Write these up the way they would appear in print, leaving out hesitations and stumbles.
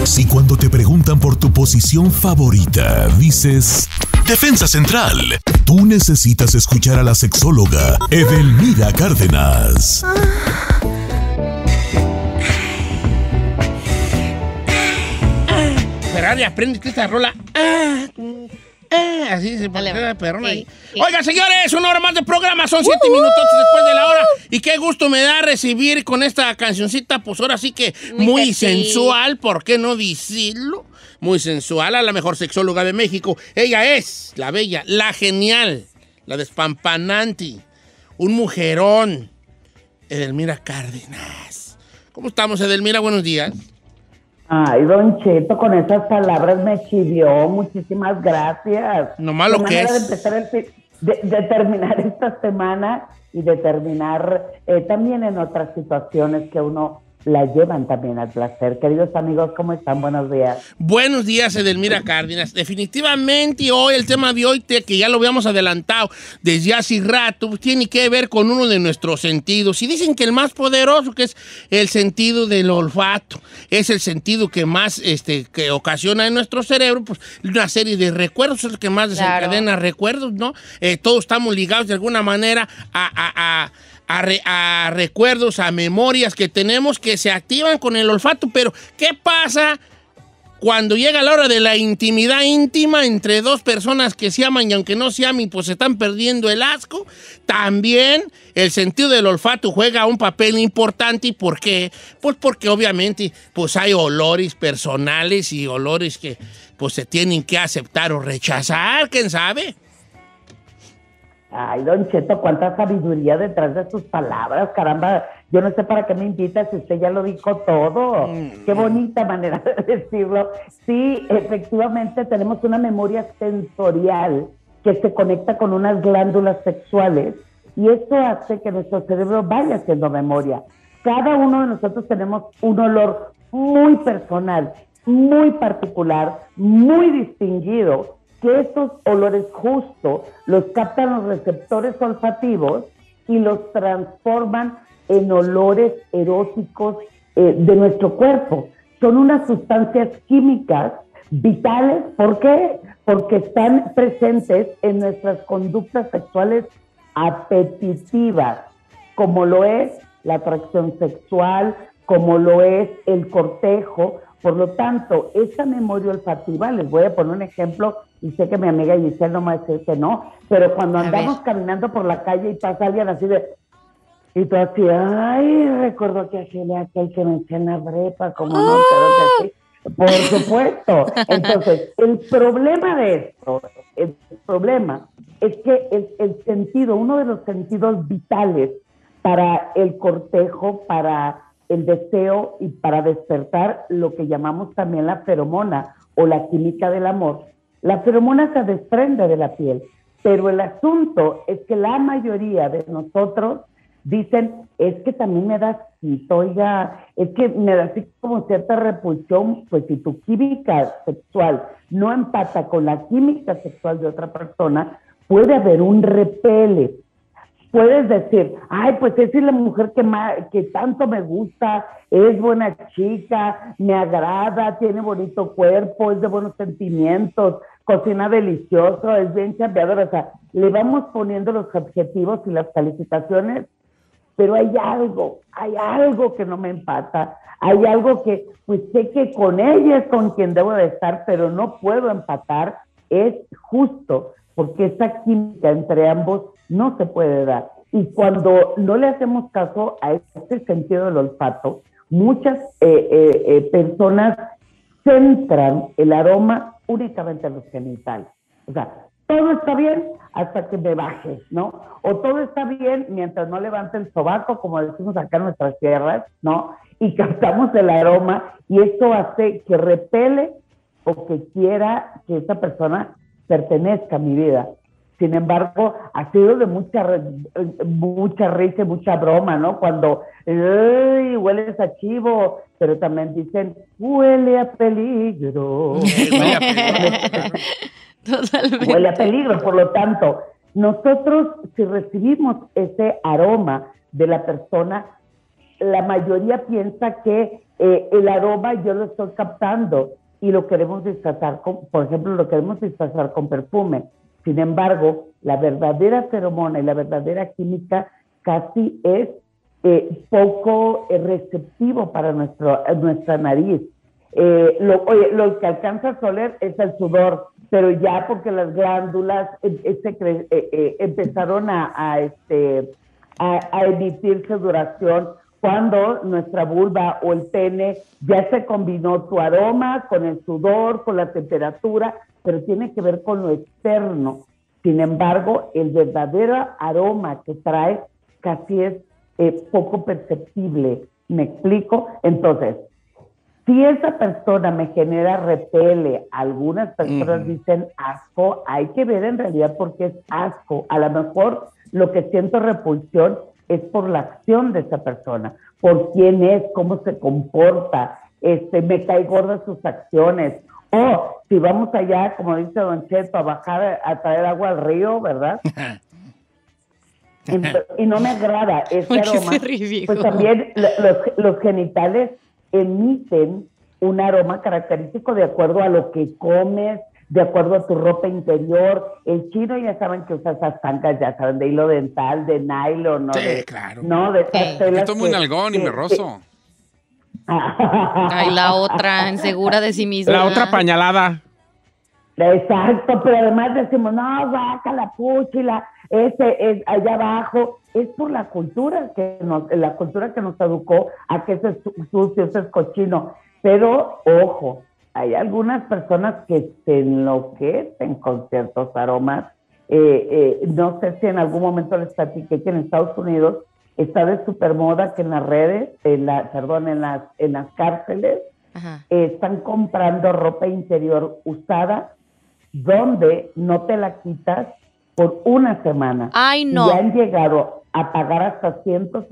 Si cuando te preguntan por tu posición favorita, dices Defensa Central, tú necesitas escuchar a la sexóloga Edelmira Cárdenas. Ferrari, aprende esta rola. Así se pone la perrona ahí. Oiga, señores, una hora más de programa, son 7 minutos después de la hora. Y qué gusto me da recibir con esta cancioncita, pues ahora sí que muy sensual, ¿por qué no decirlo? Muy sensual, a la mejor sexóloga de México. Ella es la bella, la genial, la despampanante, un mujerón, Edelmira Cárdenas. ¿Cómo estamos, Edelmira? Buenos días. Ay, Don Cheto, con esas palabras me chivió. Muchísimas gracias. No malo que es. De empezar de terminar esta semana y de terminar también en otras situaciones que uno la llevan también al placer. Queridos amigos, ¿cómo están? Buenos días. Buenos días, Edelmira Cárdenas. Definitivamente hoy, el tema de hoy, que ya lo habíamos adelantado desde hace rato, tiene que ver con uno de nuestros sentidos. Y dicen que el más poderoso, que es el sentido del olfato, es el sentido que más que ocasiona en nuestro cerebro pues, una serie de recuerdos, es el que más desencadena recuerdos, ¿no? Todos estamos ligados de alguna manera a recuerdos, a memorias que tenemos que se activan con el olfato. Pero, ¿qué pasa cuando llega la hora de la intimidad íntima entre dos personas que se aman y aunque no se amen, pues se están perdiendo el asco? También el sentido del olfato juega un papel importante. ¿Y por qué? Pues porque obviamente pues hay olores personales y olores que pues se tienen que aceptar o rechazar, ¿quién sabe? Ay, Don Cheto, cuánta sabiduría detrás de sus palabras, caramba. Yo no sé para qué me invita si usted ya lo dijo todo. Qué bonita manera de decirlo. Sí, efectivamente tenemos una memoria sensorial que se conecta con unas glándulas sexuales y esto hace que nuestro cerebro vaya haciendo memoria. Cada uno de nosotros tenemos un olor muy personal, muy particular, muy distinguido, que estos olores justo los captan los receptores olfativos y los transforman en olores eróticos de nuestro cuerpo. Son unas sustancias químicas vitales. ¿Por qué? Porque están presentes en nuestras conductas sexuales apetitivas, como lo es la atracción sexual, como lo es el cortejo. Por lo tanto, esta memoria olfativa, les voy a poner un ejemplo, y sé que mi amiga Giselle no me va a decir que no, pero cuando andamos caminando por la calle y pasa alguien así de... Y tú así, ay, recuerdo que aquel que me eché en la brepa, como no, creo que sí. Por supuesto. Entonces, el problema de esto, el problema es que el sentido, uno de los sentidos vitales para el cortejo, para el deseo y para despertar lo que llamamos también la feromona o la química del amor. La feromona se desprende de la piel, pero el asunto es que la mayoría de nosotros dicen, es que también me da asquito, oiga, es que me da así como cierta repulsión. Pues si tu química sexual no empata con la química sexual de otra persona, puede haber un repele. Puedes decir, ay, pues esa es la mujer que tanto me gusta, es buena chica, me agrada, tiene bonito cuerpo, es de buenos sentimientos, cocina delicioso, es bien chambeadora. O sea, le vamos poniendo los adjetivos y las calificaciones, pero hay algo que no me empata, hay algo que, pues sé que con ella es con quien debo de estar, pero no puedo empatar. Es justo porque esa química entre ambos no se puede dar. Y cuando no le hacemos caso a este sentido del olfato, muchas personas centran el aroma únicamente en los genitales. O sea, todo está bien hasta que me baje, ¿no? O todo está bien mientras no levante el sobaco, como decimos acá en nuestras tierras, ¿no? Y captamos el aroma y esto hace que repele o que quiera que esa persona pertenezca a mi vida. Sin embargo, ha sido de mucha risa y mucha broma, ¿no? Cuando hueles a chivo, pero también dicen, huele a peligro. Huele a peligro. Totalmente. Huele a peligro. Por lo tanto, nosotros, si recibimos ese aroma de la persona, la mayoría piensa que el aroma yo lo estoy captando y lo queremos disfrazar por ejemplo, lo queremos disfrazar con perfume. Sin embargo, la verdadera feromona y la verdadera química casi es poco receptivo para nuestra nariz. Lo que alcanza a oler es el sudor, pero ya porque las glándulas empezaron a emitir sudoración, cuando nuestra vulva o el pene ya se combinó tu aroma con el sudor, con la temperatura, pero tiene que ver con lo externo. Sin embargo, el verdadero aroma que trae casi es poco perceptible. ¿Me explico? Entonces, si esa persona me genera repele, algunas personas dicen asco, hay que ver en realidad por qué es asco. A lo mejor lo que siento repulsión es por la acción de esa persona, por quién es, cómo se comporta, me cae gorda sus acciones. O si vamos allá, como dice Don Cheto, a bajar, a traer agua al río, ¿verdad? Y no me agrada ese aroma. Pues también los genitales emiten un aroma característico de acuerdo a lo que comes, de acuerdo a tu ropa interior. El chino ya saben que usa esas tangas, ya saben, de hilo dental, de nylon, ¿no? Sí, claro. No, de esas telas. Yo tomo un algón y me rozo. Ay, la otra, insegura de sí misma. La otra pañalada. Exacto, pero además decimos, no, vaca, la puchila, ese es allá abajo. Es por la cultura que nos educó a que ese es sucio, ese es cochino. Pero, ojo, hay algunas personas que se enloquecen con ciertos aromas. No sé si en algún momento les platiqué que en Estados Unidos está de supermoda que en las redes, en las cárceles, están comprando ropa interior usada donde no te la quitas por una semana. ¡Ay, no! Y han llegado a pagar hasta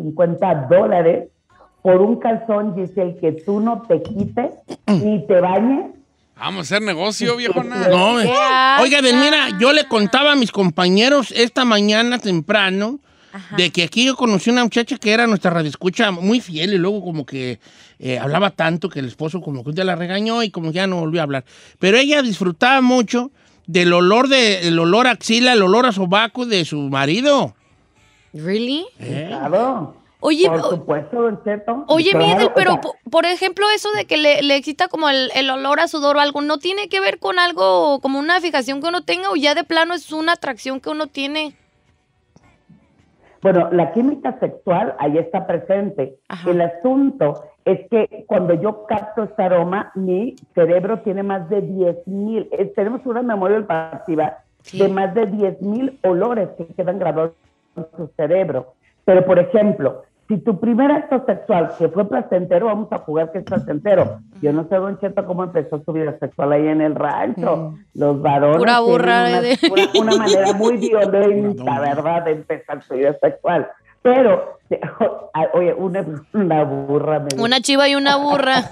$150 por un calzón, Giselle, que tú no te quites ni te bañes. Vamos a hacer negocio, viejona. No, oiga, Delmira, yo le contaba a mis compañeros esta mañana temprano de que aquí yo conocí una muchacha que era nuestra radioescucha muy fiel y luego como que hablaba tanto que el esposo como que un día la regañó y como que ya no volvió a hablar. Pero ella disfrutaba mucho del olor a axila, el olor a sobaco de su marido. ¿Really? Claro. Oye, por supuesto, Don Cheto. Oye, claro, Miguel, pero o sea, por ejemplo, eso de que le excita como el olor a sudor o algo, ¿no tiene que ver con algo, como una fijación que uno tenga o ya de plano es una atracción que uno tiene? Bueno, la química sexual ahí está presente. Ajá. El asunto es que cuando yo capto este aroma, mi cerebro tiene más de 10,000, tenemos una memoria olfativa de más de 10,000 olores que quedan grabados en su cerebro. Pero, por ejemplo, si tu primer acto sexual, que fue placentero, vamos a jugar que es placentero. Yo no sé, Don Cheto, cómo empezó su vida sexual ahí en el rancho. Los varones pura burra tienen una manera muy violenta, ¿verdad?, de empezar su vida sexual. Pero, oye, una burra. Una chiva y una burra.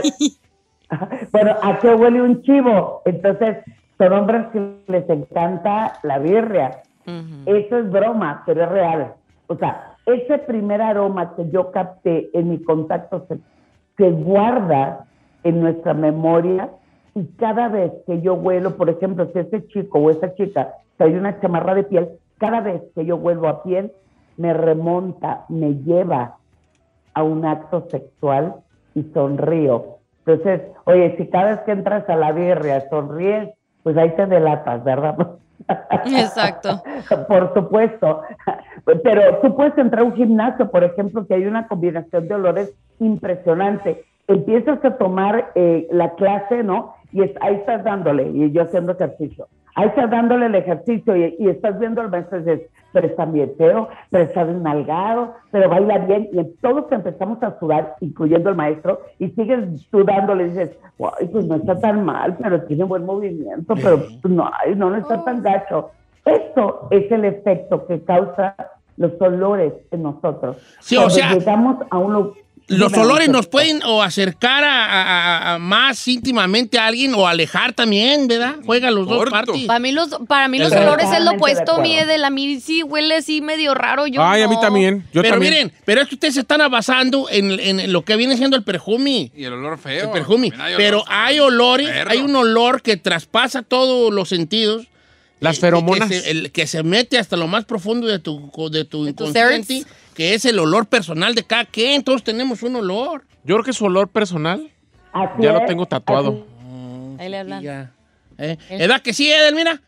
Bueno, ¿a qué huele un chivo? Entonces, son hombres que les encanta la birria. Eso es broma, pero es real. O sea, ese primer aroma que yo capté en mi contacto se guarda en nuestra memoria y cada vez que yo huelo, por ejemplo, si ese chico o esa chica trae una chamarra de piel, cada vez que yo huelo a piel, me remonta, me lleva a un acto sexual y sonrío. Entonces, oye, si cada vez que entras a la birria sonríes, pues ahí te delatas, ¿verdad? Exacto. Por supuesto. Pero tú puedes entrar a un gimnasio, por ejemplo, que hay una combinación de olores impresionante. Empiezas a tomar la clase, ¿no? Y ahí estás dándole, y yo haciendo ejercicio. Ahí estás dándole el ejercicio y estás viendo al maestro y dices, pero está bien feo, pero está desnalgado, pero baila bien. Y todos empezamos a sudar, incluyendo el maestro, y sigues sudando, le dices, pues no está tan mal, pero tiene buen movimiento, pero no está tan gacho. Eso es el efecto que causa los olores en nosotros. Sí, cuando o sea, llegamos a un lugar... Los Dime, olores Don nos Cheto. pueden o acercar a más íntimamente a alguien o alejar también, ¿verdad? Juega los dos Corto. partes. Para mí los El- olores es lo Totalmente de opuesto, acuerdo. mi Edel. A mí sí huele así medio raro. Yo Ay, a mí no. también. Yo Pero también. miren, pero es que ustedes se están basando en lo que viene siendo el perfume. Y el olor feo. El perfume. También hay Pero olor hay feo. olores, Perro. hay un olor que traspasa todos los sentidos. Las que feromonas. que se mete hasta lo más profundo de tu tus inconsciente, certs. que es el olor personal de cada quien. Todos tenemos un olor. Yo creo que su olor personal Así ya lo es, tengo tatuado. Ahí le hablan. Ya. ¿Edad que sí, Edelmira?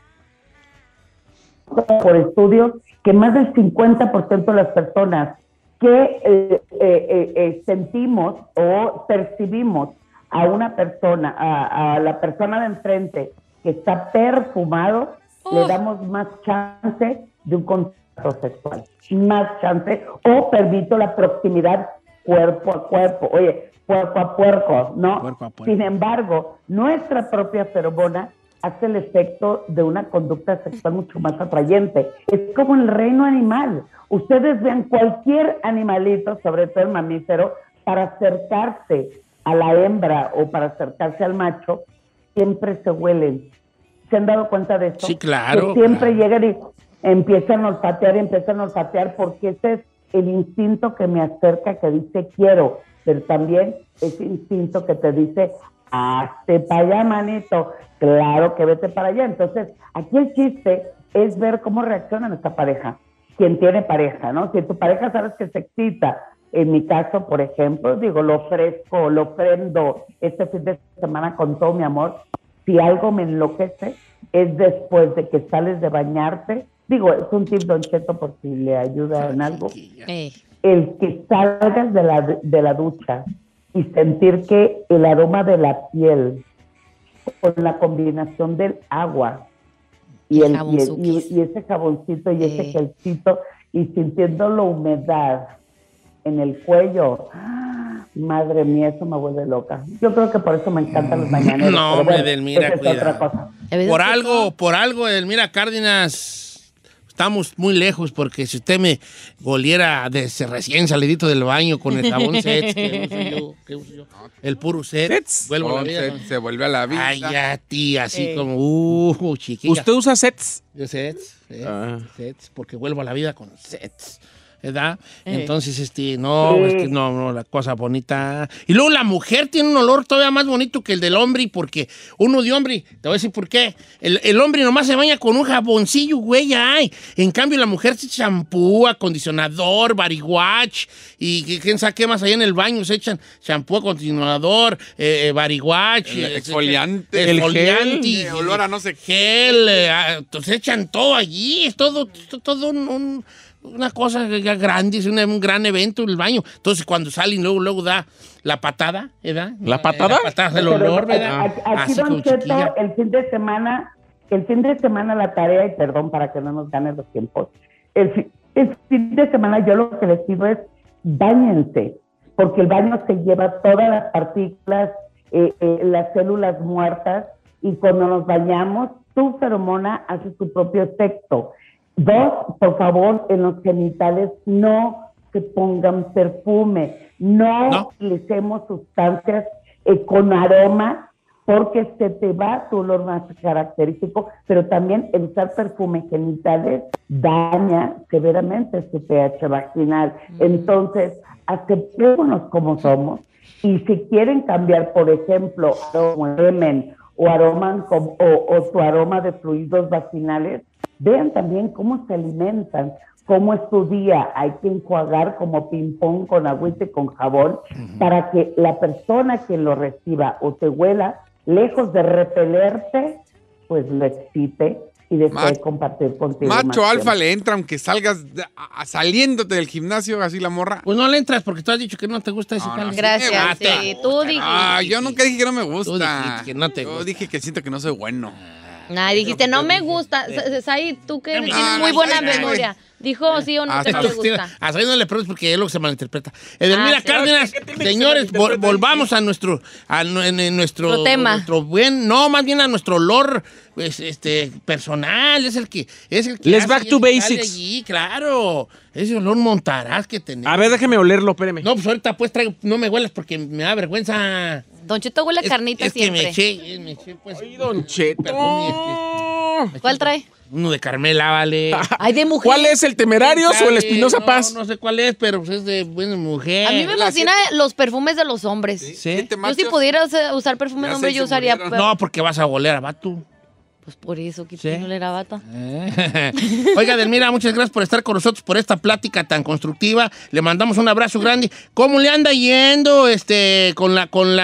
por estudios que más del 50% de las personas que sentimos o percibimos a una persona, a la persona de enfrente que está perfumado, le damos más chance de un contacto sexual, más chance, o permito la proximidad cuerpo a cuerpo, oye, cuerpo a puerco, ¿no? Cuerpo a puerco. Sin embargo, nuestra propia feromona hace el efecto de una conducta sexual mucho más atrayente. Es como el reino animal. Ustedes ven cualquier animalito, sobre todo el mamífero, para acercarse a la hembra o para acercarse al macho, siempre se huelen. ¿Se han dado cuenta de esto? Sí, claro, Que siempre claro. llegan y empiezan a olfatear porque ese es el instinto que me acerca, que dice quiero, pero también ese instinto que te dice hazte para allá, manito, claro que vete para allá. Entonces, aquí el chiste es ver cómo reacciona nuestra pareja, quien tiene pareja, ¿no? Si tu pareja sabes que se excita, en mi caso, por ejemplo, digo, lo ofrezco, lo ofrendo este fin de semana con todo mi amor. Si algo me enloquece, es después de que sales de bañarte. Digo, es un tip, Don Cheto, por si le ayuda en algo. El que salgas de la ducha y sentir que el aroma de la piel con la combinación del agua y ese jaboncito y ese gelcito y sintiendo la humedad en el cuello, madre mía, eso me vuelve loca. Yo creo que por eso me encantan los mañaneros. No, pero hombre, bueno, Edelmira, esa es cuidado. otra cosa. Por algo, Edelmira Cárdenas, estamos muy lejos, porque si usted me oliera de ese recién salidito del baño con el jabón Sets que uso yo, el puro Sets, vuelvo a la vida. Se vuelve a la vida. Ay, ya, tía, así como, chiquilla. ¿Usted usa sets? Yo Sets, Sets, porque vuelvo a la vida con Sets. ¿Verdad? Entonces, es que no, la cosa bonita. Y luego la mujer tiene un olor todavía más bonito que el del hombre, porque uno de hombre, te voy a decir por qué. El hombre nomás se baña con un jaboncillo, güey, ay. En cambio, la mujer se champú, acondicionador, body wash, y quién sabe qué más ahí en el baño. Se echan champú, acondicionador, body wash, exfoliante. El gel, olor a no sé gel, se echan todo allí, es todo una cosa ya grande, es un gran evento el baño. Entonces, cuando salen, luego da la patada, ¿verdad? ¿La patada? La patada del olor, ¿verdad? Aquí, Así Don como Cheto, chiquilla. el fin de semana la tarea, y perdón para que no nos ganen los tiempos, el fin de semana yo lo que les pido es báñense, porque el baño se lleva todas las partículas, las células muertas, y cuando nos bañamos, tu feromona hace su propio efecto. 2, por favor, en los genitales no se pongan perfume, no utilicemos sustancias con aroma, porque se te va tu olor más característico, pero también el usar perfume en genitales daña severamente su pH vaginal. Entonces, aceptémonos como somos, y si quieren cambiar, por ejemplo, como semen o su aroma de fluidos vaginales, vean también cómo se alimentan, cómo es su día. Hay que enjuagar como ping-pong con agüita y con jabón para que la persona que lo reciba o te huela, lejos de repelerte, pues lo excite y después compartir contigo. Macho más alfa tiempo. le entra aunque salgas saliéndote del gimnasio, así la morra. Pues no le entras porque tú has dicho que no te gusta ese jale. Gracias, te sí, tú gusta, dijiste. Yo nunca dije que no me Tú gusta. dijiste que no te Yo gusta. dije que siento que no soy bueno. Nah, dijiste, no me gusta. Sai, tú que tienes muy buena memoria. Dijo sí o no que no le gusta. A Said no le preguntes porque es lo que se malinterpreta. Edelmira sí. Cárdenas, ¿Qué tiene que señores, se malinterpreta? volvamos a nuestro tema. más bien a nuestro olor personal, es el que Let's hace back to ese jale basics. allí, claro. Ese olor Montaraz que tenemos. A ver, déjeme olerlo, espéreme. No, pues ahorita pues traigo, no me huelas porque me da vergüenza. Don Cheto huele a carnita es siempre. que me eché pues. Ay, Don Cheto. perfume, ¿Cuál trae? Uno de Carmela, vale. Ay, de mujer. ¿Cuál es, el Temerarios o el Espinosa No, Paz? No sé cuál es, pero pues es de buena mujer. A mí me fascinan los perfumes de los hombres. ¿Sí? Yo si pudiera usar perfume de Ya hombre, seis yo se usaría... murieron. No, porque vas a oler a vato. Pues por eso, que ¿Sí? no le era bata. Oiga, Edelmira, muchas gracias por estar con nosotros, por esta plática tan constructiva. Le mandamos un abrazo grande. ¿Cómo le anda yendo con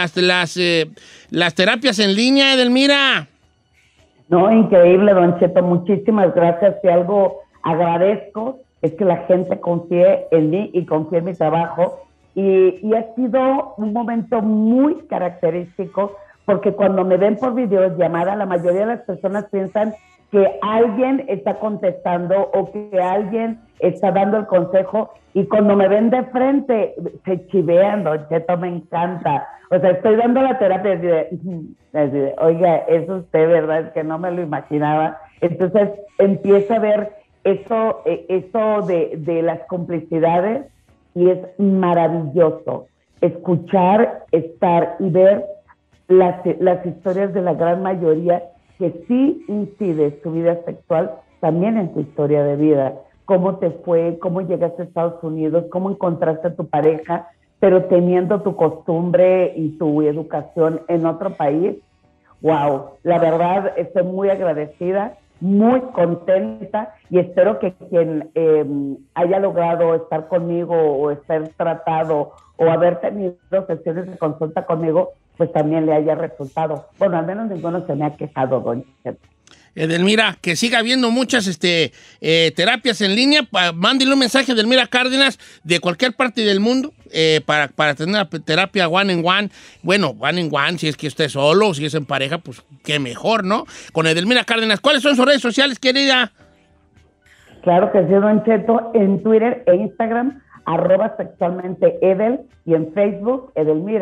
las terapias en línea, Edelmira? No, increíble, Don Cheto, muchísimas gracias. Si algo agradezco es que la gente confíe en mí y confíe en mi trabajo. Y ha sido un momento muy característico porque cuando me ven por videollamada, la mayoría de las personas piensan que alguien está contestando o que alguien está dando el consejo, y cuando me ven de frente se chivean. Don Cheto, me encanta. O sea, estoy dando la terapia así de, oiga, es usted, ¿verdad? Es que no me lo imaginaba. Entonces empiezo a ver eso de las complicidades, y es maravilloso escuchar, estar y ver las historias de la gran mayoría que sí incide su vida sexual también en tu historia de vida. ¿Cómo te fue? ¿Cómo llegaste a Estados Unidos? ¿Cómo encontraste a tu pareja, pero teniendo tu costumbre y tu educación en otro país? Wow, la verdad estoy muy agradecida, muy contenta, y espero que quien haya logrado estar conmigo o estar tratado o haber tenido sesiones de consulta conmigo, pues también le haya resultado. Bueno, al menos ninguno se me ha quejado, Don Cheto. Edelmira, que siga habiendo muchas terapias en línea. Mándele un mensaje a Edelmira Cárdenas de cualquier parte del mundo para tener una terapia one en one. Bueno, one en one, si es que usted es solo o si es en pareja, pues qué mejor, ¿no? Con Edelmira Cárdenas. ¿Cuáles son sus redes sociales, querida? Claro que sí, Don Cheto, en Twitter e Instagram, @sexualmenteedel, y en Facebook,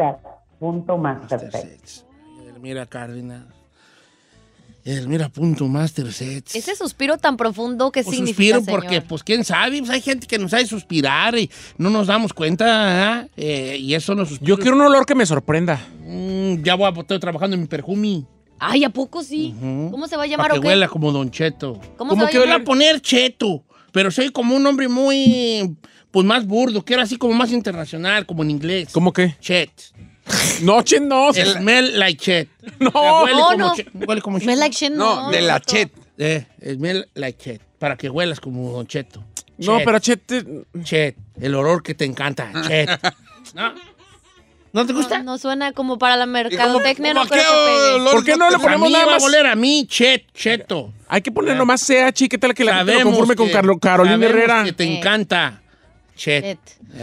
Edelmira.mastersex. Edelmira Cárdenas. Edelmira.mastersets. Ese suspiro tan profundo, ¿qué Pues significa, suspiro señor? porque, pues, quién sabe, pues, hay gente que nos sabe suspirar y no nos damos cuenta, y eso nos suspira. Yo quiero un olor que me sorprenda. Ya estoy trabajando en mi perfume. Ay, ¿a poco sí? Ujú. ¿Cómo se va a llamar Para o que qué? huela como Don Cheto. ¿Cómo Como se va a que voy a llamar? poner Cheto, pero soy como un hombre muy, pues, más burdo. Quiero así como más internacional, como en inglés. ¿Cómo qué? Chet. No, che, no. Smell like Chet. No, O sea, huele no, como no. Huele como Smell Chet. like shit, No, de la Cheto. Chet. Smell like Chet. Para que huelas como Don Cheto. No, Chet. pero che, Chet, el olor que te encanta, Chet. ¿No? ¿No te gusta? No suena como para la mercadotecnia, no ¿Cómo creo qué que pegue. olor ¿Por qué no le A ponemos mí nada va a más? oler a mí, Cheto. Hay que poner nomás CH, ¿qué tal que la gente lo Sabemos conforme con que- Carolina sabemos Herrera? que te encanta, Chet. Chet.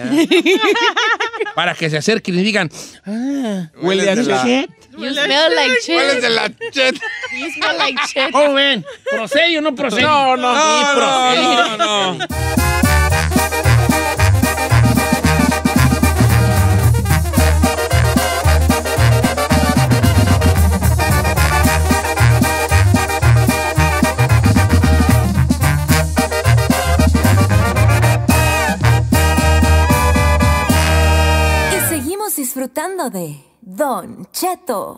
Para que se acerquen y digan, Huele a de la- Chet. You smell like ¿Cuál es shit. de la Chet? You smell like shit. ¿Cómo ven? ¿Procede o no procede? No, no. Sí, procede. no. Y seguimos disfrutando de Don Cheto.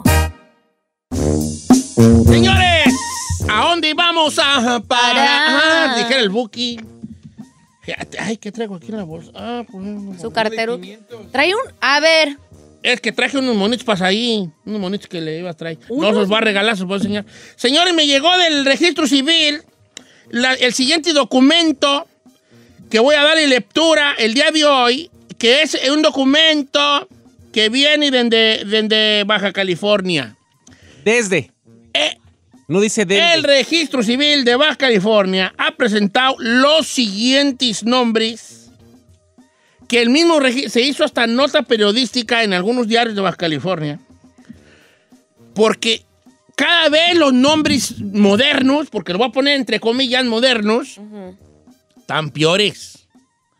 Señores, ¿a dónde vamos a parar? Parar. Dijera el Buki. Ay, ¿qué traigo aquí en la bolsa? Pues, Su cartero. Trae un... A ver. es que traje unos monitos para ahí. Unos monitos que le iba a traer. No los voy a regalar, se los voy a enseñar. Señores, me llegó del registro civil el siguiente documento que voy a darle lectura el día de hoy, que es un documento que viene desde Baja California. Desde. No dice desde. El registro civil de Baja California ha presentado los siguientes nombres que el mismo se hizo hasta nota periodística en algunos diarios de Baja California, porque cada vez los nombres modernos, porque lo voy a poner entre comillas modernos, Tan peores.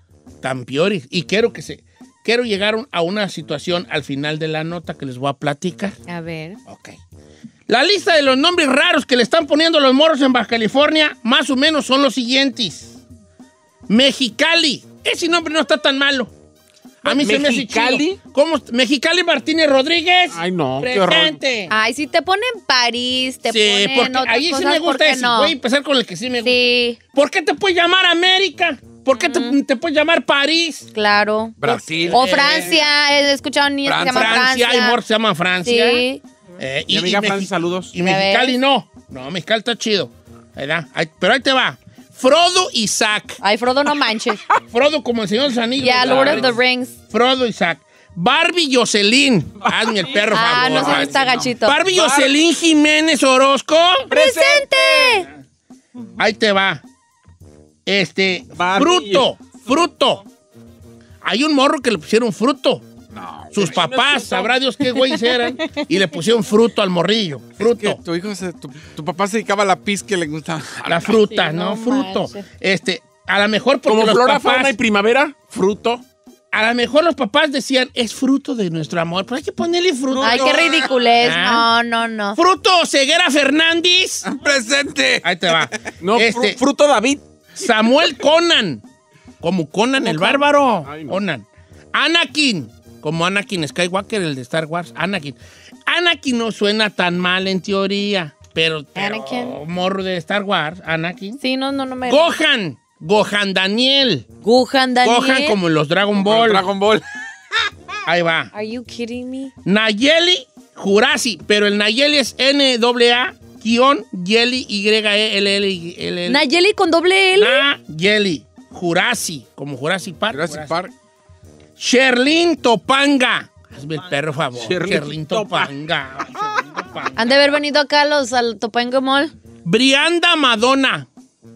Y quiero llegar a una situación al final de la nota que les voy a platicar. A ver. Ok. La lista de los nombres raros que le están poniendo los morros en Baja California, más o menos son los siguientes. Mexicali. Ese nombre no está tan malo. A mí se me hace chido. ¿Cómo? Mexicali Martínez Rodríguez. Ay, no, qué horror. Presente. Ay, si te ponen París, te Sí, ponen porque otras ahí sí cosas, me ¿por gusta qué ese. no? Voy a empezar con el que sí me gusta. Sí, ¿Por qué te puedes llamar América? ¿Por qué te puedes llamar París? claro. Brasil. O Francia, he escuchado niños que se llaman Francia. Hay morros que se llaman Francia. Sí. Mi amiga Francia, saludos. Y Mexicali no. No, Mexicali está chido. ¿Verdad? Pero ahí te va. Frodo y Zack. Ay, Frodo, no manches. Frodo como el Señor de los Anillos. Ya, Lord of the Rings. Frodo y Zack. Barbie Jocelyn. Hazme el perro, Ah, favor. no sé si está gachito. Barbie Jocelyn Jiménez Orozco. ¡Presente! Ahí te va. Barbie. Fruto. Hay un morro que le pusieron fruto. Sus papás, sabrá Dios qué güeyes eran, y le pusieron fruto al morrillo. Fruto. Que tu hijo, tu papá se dedicaba a la pizca que le gustaba. La fruta, Sí, ¿no? no Fruto. manches. A lo mejor porque Como los flora, papás, fauna y primavera, fruto. a lo mejor los papás decían, es fruto de nuestro amor, pero hay que ponerle fruto. Ay, qué ridiculez. Ah. No. Fruto Ceguera Fernández. ¡Presente! Ahí te va. No, fruto David. Samuel Conan. Como Conan el bárbaro. Ay, no. Conan. Anakin. Como Anakin Skywalker, el de Star Wars. Anakin no suena tan mal en teoría, pero Anakin. morro de Star Wars, Anakin. Sí, no me... Gohan Daniel. Gohan Daniel. Gohan como en los Dragon Ball. Dragon Ball. Ahí va. Are you kidding me? Nayeli Jurasi, pero el Nayeli es N-A-A-Yeli Y-L-L. Nayeli con doble L. Nayeli Jurasi, como Jurassic Park. Jurassic Park. Sherlyn Topanga. Hazme el perro favor. Sherlyn Sherlyn Topanga. Sherlyn Topanga. Han de haber venido acá al Topanga Mall. Brianda Madonna.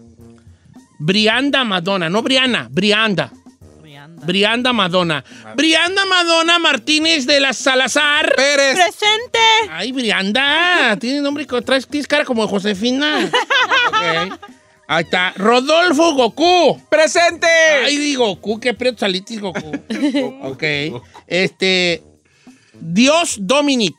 No Brianda. Brianda Madonna. Brianda Madonna Martínez de la Salazar. Pérez. ¡Presente! Ay, Brianda. Tienes nombre, tienes cara como de Josefina. Ok. Ahí está. Rodolfo Goku. ¡Presente! Ay, Goku, qué prieto salitis, Goku. Ok. Dios Dominic.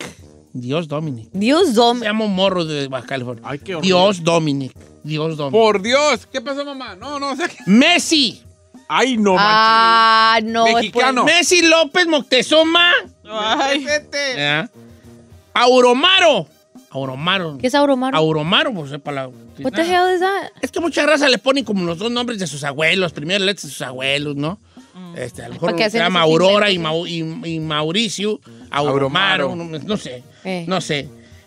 Se llama un morro de Baja California. Ay, qué horror. Dios Dominic. Por Dios. ¿Qué pasó, mamá? No, o sea que... Messi. Ay, no, manches. Ah, no. Mexicano. Messi López Moctezuma. Ay. Presente. ¿Ya? Auromaro. ¿Qué es Auromaro? Auromaro, pues sepa la... What the hell is that? Es que mucha raza le ponen como los dos nombres de sus abuelos, primero letras de sus abuelos, ¿no? A lo mejor ¿Para qué se hacen llama esos Aurora y, inventos? y Mauricio, Auromaro, Auromaro. no sé.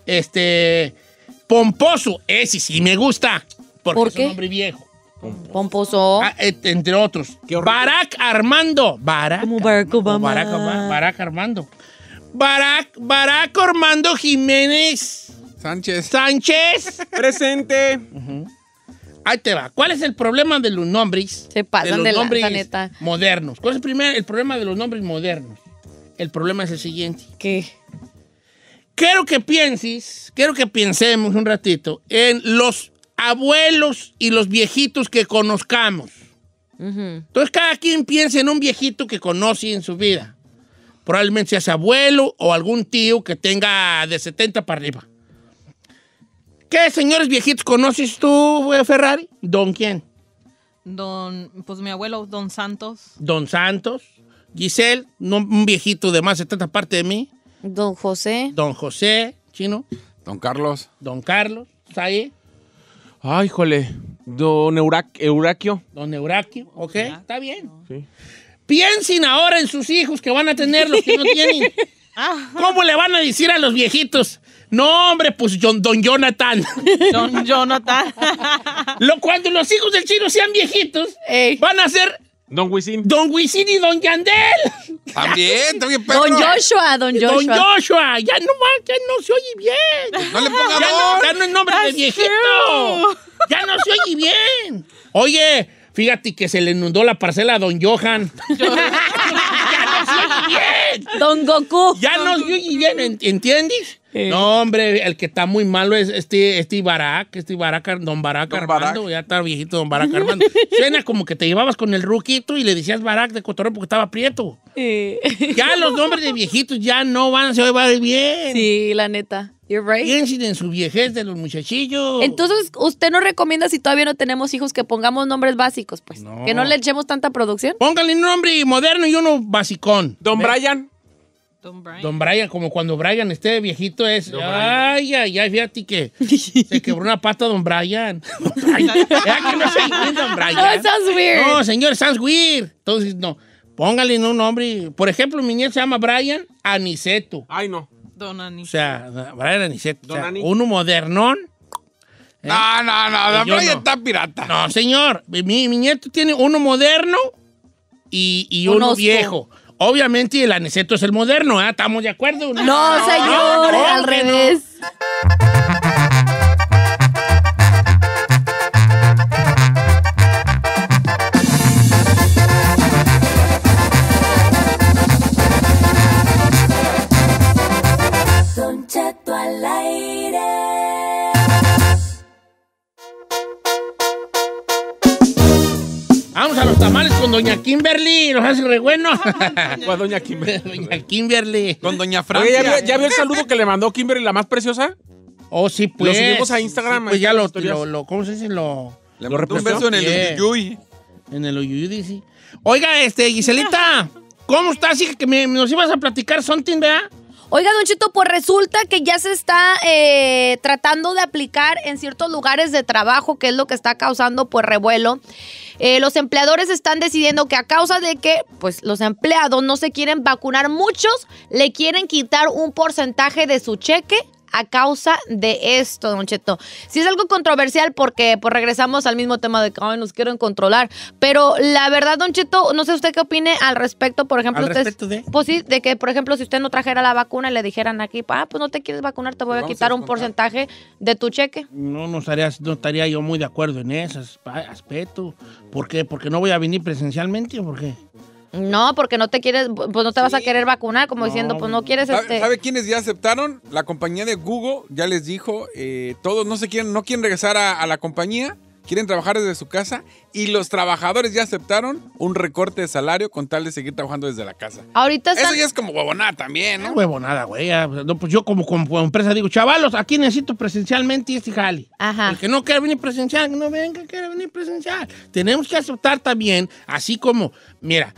Pomposo, ese sí me gusta, porque ¿Por es qué? un nombre viejo. Pomposo. Entre otros. Qué horrible. Barack Armando. Como Barack Obama. Barack Armando. Barack Armando Jiménez Sánchez. ¡Presente! Ahí te va. ¿Cuál es el problema de los nombres? Se pasan de lanza, nombres neta. modernos. ¿Cuál es el problema de los nombres modernos? El problema es el siguiente. ¿Qué? Quiero que pensemos un ratito en los abuelos y los viejitos que conozcamos. Entonces, cada quien piensa en un viejito que conoce en su vida. Probablemente sea su abuelo o algún tío que tenga de 70 para arriba. ¿Qué señores viejitos conoces tú, Ferrari? ¿Don quién? Pues mi abuelo, Don Santos. Don Santos. Giselle, un viejito de más de 70 parte de mí. Don José. Don José, chino. Don Carlos. Don Carlos, ¿sabes? Ay, jole. Don Euraquio. Don Euraquio, ok, está bien. Sí. Piensen ahora en sus hijos que van a tener los que no tienen. ¿Cómo le van a decir a los viejitos? No, hombre, pues Don Jonathan. Don Jonathan. Cuando los hijos del chino sean viejitos, van a ser Don Wisin. Don Wisin y Don Yandel. También, Pedro. Don Joshua. Don Joshua. Ya no se oye bien. No le ponga Ya no es nombre de viejito. Ya no se oye bien. Oye, fíjate que se le inundó la parcela a Don Johan. Ya no se oye bien. Don Goku. Ya no se oye bien, ¿entiendes? No, hombre, el que está muy malo es este Barak, don Barak Don Armando, Barak. ya está viejito don Barak Armando. Suena como que te llevabas con el ruquito y le decías Barak de cotorreo porque estaba prieto. Ya los nombres de viejitos ya no van a se ver bien. Sí, la neta. You're right. Piensen en su viejez de los muchachillos. Entonces, ¿usted nos recomienda si todavía no tenemos hijos que pongamos nombres básicos, pues? No. Que no le echemos tanta producción. Pónganle un nombre moderno y uno basicón. Don Brian. Don Brian. Don Brian, como cuando Brian esté viejito es... Ay, fíjate que se quebró una pata Don Brian. Don Brian. Ya que no soy bien Don Brian. No, it sounds weird. No, señor, sounds weird. Entonces, no. Póngale un nombre. Por ejemplo, mi nieto se llama Brian Aniceto. Ay, no. Don Ani. O sea, Brian Aniceto. Don Ani. Uno modernón. No, Don Yo Brian no. está pirata. No, señor. Mi nieto tiene uno moderno y Un uno oso. viejo. Obviamente el Aniceto es el moderno, ¿eh? ¿Estamos de acuerdo? No, señor, no, al que no. revés. Don Cheto al aire. Vamos a los tamales con doña Kimberly. Los hace re bueno. Pues doña Kimberly. Doña Kimberly. Con Doña Oye, Francia. ¿ya vio el saludo que le mandó Kimberly, la más preciosa? Oh, sí, pues. Lo subimos a Instagram, Sí, pues ahí ya están lo, las historias. ¿cómo se dice? Le ¿Lo mandó un reposteó? beso en el Yeah. Uyuyuy. En el Uyuyudi, sí. Oiga, Giselita, ¿cómo estás? Sí, que nos ibas a platicar something, ¿verdad? Oiga, Don Cheto, pues resulta que ya se está tratando de aplicar en ciertos lugares de trabajo, que es lo que está causando pues revuelo. Los empleadores están decidiendo que a causa de que pues los empleados no se quieren vacunar, muchos le quieren quitar un porcentaje de su cheque a causa de esto, Don Cheto. Sí es algo controversial porque pues regresamos al mismo tema de que ay, nos quieren controlar, pero la verdad, Don Cheto, no sé usted qué opine al respecto, por ejemplo, ¿Al usted, respecto de? pues sí, de que por ejemplo si usted no trajera la vacuna y le dijeran aquí, pues no te quieres vacunar, te voy a Vamos a quitar un descontar. porcentaje de tu cheque. No estaría yo muy de acuerdo en ese aspecto. ¿Por qué? ¿Porque no voy a venir presencialmente o por qué? No, porque no te quieres, pues no te vas a querer vacunar, como No. diciendo, pues no quieres ¿Sabe quiénes ya aceptaron? La compañía de Google ya les dijo, todos no quieren regresar a la compañía, quieren trabajar desde su casa y los trabajadores ya aceptaron un recorte de salario con tal de seguir trabajando desde la casa. Ahorita Eso están... ya es como huevonada también, No ¿no? huevo nada, güey. No, pues yo como empresa digo, chavalos, aquí necesito presencialmente este jale. Ajá. El que no quiera venir presencial, que no venga, que quiera venir presencial. Tenemos que aceptar también, así como, mira,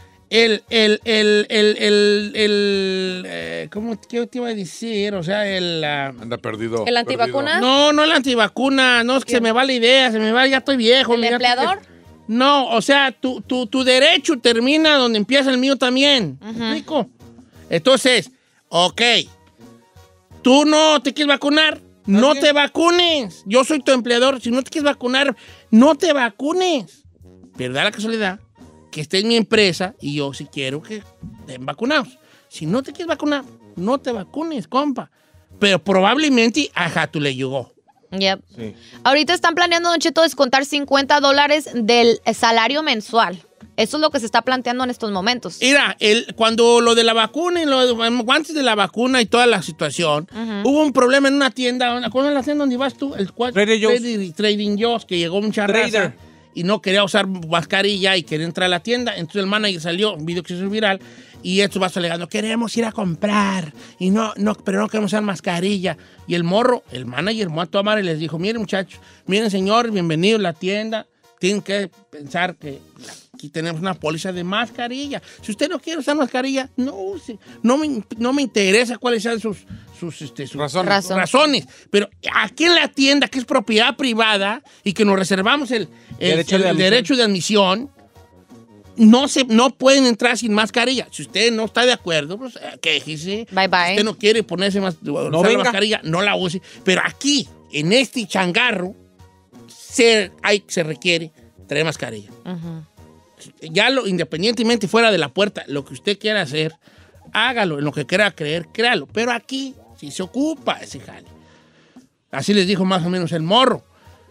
¿cómo qué te iba a decir? O sea, Anda perdido. ¿El antivacuna? no la antivacuna, no, es que se me va la idea, ya estoy viejo. ¿El mira, empleador? No, o sea, tu derecho termina donde empieza el mío también. ¿Me explico? Entonces, ok, tú no te quieres vacunar, no te vacunes. Yo soy tu empleador, si no te quieres vacunar, no te vacunes. Pero da la casualidad que esté en mi empresa y yo sí quiero que estén vacunados. Si no te quieres vacunar, no te vacunes, compa. Pero probablemente, tú le llegó. Yep. Sí. Ahorita están planeando, Don Cheto, descontar $50 del salario mensual. Eso es lo que se está planteando en estos momentos. Mira, cuando lo de la vacuna y antes de la vacuna y toda la situación, hubo un problema en una tienda. ¿Cuál es la tienda donde vas tú? Trader Joe's. Trading Joe's, que llegó mucha raza Trader. y no quería usar mascarilla y quería entrar a la tienda. Entonces el manager salió, un video que se hizo viral, y estos vas alegando, queremos ir a comprar, y pero no queremos usar mascarilla. Y el manager, Moato Amar, les dijo, miren muchachos, miren señor, bienvenidos a la tienda. Tienen que pensar que aquí tenemos una póliza de mascarilla. Si usted no quiere usar mascarilla, no use. No me interesa cuáles sean sus razones. Pero aquí en la tienda, que es propiedad privada y que nos reservamos el derecho de admisión, no pueden entrar sin mascarilla. Si usted no está de acuerdo, pues quéjese. Bye, bye. Si usted no quiere ponerse usar la mascarilla, no la use. Pero aquí, en este changarro, se requiere traer mascarilla. Ya independientemente fuera de la puerta, lo que usted quiera hacer, hágalo. En lo que quiera creer, créalo. Pero aquí, si se ocupa ese jale. Así les dijo más o menos el morro.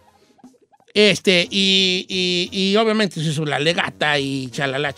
Y obviamente se hizo la legata y chalala.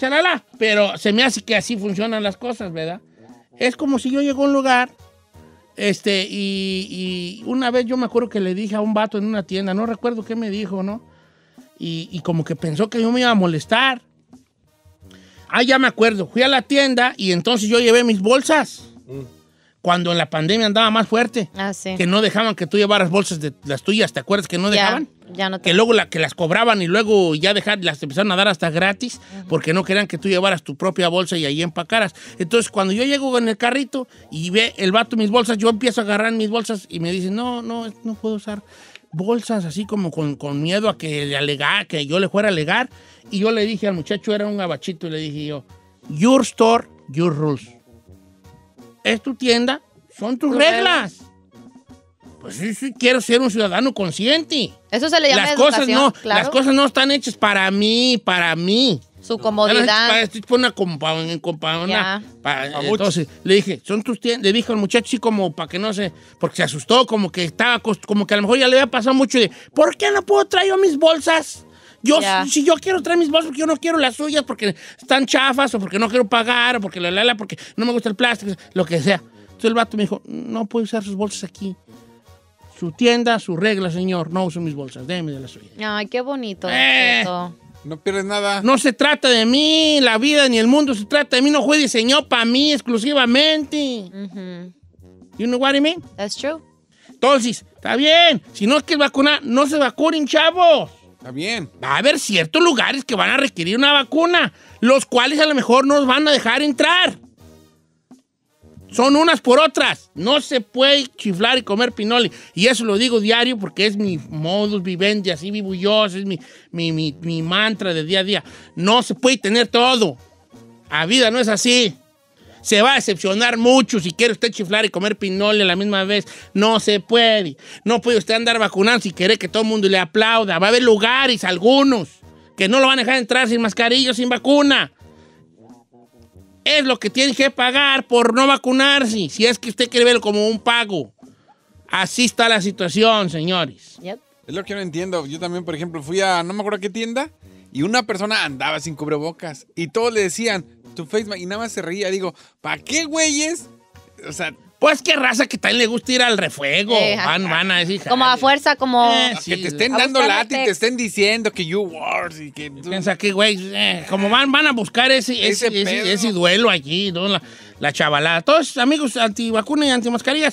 Pero se me hace que así funcionan las cosas, ¿verdad? Es como si yo llego a un lugar Y una vez yo me acuerdo que le dije a un vato en una tienda, no recuerdo qué me dijo, ¿no? Y como que pensó que yo me iba a molestar. Ya me acuerdo. Fui a la tienda y entonces yo llevé mis bolsas. Cuando en la pandemia andaba más fuerte. Sí. Que no dejaban que tú llevaras bolsas de las tuyas. ¿Te acuerdas que no dejaban? Ya no te... Que luego que las cobraban y luego ya las empezaron a dar hasta gratis porque no querían que tú llevaras tu propia bolsa y ahí empacaras. Entonces, cuando yo llego en el carrito y ve el vato mis bolsas, yo empiezo a agarrar mis bolsas y me dice, no puedo usar bolsas así como con miedo a que yo le fuera a alegar. Y yo le dije al muchacho, era un gabachito, y le dije yo, your store, your rules. Es tu tienda, son tus reglas. Pues sí, quiero ser un ciudadano consciente. Eso se le llama educación, claro. Las cosas no están hechas para mí. Su comodidad. Esto es una entonces, le dije, son tus tiendas. Le dije al muchacho así como para que no se... Porque se asustó, como que como que a lo mejor ya le había pasado mucho de, ¿por qué no puedo traer yo mis bolsas? Si yo quiero traer mis bolsas, porque yo no quiero las suyas porque están chafas o porque no quiero pagar o porque porque no me gusta el plástico, lo que sea. Entonces el vato me dijo, no puede usar sus bolsas aquí. Su tienda, su regla, señor. No uso mis bolsas, déme de las suyas. Ay, qué bonito. No pierdes nada. No se trata de mí, la vida ni el mundo se trata de mí. No fue diseñado para mí exclusivamente. You know what I mean? That's true. Entonces, está bien. Si no es que vacunar, no se vacunen, chavos. Está bien. Va a haber ciertos lugares que van a requerir una vacuna, los cuales a lo mejor nos van a dejar entrar. Son unas por otras. No se puede chiflar y comer pinoli. Y eso lo digo diario porque es mi modus vivendi, así vivo yo, es mi mantra de día a día. No se puede tener todo. La vida no es así. Se va a decepcionar mucho si quiere usted chiflar y comer pinole a la misma vez. No se puede. No puede usted andar vacunando si quiere que todo el mundo le aplauda. Va a haber lugares, algunos, que no lo van a dejar entrar sin mascarilla, sin vacuna. Es lo que tiene que pagar por no vacunarse, si es que usted quiere verlo como un pago. Así está la situación, señores. Yep. Es lo que no entiendo. Yo también, por ejemplo, fui a no me acuerdo qué tienda y una persona andaba sin cubrebocas y todos le decían tu face mask y nada más se reía. Digo, ¿para qué, güeyes? O sea, pues qué raza que también le gusta ir al refuego. Van a decir. Como a fuerza, como. Que te estén dando lata y te estén diciendo que you wars y que. Piensa que, güey, como van a buscar ese duelo allí, ¿no? La chavalada. Todos amigos antivacunas y antimascarillas,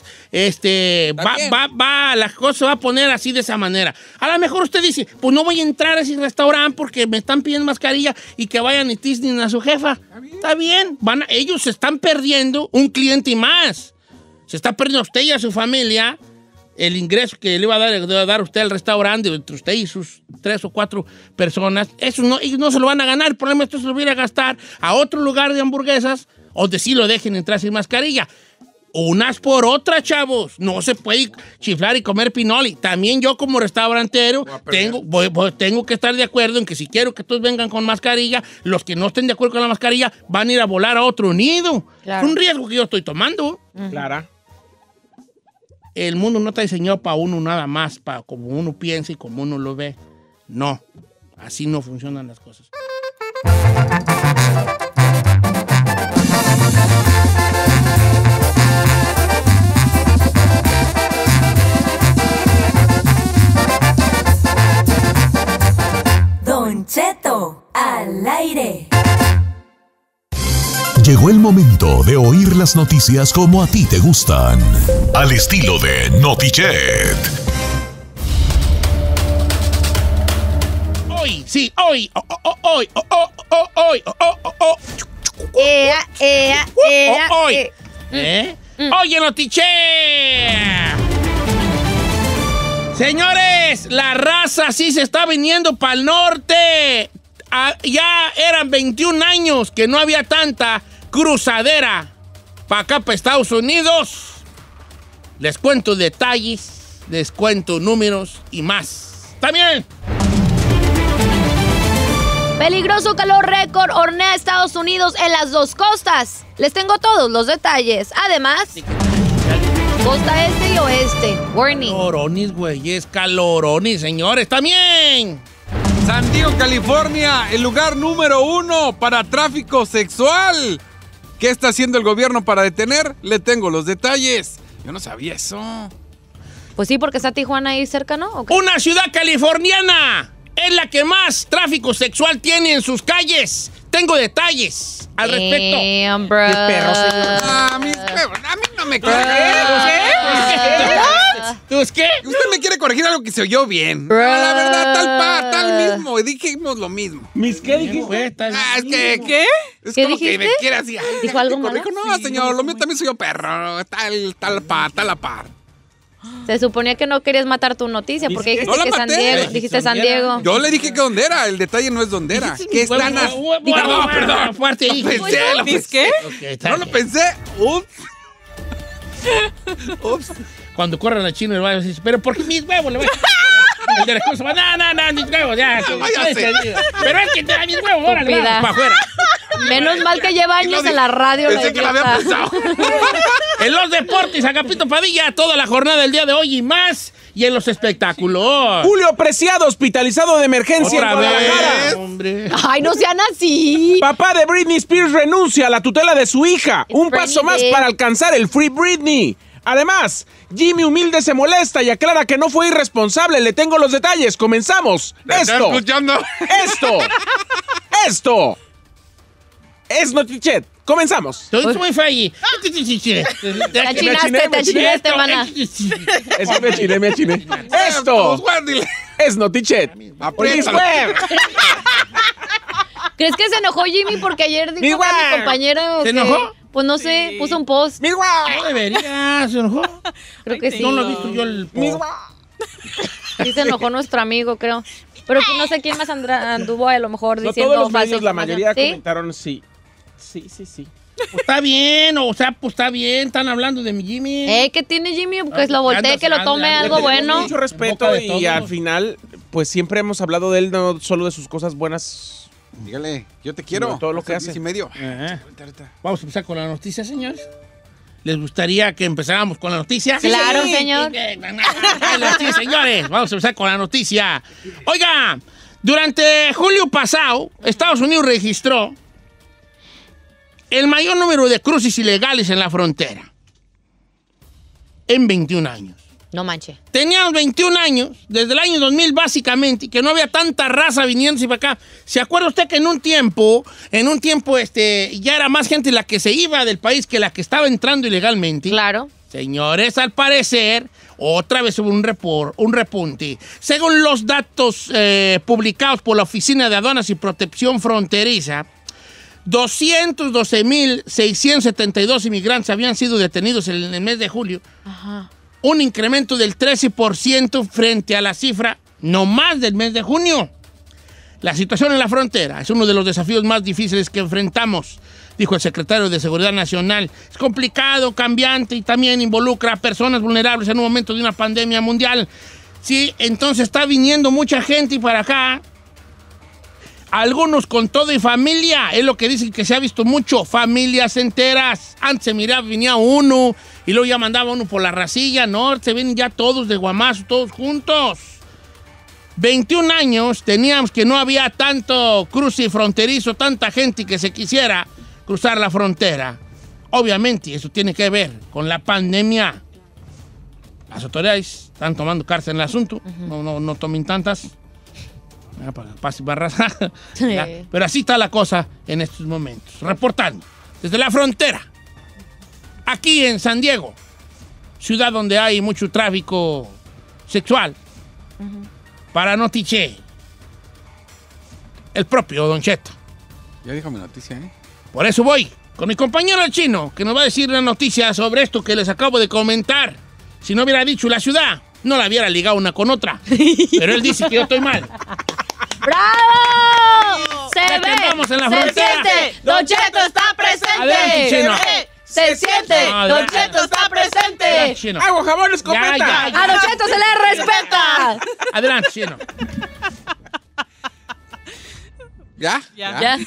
la cosa se va a poner así de esa manera. A lo mejor usted dice, pues no voy a entrar a ese restaurante porque me están pidiendo mascarilla y que vayan y tisnen a su jefa. Está bien. Ellos se están perdiendo un cliente más. Se está perdiendo usted y a su familia el ingreso que le va a dar usted al restaurante entre usted y sus 3 o 4 personas. Eso no, ellos no se lo van a ganar. El problema es que se lo van a gastar a otro lugar de hamburguesas o de si lo dejen entrar sin mascarilla. Unas por otras, chavos. No se puede chiflar y comer pinoli. También yo como restaurantero tengo que estar de acuerdo en que si quiero que todos vengan con mascarilla, los que no estén de acuerdo con la mascarilla van a ir a volar a otro nido. Claro. Es un riesgo que yo estoy tomando. Clara. El mundo no está diseñado para uno nada más, para como uno piensa y como uno lo ve. No, así no funcionan las cosas. Don Cheto, al aire. Llegó el momento de oír las noticias como a ti te gustan. Al estilo de Notichet. Hoy. Oye, Notichet. Señores, la raza sí se está viniendo para el norte. Ya eran 21 años que no había tanta cruzadera para acá, para Estados Unidos. Les cuento detalles, les cuento números y más. También. Peligroso calor récord hornea Estados Unidos en las dos costas. Les tengo todos los detalles. Además, costa este y oeste. Warning. Caloronis, güey, es caloronis, señores. También. San Diego, California, el lugar número 1 para tráfico sexual. ¿Qué está haciendo el gobierno para detener? Le tengo los detalles. Yo no sabía eso. Pues sí, porque está Tijuana ahí cerca, ¿no? ¿O qué? Una ciudad californiana es la que más tráfico sexual tiene en sus calles. Tengo detalles al respecto. Damn, bro. Qué perro, señor. A mí no me corrige. ¿Tú es qué? Usted me quiere corregir algo que se oyó bien. No, la verdad, tal mismo. Dijimos lo mismo. ¿Mis qué dijiste? Fue, está bien. Es que, ¿qué? Es ¿Qué como que dijiste? me quiere así. Ay, ¿Dijo algo malo? corrijo. No, señor, lo mío también soy yo perro. Tal a par. Se suponía que no querías matar tu noticia porque dijiste No la que San maté. Diego. Dijiste San Diego. Yo le dije que dónde era. El detalle no es dónde era. ¿Qué están Perdón. Fuerte ahí. Lo pensé, lo ¿Mis pensé. qué? Ok, está No lo bien. pensé. Ups. Cuando corran al chino, le va a decir, pero ¿por qué mis huevos? Le voy a... El de la cosa va, no, mis huevos, ya. váyase. Pero es que te da mis huevos, órale, Estúpida. vamos, para afuera. Menos mal que lleva años en la radio. Pensé que la había idiota. pensado. En los deportes, Agapito Padilla, toda la jornada del día de hoy y más. Y en los espectáculos. Julio Preciado, hospitalizado de emergencia Otra en Guadalajara. vez, hombre. Ay, no sean así. Papá de Britney Spears renuncia a la tutela de su hija. Un Britney paso más Day. para alcanzar el Free Britney. Además, Jimmy Humilde se molesta y aclara que no fue irresponsable. Le tengo los detalles. Comenzamos. ¿Estás escuchando? Esto es Notichet. Comenzamos. Estoy muy falli. Te achinaste, maná. Eso me achiné. Esto es Notichet. Apriétalo. ¿Crees que se enojó Jimmy porque ayer dijo que Igual. mi compañero... ¿Se que, enojó? Pues no sé, puso un post. No debería, se enojó. Creo que sí. No lo he visto yo el... Sí se enojó nuestro amigo, creo. Pero pues no sé quién más anduvo a lo mejor No diciendo todos los falsa medios, la información. mayoría ¿Sí? comentaron sí. Sí. Pues está bien, o sea, pues está bien, están hablando de mi Jimmy. ¿Qué tiene Jimmy? Pues lo voltee, que lo tome anda, algo le tenemos bueno. Mucho respeto Boca de y todos. al final, pues siempre hemos hablado de él, no solo de sus cosas buenas. Dígale, yo te quiero. No, todo lo que Hasta hace. 10:30. Ajá. Vamos a empezar con la noticia, señores. ¿Les gustaría que empezáramos con la noticia? Claro, señor. Sí, señores, vamos a empezar con la noticia. Oiga, durante julio pasado, Estados Unidos registró el mayor número de cruces ilegales en la frontera en 21 años. No manche. Teníamos 21 años, desde el año 2000 básicamente, que no había tanta raza viniéndose para acá. ¿Se acuerda usted que en un tiempo, ya era más gente la que se iba del país que la que estaba entrando ilegalmente? Claro. Señores, al parecer, otra vez hubo un repunte. Según los datos publicados por la Oficina de Aduanas y Protección Fronteriza, 212,672 inmigrantes habían sido detenidos en el mes de julio. Ajá. Un incremento del 13% frente a la cifra no más del mes de junio. La situación en la frontera es uno de los desafíos más difíciles que enfrentamos, dijo el secretario de Seguridad Nacional. Es complicado, cambiante y también involucra a personas vulnerables en un momento de una pandemia mundial. Sí, entonces está viniendo mucha gente para acá. Algunos con todo y familia, es lo que dicen que se ha visto mucho, familias enteras. Antes se miraba, venía uno y luego ya mandaba uno por la racilla, no, se ven ya todos de guamazo, todos juntos. 21 años teníamos que no había tanto cruce fronterizo, tanta gente que se quisiera cruzar la frontera. Obviamente, eso tiene que ver con la pandemia. Las autoridades están tomando cartas en el asunto, no tomen tantas. Para paz y barraza. Sí. Pero así está la cosa en estos momentos. Reportando desde la frontera, aquí en San Diego, ciudad donde hay mucho tráfico sexual, para Notiche, el propio Don Cheto. Ya dijo mi noticia, ¿eh? Por eso voy con mi compañero el chino, que nos va a decir una noticia sobre esto que les acabo de comentar. Si no hubiera dicho la ciudad, no la hubiera ligado una con otra. Pero él dice que yo estoy mal. ¡Bravo! Se Ya que ve, andamos en la se frontera. siente, Don Cheto está presente. Adelante, chino. Se siente, No, Don adelante. Cheto está Adelante, presente. chino. ¡Agua, jabón, escopeta! Ya. A Don Cheto se le respeta. Adelante, chino. ¿Ya? Ya.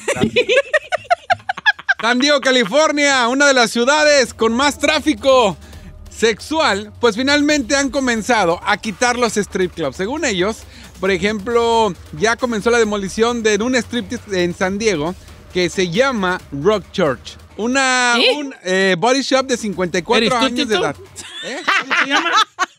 San Diego, California, una de las ciudades con más tráfico sexual, pues finalmente han comenzado a quitar los strip clubs. Según ellos, por ejemplo, ya comenzó la demolición de un striptease en San Diego que se llama Rock Church. Un body shop de 54 años de edad. ¿Cómo se llama?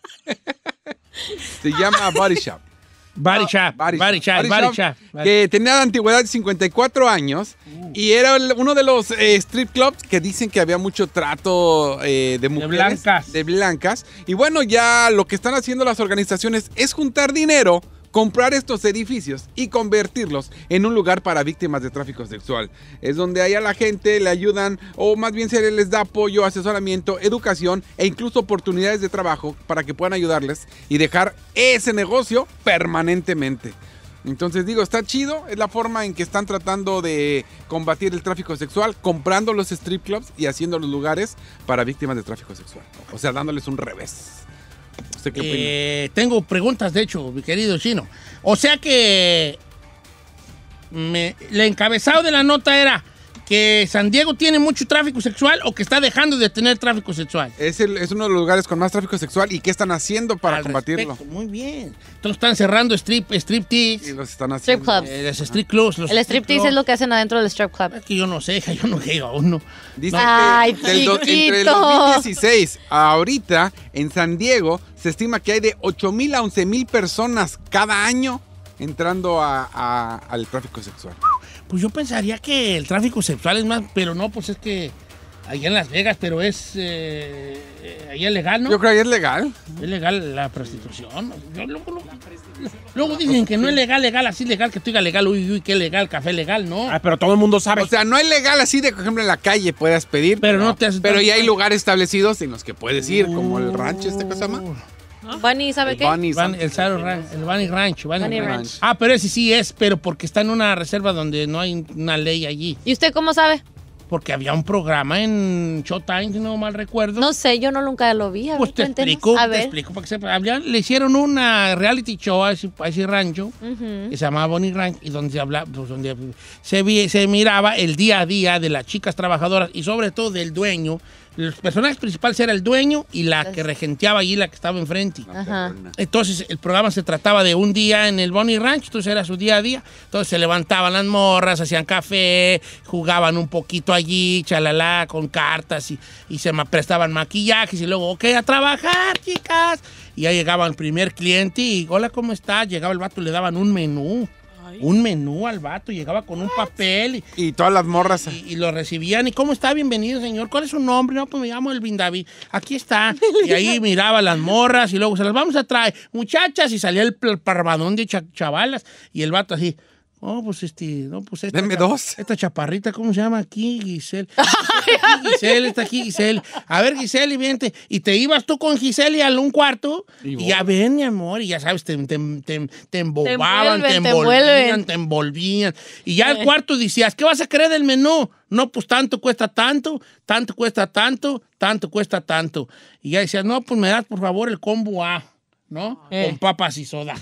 Se llama Body Shop. Body Shop. Que tenía la antigüedad de 54 años y era uno de los strip clubs que dicen que había mucho trato de mujeres. De blancas. Y bueno, ya lo que están haciendo las organizaciones es juntar dinero, comprar estos edificios y convertirlos en un lugar para víctimas de tráfico sexual. Es donde ahí a la gente le ayudan, o más bien se les da apoyo, asesoramiento, educación e incluso oportunidades de trabajo para que puedan ayudarles y dejar ese negocio permanentemente. Entonces digo, está chido, es la forma en que están tratando de combatir el tráfico sexual, comprando los strip clubs y haciendo los lugares para víctimas de tráfico sexual. O sea, dándoles un revés. ¿Usted qué opina? Tengo preguntas, de hecho, mi querido Chino. O sea que el encabezado de la nota era que San Diego tiene mucho tráfico sexual o que está dejando de tener tráfico sexual. Es uno de los lugares con más tráfico sexual. ¿Y qué están haciendo para combatirlo? Muy bien. Entonces están cerrando striptease. Y los están haciendo. Strip clubs. Los strip clubs. El striptease es lo que hacen adentro del strip club. Es que yo no sé, yo no he ido aún, no. Dice Ay, que entre el 2016 a ahorita, en San Diego, se estima que hay de 8,000 a 11,000 personas cada año entrando al tráfico sexual. Pues yo pensaría que el tráfico sexual es más, pero no, pues es que allá en Las Vegas, pero es allá es legal, ¿no? Yo creo que es legal. Es legal la prostitución. Luego dicen que no es legal, así legal, que tú digas legal, uy, que legal, café legal, ¿no? Pero todo el mundo sabe. O sea, no es legal así de, por ejemplo, en la calle puedas pedir. Pero no te haces. Pero ya hay lugares establecidos en los que puedes ir, como el rancho, ¿qué se llama? Bunny, ¿sabe qué? El Bunny Ranch. Pero ese sí es, pero porque está en una reserva donde no hay una ley allí. ¿Y usted cómo sabe? Porque había un programa en Showtime, si no mal recuerdo. No sé, yo nunca lo vi. Pues te explico para que sepas. Le hicieron una reality show a ese rancho, que se llamaba Bunny Ranch, y donde se miraba el día a día de las chicas trabajadoras y sobre todo del dueño. Los personajes principales era el dueño y la que regenteaba allí, la que estaba enfrente. Ajá. Entonces, el programa se trataba de un día en el Bunny Ranch, entonces era su día a día. Entonces, se levantaban las morras, hacían café, jugaban un poquito allí, chalala, con cartas y se prestaban maquillajes y luego, ok, a trabajar, chicas. Y ya llegaba el primer cliente y, hola, ¿cómo estás? Llegaba el vato y le daban un menú. Un menú al vato, llegaba con un papel. Y todas las morras. Y lo recibían. ¿Y cómo está? Bienvenido, señor. ¿Cuál es su nombre? No, pues me llamo Elvin David. Aquí está. Y ahí miraba las morras y luego se las vamos a traer. Muchachas, y salía el parvadón de chavalas. Y el vato así. Oh, pues Deme dos. Esta chaparrita, ¿cómo se llama aquí? Giselle. Está aquí Giselle. A ver, Giselle, vente. Y te ibas tú con Giselle a un cuarto y ya ven, mi amor, y ya sabes, te embobaban, te envolvían. Y ya el cuarto decías, ¿qué vas a querer del menú? No, pues tanto cuesta tanto, tanto cuesta tanto, tanto cuesta tanto. Y ya decías, no, pues me das, por favor, el combo A. ¿No? Con papas y soda.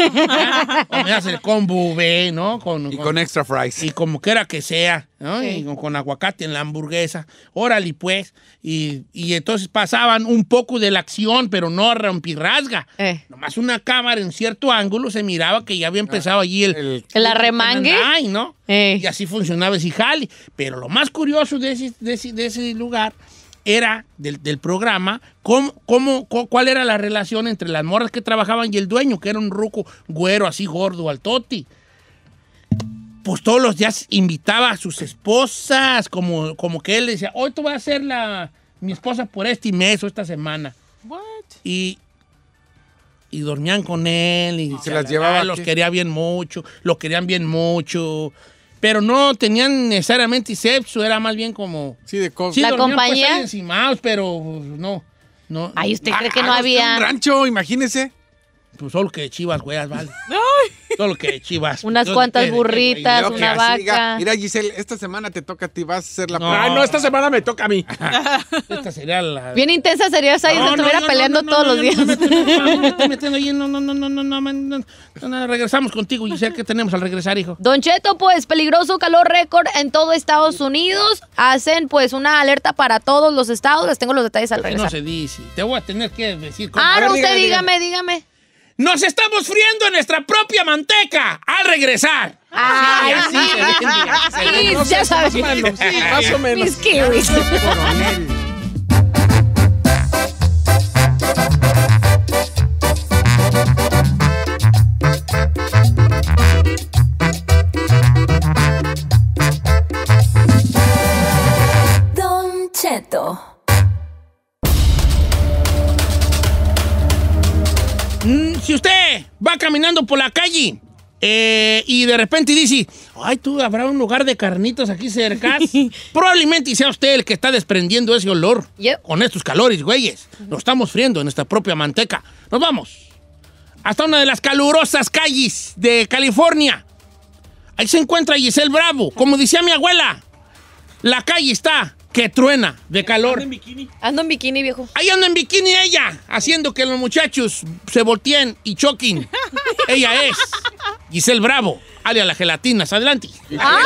O me das el combo B, ¿no? Con extra fries. Y como quiera que sea, ¿no? Y con aguacate en la hamburguesa. Órale, pues. Y entonces pasaban un poco de la acción, pero no rompirrasga. Nomás una cámara en cierto ángulo se miraba que ya había empezado allí el arremangue. ¿No? Y así funcionaba ese jale. Pero lo más curioso de ese lugar era del programa, cuál era la relación entre las morras que trabajaban y el dueño, que era un ruco güero así gordo al toti. Pues todos los días invitaba a sus esposas, como que él decía, hoy tú vas a ser mi esposa por este mes o esta semana. What? Y dormían con él y se las llevaba. Los quería bien mucho, lo querían bien mucho. Pero no tenían necesariamente sexo, era más bien como... Sí, de cosas. Sí, la compañía. Pues encimados, pero no. Ay, ¿usted cree que no había? Un rancho, imagínese. Pues solo que de chivas, güeyas, vale. Solo que de chivas. Unas cuantas burritas, una vaca. Mira, Giselle, esta semana te toca a ti, vas a ser la... No, esta semana me toca a mí. Esta sería la... Bien intensa sería esa y se estuviera peleando todos los días. No me estoy metiendo ahí, no. Regresamos contigo, Giselle, ¿qué tenemos al regresar, hijo? Don Cheto, pues, peligroso calor récord en todo Estados Unidos. Hacen, pues, una alerta para todos los estados. Les tengo los detalles al regresar. No se dice. Te voy a tener que decir cómo. No, usted dígame. ¡Nos estamos friendo en nuestra propia manteca! ¡Al regresar! Ay, sí, se vende. sí, ya sabes. Más o menos. Mis kiwis. Coronel. Don Cheto. Si usted va caminando por la calle y de repente dice, ay, tú, habrá un lugar de carnitas aquí cerca, probablemente sea usted el que está desprendiendo ese olor. Yep. Con estos calores, güeyes. Nos estamos friendo en nuestra propia manteca. Nos vamos hasta una de las calurosas calles de California. Ahí se encuentra Giselle Bravo. Como decía mi abuela, la calle está que truena de calor. Ando en bikini, viejo. Ahí anda en bikini ella, haciendo que los muchachos se volteen y choquen. Ella es Giselle Bravo, alias la Gelatinas. Adelante. ¡Alias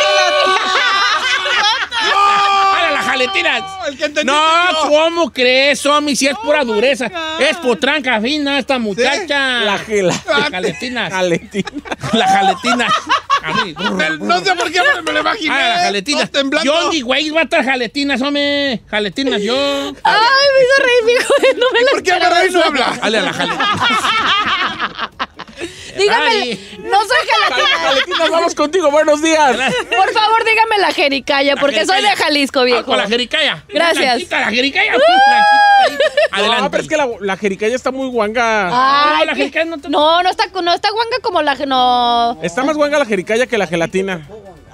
la Gelatinas! No, ¿cómo crees, Somi? Si es pura dureza. Es potranca fina esta muchacha. La Gelatinas. Jaletina. La Gelatinas. A mí. No sé por qué me lo imaginé. La Gelatinas. Todo temblando. Yo, güey, va a estar Gelatinas, hombre. Gelatinas, yo. Ay, me hizo reír, viejo. No me la ¿Por qué agarra y no habla? Alias la Gelatinas. Dígame, no soy gelatina. Jaletina, vamos contigo. Buenos días. Por favor, dígame la jericaya, porque soy de Jalisco, viejo. Con la jericaya. Gracias. Blanquita, la jericaya. Adelante. No, pero es que la jericaya está muy guanga. Ay, No, la jericaya no te- no está guanga como la... No. Está más guanga la jericaya que la gelatina.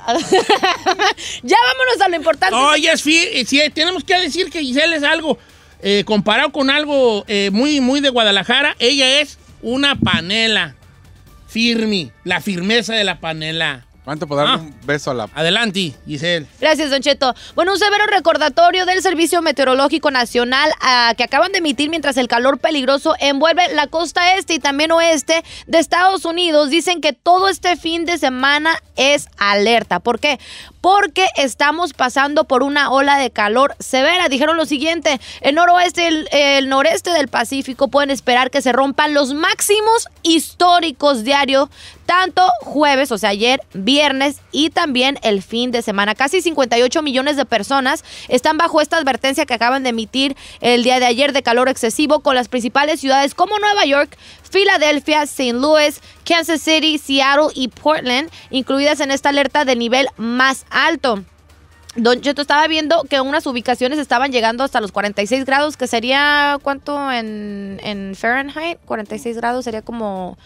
Ya vámonos a lo importante. No, ella es sí, tenemos que decir que Giselle es algo, comparado con algo muy, muy de Guadalajara, ella es una panela. Firme, la firmeza de la panela. ¿Cuánto por darle un beso a la... Adelante, Giselle. Gracias, Don Cheto. Bueno, un severo recordatorio del Servicio Meteorológico Nacional que acaban de emitir mientras el calor peligroso envuelve la costa este y también oeste de Estados Unidos. Dicen que todo este fin de semana es alerta. ¿Por qué? Porque estamos pasando por una ola de calor severa. Dijeron lo siguiente, el noroeste y el noreste del Pacífico pueden esperar que se rompan los máximos históricos diarios, tanto jueves, o sea, ayer, viernes y también el fin de semana. Casi 58 millones de personas están bajo esta advertencia que acaban de emitir el día de ayer de calor excesivo, con las principales ciudades como Nueva York, Filadelfia, St. Louis, Kansas City, Seattle y Portland, incluidas en esta alerta de nivel más alto. Don Cheto, estaba viendo que unas ubicaciones estaban llegando hasta los 46 grados, que sería, ¿cuánto en Fahrenheit? 46 grados sería como,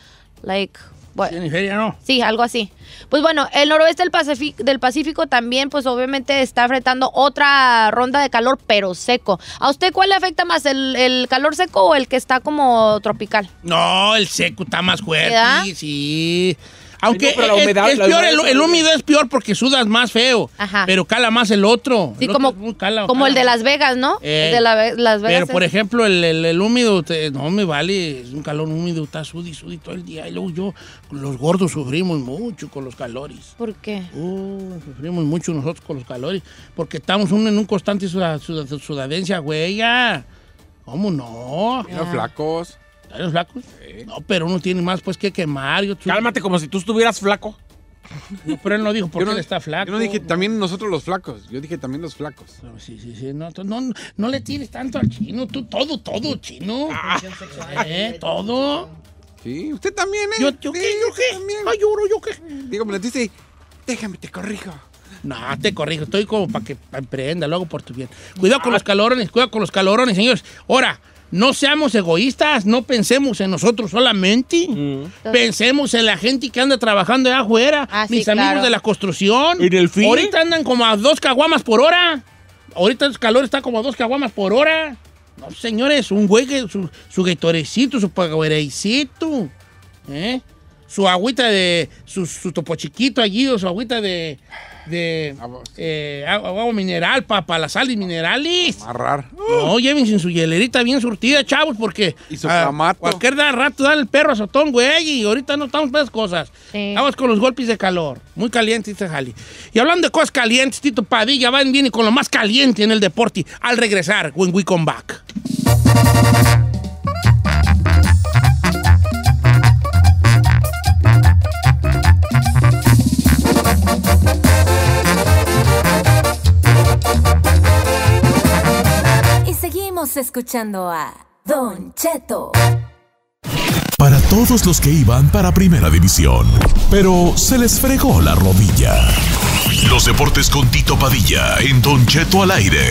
Jennifer, ¿no? Sí, algo así. Pues bueno, el noroeste del Pacífico también, pues obviamente está enfrentando otra ronda de calor, pero seco. ¿A usted cuál le afecta más, el calor seco o el que está como tropical? No, el seco está más fuerte, ¿verdad? sí. Aunque Ay, no, pero la humedad- es la peor, humedad- el húmedo es peor porque sudas más feo. Ajá. Pero cala más el otro. Sí, El como, otro cala el de más. Las Vegas, ¿no? El de Las Vegas. Pero, por ejemplo, el húmedo, no me vale, es un calor húmedo, está sudi todo el día. Y luego los gordos sufrimos mucho con los calores. ¿Por qué? Sufrimos mucho nosotros con los calores, porque estamos en un constante sudadencia, güey, ya. ¿Cómo no? Los flacos. ¿Están los flacos? No, pero uno tiene más pues que quemar. Cálmate como si tú estuvieras flaco. No, pero él no dijo por Yo qué no- él está flaco. Yo no dije también nosotros los flacos. Yo dije también los flacos. Sí. No le tires tanto al chino. Tú, todo, chino. Todo. Sí, usted también, ¿eh? ¿Yo Sí, qué? usted también. Ay, ¿yo qué? Digo, me lo dice, déjame, te corrijo. No, te corrijo. Estoy como para que emprenda, lo hago por tu bien. Cuidado con los calorones, señores. Ahora, no seamos egoístas, no pensemos en nosotros solamente. Pensemos en la gente que anda trabajando allá afuera. Ah, sí, mis claro. amigos de la construcción. ¿En el fin? Ahorita andan como a 2 caguamas por hora. Ahorita el calor está como a 2 caguamas por hora. No, señores, un güey que su gatorecito, su pagaverecito, su agüita de, su topo chiquito allí, o su agüita de agua mineral para las sales minerales. Amarrar. No, llévense su hielerita bien surtida, chavos, porque Y su clamato. cualquier rato da el perro azotón, güey, y ahorita no estamos para esas cosas. Sí. Vamos con los golpes de calor. Muy caliente este jali. Y hablando de cosas calientes, Tito Padilla viene con lo más caliente en el deporte al regresar, when we come back. escuchando a Don Cheto. Para todos los que iban para Primera División, pero se les fregó la rodilla. Los deportes con Tito Padilla en Don Cheto al aire.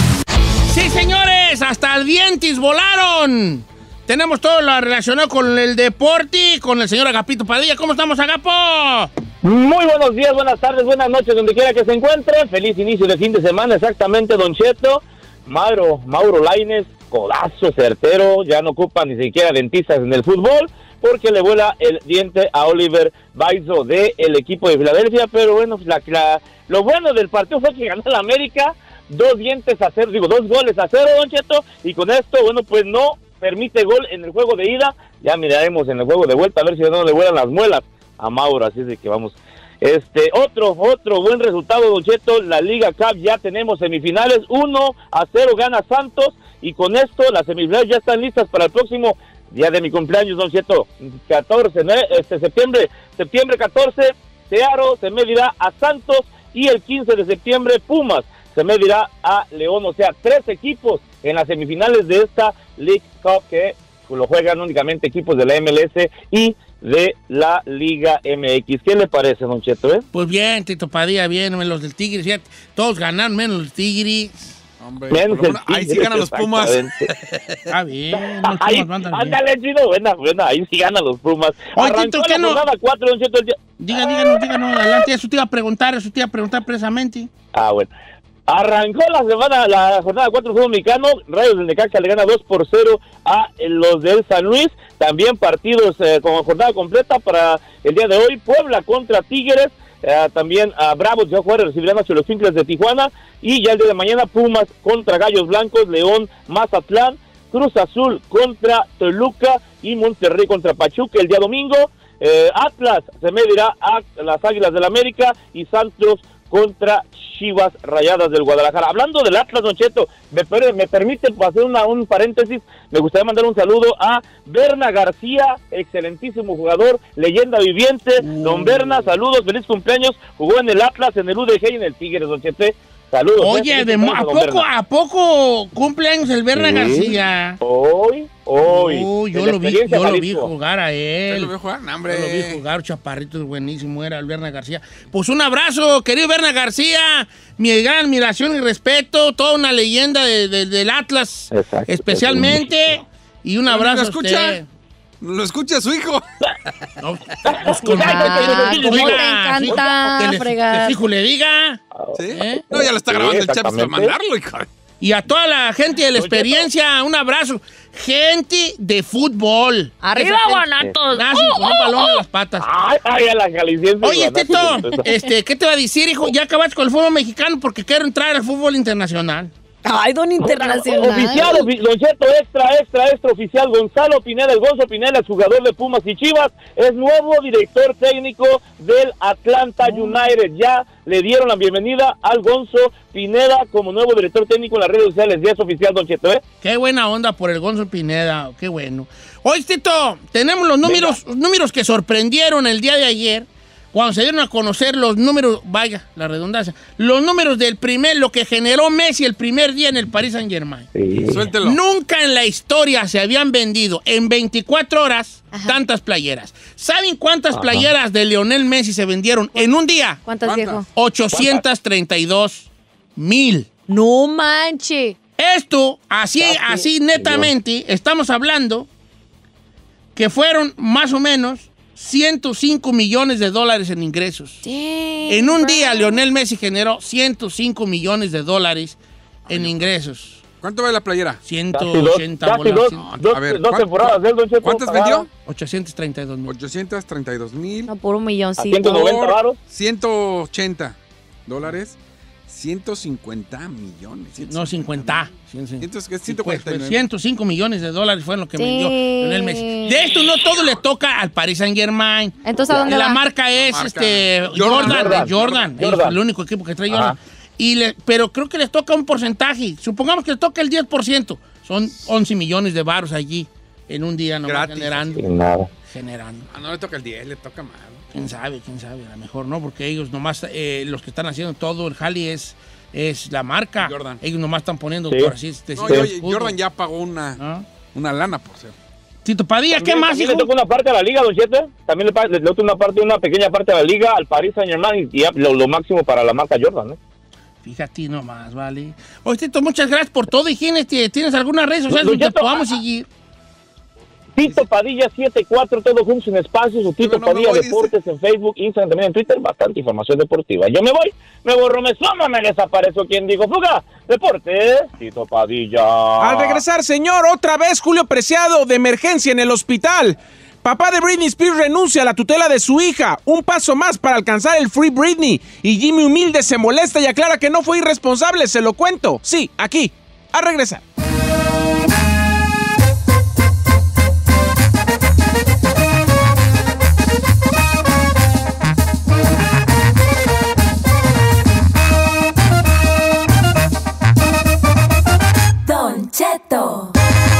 Sí, señores, hasta el dientes volaron. Tenemos todo lo relacionado con el deporte, con el señor Agapito Padilla. ¿Cómo estamos, Agapo? Muy buenos días, buenas tardes, buenas noches, donde quiera que se encuentre. Feliz inicio de fin de semana, exactamente, Don Cheto. Mauro Lainez, codazo certero, ya no ocupa ni siquiera dentistas en el fútbol, porque le vuela el diente a Oliver Baizo del equipo de Filadelfia. Pero bueno, lo bueno del partido fue que ganó el América 2 goles a 0, Don Cheto, y con esto, bueno, pues no permite gol en el juego de ida. Ya miraremos en el juego de vuelta a ver si no le vuelan las muelas a Mauro, así es de que vamos. Otro buen resultado, Don Cheto, la Liga Cup, ya tenemos semifinales, 1-0 gana Santos, y con esto las semifinales ya están listas para el próximo día de mi cumpleaños, Don Cheto, 14, septiembre 14, Seattle se medirá a Santos, y el 15 de septiembre Pumas se medirá a León. O sea, 3 equipos en las semifinales de esta League Cup, que lo juegan únicamente equipos de la MLS y de la Liga MX. ¿Qué le parece, Don Cheto? Pues bien, Tito Padilla, bien, los del Tigres, ya todos ganaron menos los Tigres. Hombre, ahí sí ganan los Pumas. Está bien, ándale, Chino, buena, ahí sí ganan los Pumas. Oye, Tito, ¿qué no? 4, Don Cheto, Díganos, adelante, eso te iba a preguntar precisamente. Bueno. Arrancó la jornada 4 del fútbol mexicano. Rayos del Necaxa le gana 2-0 a los del San Luis. También partidos con jornada completa para el día de hoy. Puebla contra Tigres. También Bravos de Juárez recibirán a los Quincles de Tijuana. Y ya el día de mañana Pumas contra Gallos Blancos, León, Mazatlán, Cruz Azul contra Toluca y Monterrey contra Pachuca. El día domingo Atlas se medirá a las Águilas del América y Santos contra Chivas Rayadas del Guadalajara. Hablando del Atlas, Don Cheto, me permite hacer un paréntesis. Me gustaría mandar un saludo a Berna García, excelentísimo jugador, leyenda viviente. Don Berna, saludos, feliz cumpleaños. Jugó en el Atlas, en el UDG y en el Tigres, Don Cheto. Saludos. Oye, ¿a poco cumpleaños el Berna García? Hoy. Yo lo vi jugar a él. ¿Lo vi jugar? No, hombre. Yo lo vi jugar, chaparrito, buenísimo era el Berna García. Pues un abrazo, querido Berna García. Mi gran admiración y respeto. Toda una leyenda del Atlas. Exacto, especialmente. Y un abrazo a usted. Lo escucha su hijo. No, pues con ¿cómo te encanta fregar? Que fijo le diga. ¿Sí? No, ya lo está grabando el chat para mandarlo, hijo. Y a toda la gente de la experiencia, un abrazo. Gente de fútbol. ¡Arriba, Guanatos! Nacen con un balón en las patas. Ay, a la jalisciense. Oye, Tito, ¿qué te va a decir, hijo? Ya acabaste con el fútbol mexicano porque quiero entrar al fútbol internacional. Ay, don internacional. Oficial, Don Cheto, extra oficial. Gonzalo Pineda, el Gonzo Pineda, jugador de Pumas y Chivas, es nuevo director técnico del Atlanta United. Ya le dieron la bienvenida al Gonzo Pineda como nuevo director técnico en las redes sociales. Ya es oficial, Don Cheto, Qué buena onda por el Gonzo Pineda, qué bueno. Oye, Tito, tenemos los números que sorprendieron el día de ayer. Cuando se dieron a conocer los números, vaya, la redundancia, los números lo que generó Messi el primer día en el Paris Saint-Germain. Sí. Suéltelo. Nunca en la historia se habían vendido en 24 horas tantas playeras. ¿Saben cuántas playeras de Lionel Messi se vendieron en un día? ¿Cuántas, viejo? 832,000. No manche. Esto, así netamente, estamos hablando que fueron más o menos 105 millones de dólares en ingresos. En un día, Lionel Messi generó 105 millones de dólares en ingresos. ¿Cuánto vale la playera? 180 bolas. Dos temporadas del Don Cheto. ¿Cuántas vendió? 832,000. 832,000. No, por un milloncito. 190 varos. 180 dólares. 150 millones. No, 50. 149. $105 millones fue lo que vendió Lionel Messi. De esto no todo le toca al Paris Saint-Germain. Entonces, ¿a dónde la va? marca es Jordan. Es el único equipo que trae Jordan. Pero creo que les toca un porcentaje. Supongamos que les toca el 10%. Son 11 millones de varos allí en un día nomás generando. Generando. No le toca el 10, le toca más. ¿Quién sabe? A lo mejor no, porque ellos nomás, los que están haciendo todo el jali es es la marca. Jordan. Ellos nomás están poniendo Sí. por así. No, Jordan ya pagó una lana por ser. Tito Padilla, ¿qué más, También hijo? le toca una parte a la liga, Don Cheto. También le toca una pequeña parte a la liga, al Paris Saint-Germain, y ya lo máximo para la marca Jordan, ¿no? Fíjate nomás, vale. Oye, Tito, muchas gracias por todo. ¿Y tienes alguna red social donde te podamos seguir? Tito Padilla 74, todos juntos sin espacios, o Tito No me Padilla voy, Deportes en Facebook, Instagram, también en Twitter, bastante información deportiva. Yo me borro, me soma, me desaparezco. ¿Quién digo? Fuga, Deportes, Tito Padilla. Al regresar, señor, otra vez Julio Preciado de emergencia en el hospital. Papá de Britney Spears renuncia a la tutela de su hija. Un paso más para alcanzar el Free Britney. Y Jimmy Humilde se molesta y aclara que no fue irresponsable, se lo cuento. Sí, aquí, a regresar. Don Cheto.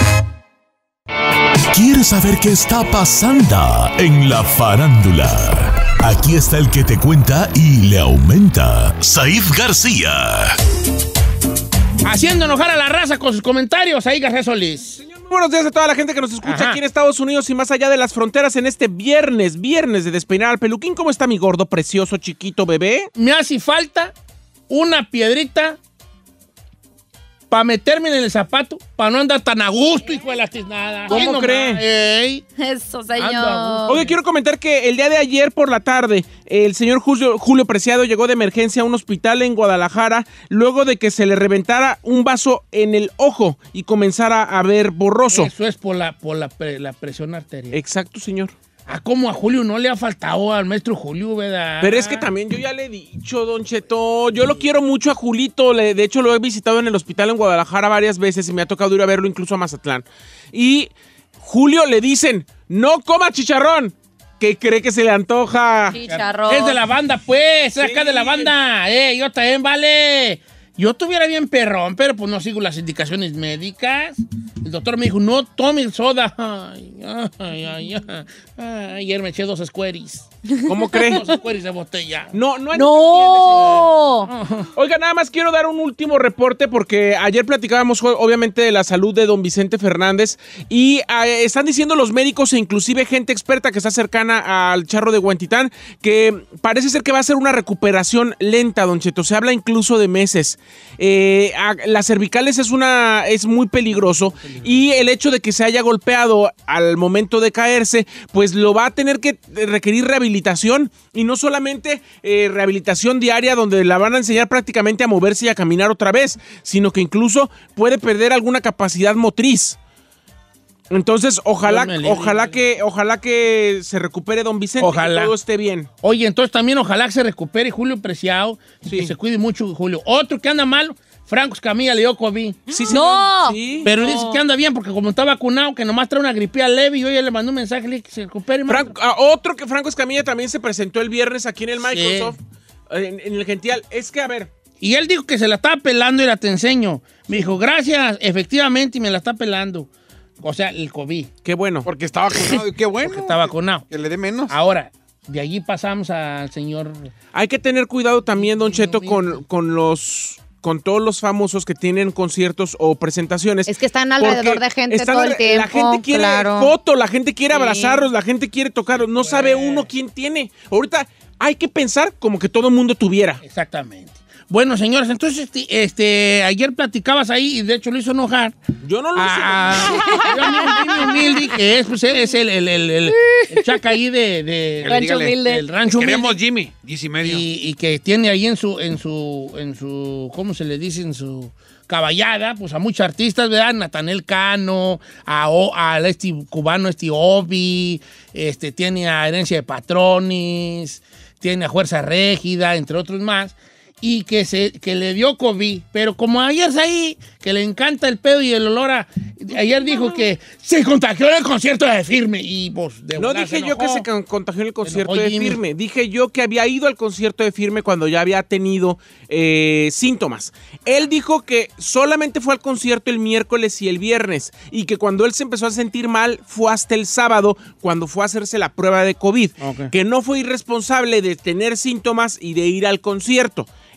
¿Quieres saber qué está pasando en la farándula? Aquí está el que te cuenta y le aumenta, Saif García. Haciendo enojar a la raza con sus comentarios, ahí García Solís. Muy buenos días a toda la gente que nos escucha aquí en Estados Unidos y más allá de las fronteras en este viernes de despeinar al peluquín. ¿Cómo está mi gordo, precioso, chiquito bebé? Me hace falta una piedrita para meterme en el zapato, para no andar tan a gusto, hijo de la tiznada. ¿Cómo cree? Eso, Ando a señor. Oye, quiero comentar que el día de ayer por la tarde, el señor Julio Preciado llegó de emergencia a un hospital en Guadalajara luego de que se le reventara un vaso en el ojo y comenzara a ver borroso. Eso es por la presión arterial. Exacto, señor. Como a Julio no le ha faltado al maestro Julio, ¿verdad? Pero es que también yo ya le he dicho, Don Cheto, yo lo quiero mucho a Julito, de hecho lo he visitado en el hospital en Guadalajara varias veces y me ha tocado ir a verlo incluso a Mazatlán. Y Julio le dicen, no coma chicharrón, que cree que se le antoja. Chicharrón. Es de la banda, pues, es acá de la banda. Yo también, vale. Yo tuviera bien perrón, pero pues no sigo las indicaciones médicas. El doctor me dijo, no tome soda. Ayer me eché 2 squares. ¿Cómo cree? 2 squares de botella. No. No. Oiga, nada más quiero dar un último reporte porque ayer platicábamos obviamente de la salud de don Vicente Fernández y están diciendo los médicos e inclusive gente experta que está cercana al charro de Huentitán que parece ser que va a ser una recuperación lenta, Don Cheto. Se habla incluso de meses. Las cervicales es muy peligroso y el hecho de que se haya golpeado al momento de caerse, pues lo va a tener que requerir rehabilitación y no solamente rehabilitación diaria donde la van a enseñar prácticamente a moverse y a caminar otra vez, sino que incluso puede perder alguna capacidad motriz. Entonces, ojalá que se recupere don Vicente, ojalá. que todo esté bien. Oye, entonces también ojalá que se recupere Julio Preciado, que se cuide mucho Julio. Otro que anda mal, Franco Escamilla le dio COVID. Sí, ¡No! Sí. Pero dice que anda bien porque como está vacunado, que nomás trae una gripea leve y yo ya le mandé un mensaje, le dije que se recupere. Otro que Franco Escamilla también se presentó el viernes aquí en el Microsoft, en el Gential. Es que, a ver... Y él dijo que se la estaba pelando y la te enseño. Me dijo, gracias, efectivamente, y me la está pelando. O sea, el COVID. Qué bueno. Porque está vacunado y qué bueno. Porque está vacunado. Que le dé menos. Ahora, de allí pasamos al señor... Hay que tener cuidado también, Don Cheto, con todos los famosos que tienen conciertos o presentaciones. Es que están alrededor de gente todo el tiempo. La gente quiere foto, la gente quiere abrazarlos, la gente quiere tocarlos. No sabe uno quién tiene. Ahorita hay que pensar como que todo el mundo tuviera. Exactamente. Bueno, señores, entonces ayer platicabas ahí y de hecho lo hizo enojar. Yo no lo hice. Yo humilde, que es el chaca ahí de Rancho Humilde. El Rancho Humilde. Queremos Jimmy, 10:30. Y que tiene ahí en su ¿cómo se le dice? En su caballada, pues a muchos artistas, ¿verdad? Natanael Cano, a este cubano, Obi, tiene a Herencia de Patrones, tiene a Fuerza Régida, entre otros más. Y que le dio COVID, pero como ayer ahí, que le encanta el pedo y el olor ayer dijo que se contagió en el concierto de Firme y pues de no dije yo que se contagió en el concierto de Firme, dije yo que había ido al concierto de Firme cuando ya había tenido síntomas. Él dijo que solamente fue al concierto el miércoles y el viernes y que cuando él se empezó a sentir mal fue hasta el sábado cuando fue a hacerse la prueba de COVID, que no fue irresponsable de tener síntomas y de ir al concierto.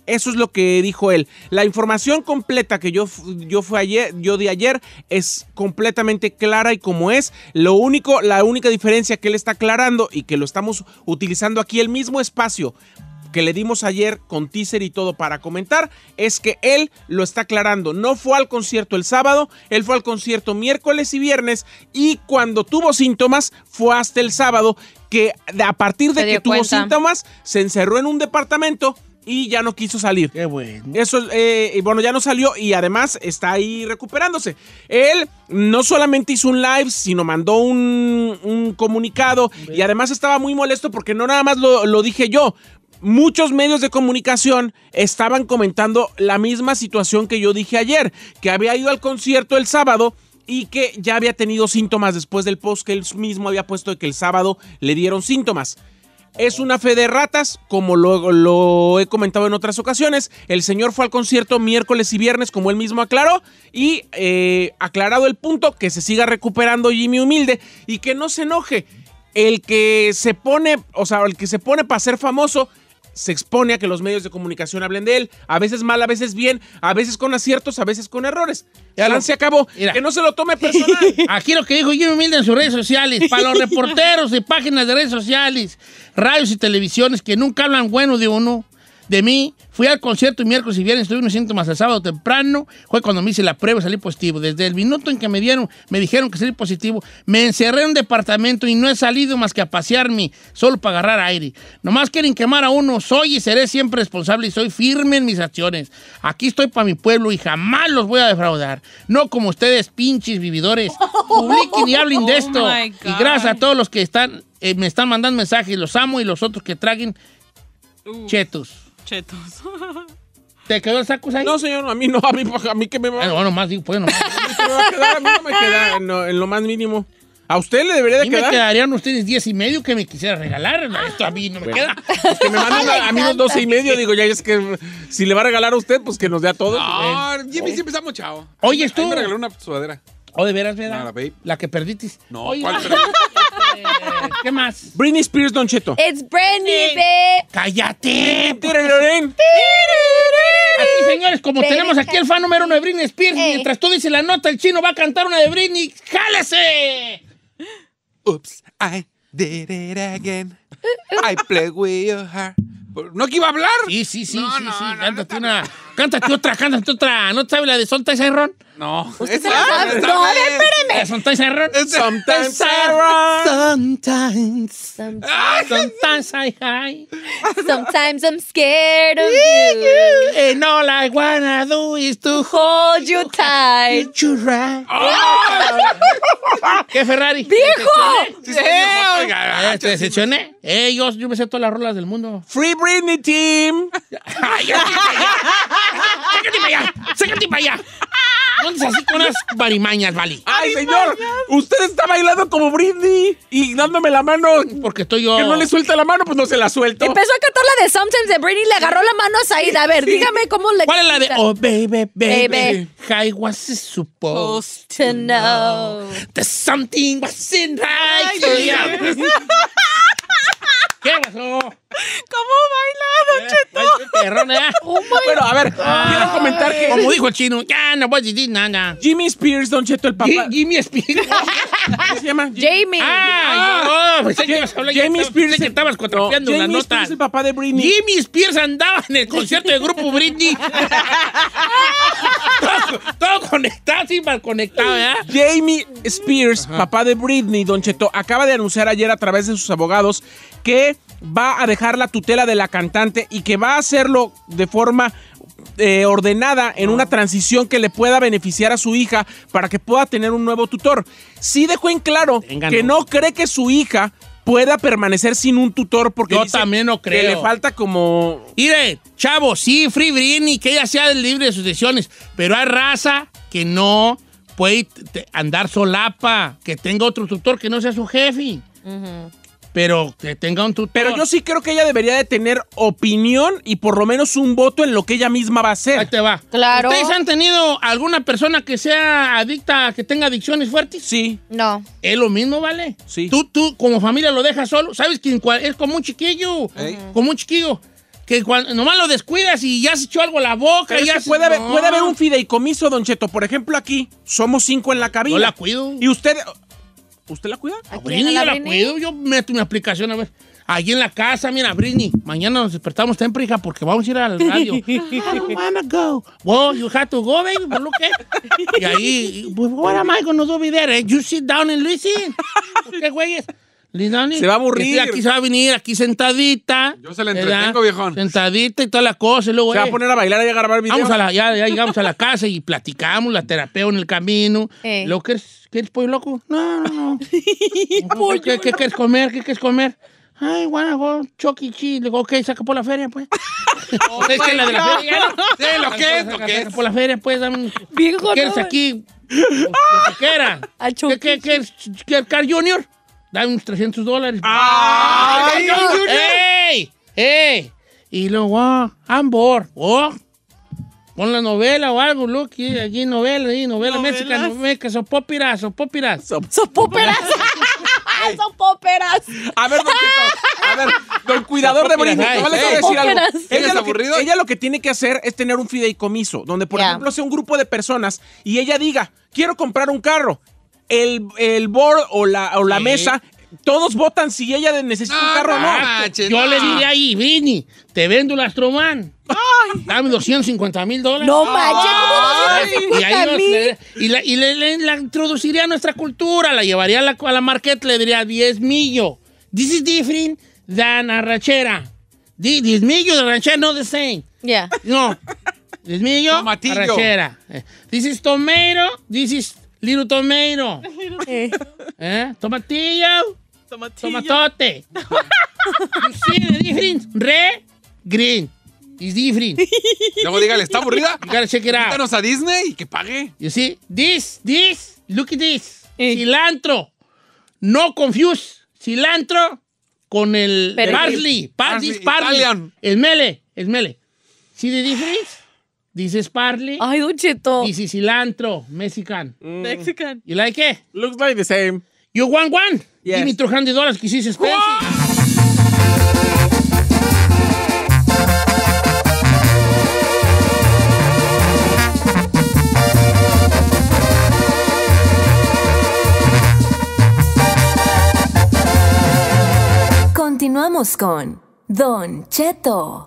Eso es lo que dijo él. La información completa que yo di ayer es completamente clara y como es. La única diferencia que él está aclarando y que lo estamos utilizando aquí, el mismo espacio que le dimos ayer con teaser y todo para comentar, es que él lo está aclarando. No fue al concierto el sábado, él fue al concierto miércoles y viernes y cuando tuvo síntomas fue hasta el sábado, que a partir de que tuvo síntomas se encerró en un departamento y ya no quiso salir. Qué bueno. Eso, bueno, ya no salió y además está ahí recuperándose. Él no solamente hizo un live, sino mandó un comunicado y además estaba muy molesto porque no nada más lo dije yo. Muchos medios de comunicación estaban comentando la misma situación que yo dije ayer, que había ido al concierto el sábado y que ya había tenido síntomas después del post que él mismo había puesto de que el sábado le dieron síntomas. Es una fe de ratas, como lo he comentado en otras ocasiones. El señor fue al concierto miércoles y viernes, como él mismo aclaró, y aclarado el punto, que se siga recuperando Jimmy Humilde y que no se enoje. El que se pone para ser famoso se expone a que los medios de comunicación hablen de él, a veces mal, a veces bien, a veces con aciertos, a veces con errores. Ya se acabó. Mira. Que no se lo tome personal. Aquí lo que dijo Jimmy Humilde en sus redes sociales, para los reporteros de páginas de redes sociales, radios y televisiones que nunca hablan bueno de uno, de mí, fui al concierto y miércoles y viernes tuve unos síntomas el sábado temprano, fue cuando me hice la prueba y salí positivo. Desde el minuto en que me dijeron que salí positivo, me encerré en un departamento y no he salido más que a pasearme, solo para agarrar aire. Nomás quieren quemar a uno, soy y seré siempre responsable y soy firme en mis acciones. Aquí estoy para mi pueblo y jamás los voy a defraudar. No como ustedes, pinches vividores. Publiquen y hablen de esto. Y gracias a todos los que me están mandando mensajes, los amo y los otros que traguen chetos. ¿Te quedó el saco ahí? No, señor, a mí no, a mí que me va. Bueno, más digo, pues no. A mí no me queda en lo más mínimo. ¿A usted le debería de quedar? Me quedarían ustedes 10.5 que me quisiera regalar. Esto a mí no me queda. Pues que me manden a mí unos 12.5. Digo, ya es que si le va a regalar a usted, pues que nos dé a todos. No, Jimmy siempre está mochado. Oye, tú. Me regaló una sudadera. ¿O de veras, verdad? No, la babe. La que perdiste. No, oye, ¿cuál ¿qué más? Britney Spears, Don Cheto. It's Britney, babe. ¡Cállate! Aquí, señores, como tenemos aquí el fan número 1 de Britney Spears, mientras tú dices la nota, el chino va a cantar una de Britney. ¡Jálese! Oops, I did it again. I play with your heart. ¿No que iba a hablar? Sí. Cántate otra. ¿No sabes la de Sometimes I Run? No. No, a ver, espéreme. Sometimes I Run. Sometimes I hide. Sometimes I'm scared of you. And all I wanna do is to hold you tight. You right. ¿Qué Ferrari? ¡Viejo! ¿Te decepcioné? Yo me sé todas las rolas del mundo. Free Britney Team. ¡Sácate para allá! ¿Dónde así con unas barimañas, vale? ¡Ay, señor! Usted está bailando como Britney y dándome la mano. Porque estoy yo. Que no le suelta la mano, pues no se la suelto. Empezó a cantar la de Sometimes de Britney y le agarró la mano a Said. A ver, dígame cómo le... ¿Cuál es la de Oh, baby? I was supposed to know that something wasn't right. ¿Qué pasó? ¿Cómo baila, Don Cheto? Bueno, a ver, quiero comentar que... Como dijo el chino, ya no voy a decir nada. Jimmy Spears, Don Cheto, el papá. Jimmy Spears. ¿Cómo se llama? Jamie. Pensé que ibas a hablar. Jamie Spears. Pensé que estabas contrapeando la Jamie nota. Spears, el papá de Britney. Jimmy Spears andaba en el concierto del grupo Britney. todo conectado, sí, mal conectado, ¿verdad? Jamie Spears, papá de Britney, Don Cheto, acaba de anunciar ayer a través de sus abogados que va a dejar la tutela de la cantante y que va a hacerlo de forma ordenada en una transición que le pueda beneficiar a su hija para que pueda tener un nuevo tutor. Sí dejó en claro que no cree que su hija pueda permanecer sin un tutor porque yo también no creo. Que le falta como... Mire, chavo, sí, Free Britney, que ella sea libre de sus decisiones, pero hay raza que no puede andar solapa, que tenga otro tutor que no sea su jefe. Pero que tenga un tutor. Pero yo sí creo que ella debería de tener opinión y por lo menos un voto en lo que ella misma va a hacer. Ahí te va. Claro. ¿Ustedes han tenido alguna persona que sea adicta, que tenga adicciones fuertes? Sí. No. Es lo mismo, ¿vale? Sí. Tú como familia lo dejas solo. ¿Sabes quién es como un chiquillo? Como un chiquillo. que nomás lo descuidas y ya se echó algo a la boca. Pero ya es que puede haber un fideicomiso, Don Cheto. Por ejemplo, aquí somos 5 en la cabina. Yo la cuido. ¿Y usted la cuida? Britney, yo la cuido. Yo meto mi aplicación a ver. Allí en la casa, mira, Britney, mañana nos despertamos temprano, hija, porque vamos a ir al radio. I don't wanna go. Well, you have to go, baby, ¿por lo qué? Y ahí, pues, what am I gonna do over there? You sit down and listen. ¿Por qué, güeyes? Se va a aburrir. Aquí se va a venir, aquí sentadita. Yo se la entretengo, viejón. Sentadita y toda la cosa. Y luego, se va a poner a bailar y a grabar videos. Ya llegamos a la casa y platicamos, la terapeo en el camino. Luego, ¿quieres pollo loco? No. ¿Qué quieres comer? ¿Qué quieres comer? Ay, wanna go Chuck E. Cheese. Le digo, ok, saca por la feria, pues. Es que la de la feria, ¿no? Sí, lo que es. Saca por la feria, pues, dame un... ¿Quieres aquí? Lo que quieras. ¿Qué quieres? Carl Jr.? Dame unos $300. ¡Ey! ¡Ey! Y luego, I'm bored. Pon la novela o algo, look, aquí novela mexicana, sopópiras. Sopóperas. A ver, Don Cheto, don cuidador de Britney, le voy a decir algo. Ella lo que tiene que hacer es tener un fideicomiso, donde, por ejemplo, sea un grupo de personas y ella diga, quiero comprar un carro. El board o la mesa, todos votan si ella necesita un carro o no. Yo le diría ahí, Britney, te vendo el Astroman. Dame $250,000. No manches, ¿cómo $250,000? Y la introduciría a nuestra cultura, la llevaría a la market, le diría 10 millos. This is different than arrachera. 10 millos de arrachera, not the same. Yeah. No, 10 millos, arrachera. This is tomato, this is little tomato. Tomatillo. Tomatote. You see the difference? Red, green. It's different. Luego dígale, ¿está aburrida? You gotta check it out. Invítanos a Disney y que pague. You see, this, look at this. Cilantro. No confuse cilantro con el parsley. Parsley. Italian. Esmele. See the difference? This is parsley. Ay, Don Cheto. This is cilantro. Mexican. You like it? Looks like the same. You want one? Yes. Give me $200 que this is expensive. Continuamos con Don Cheto.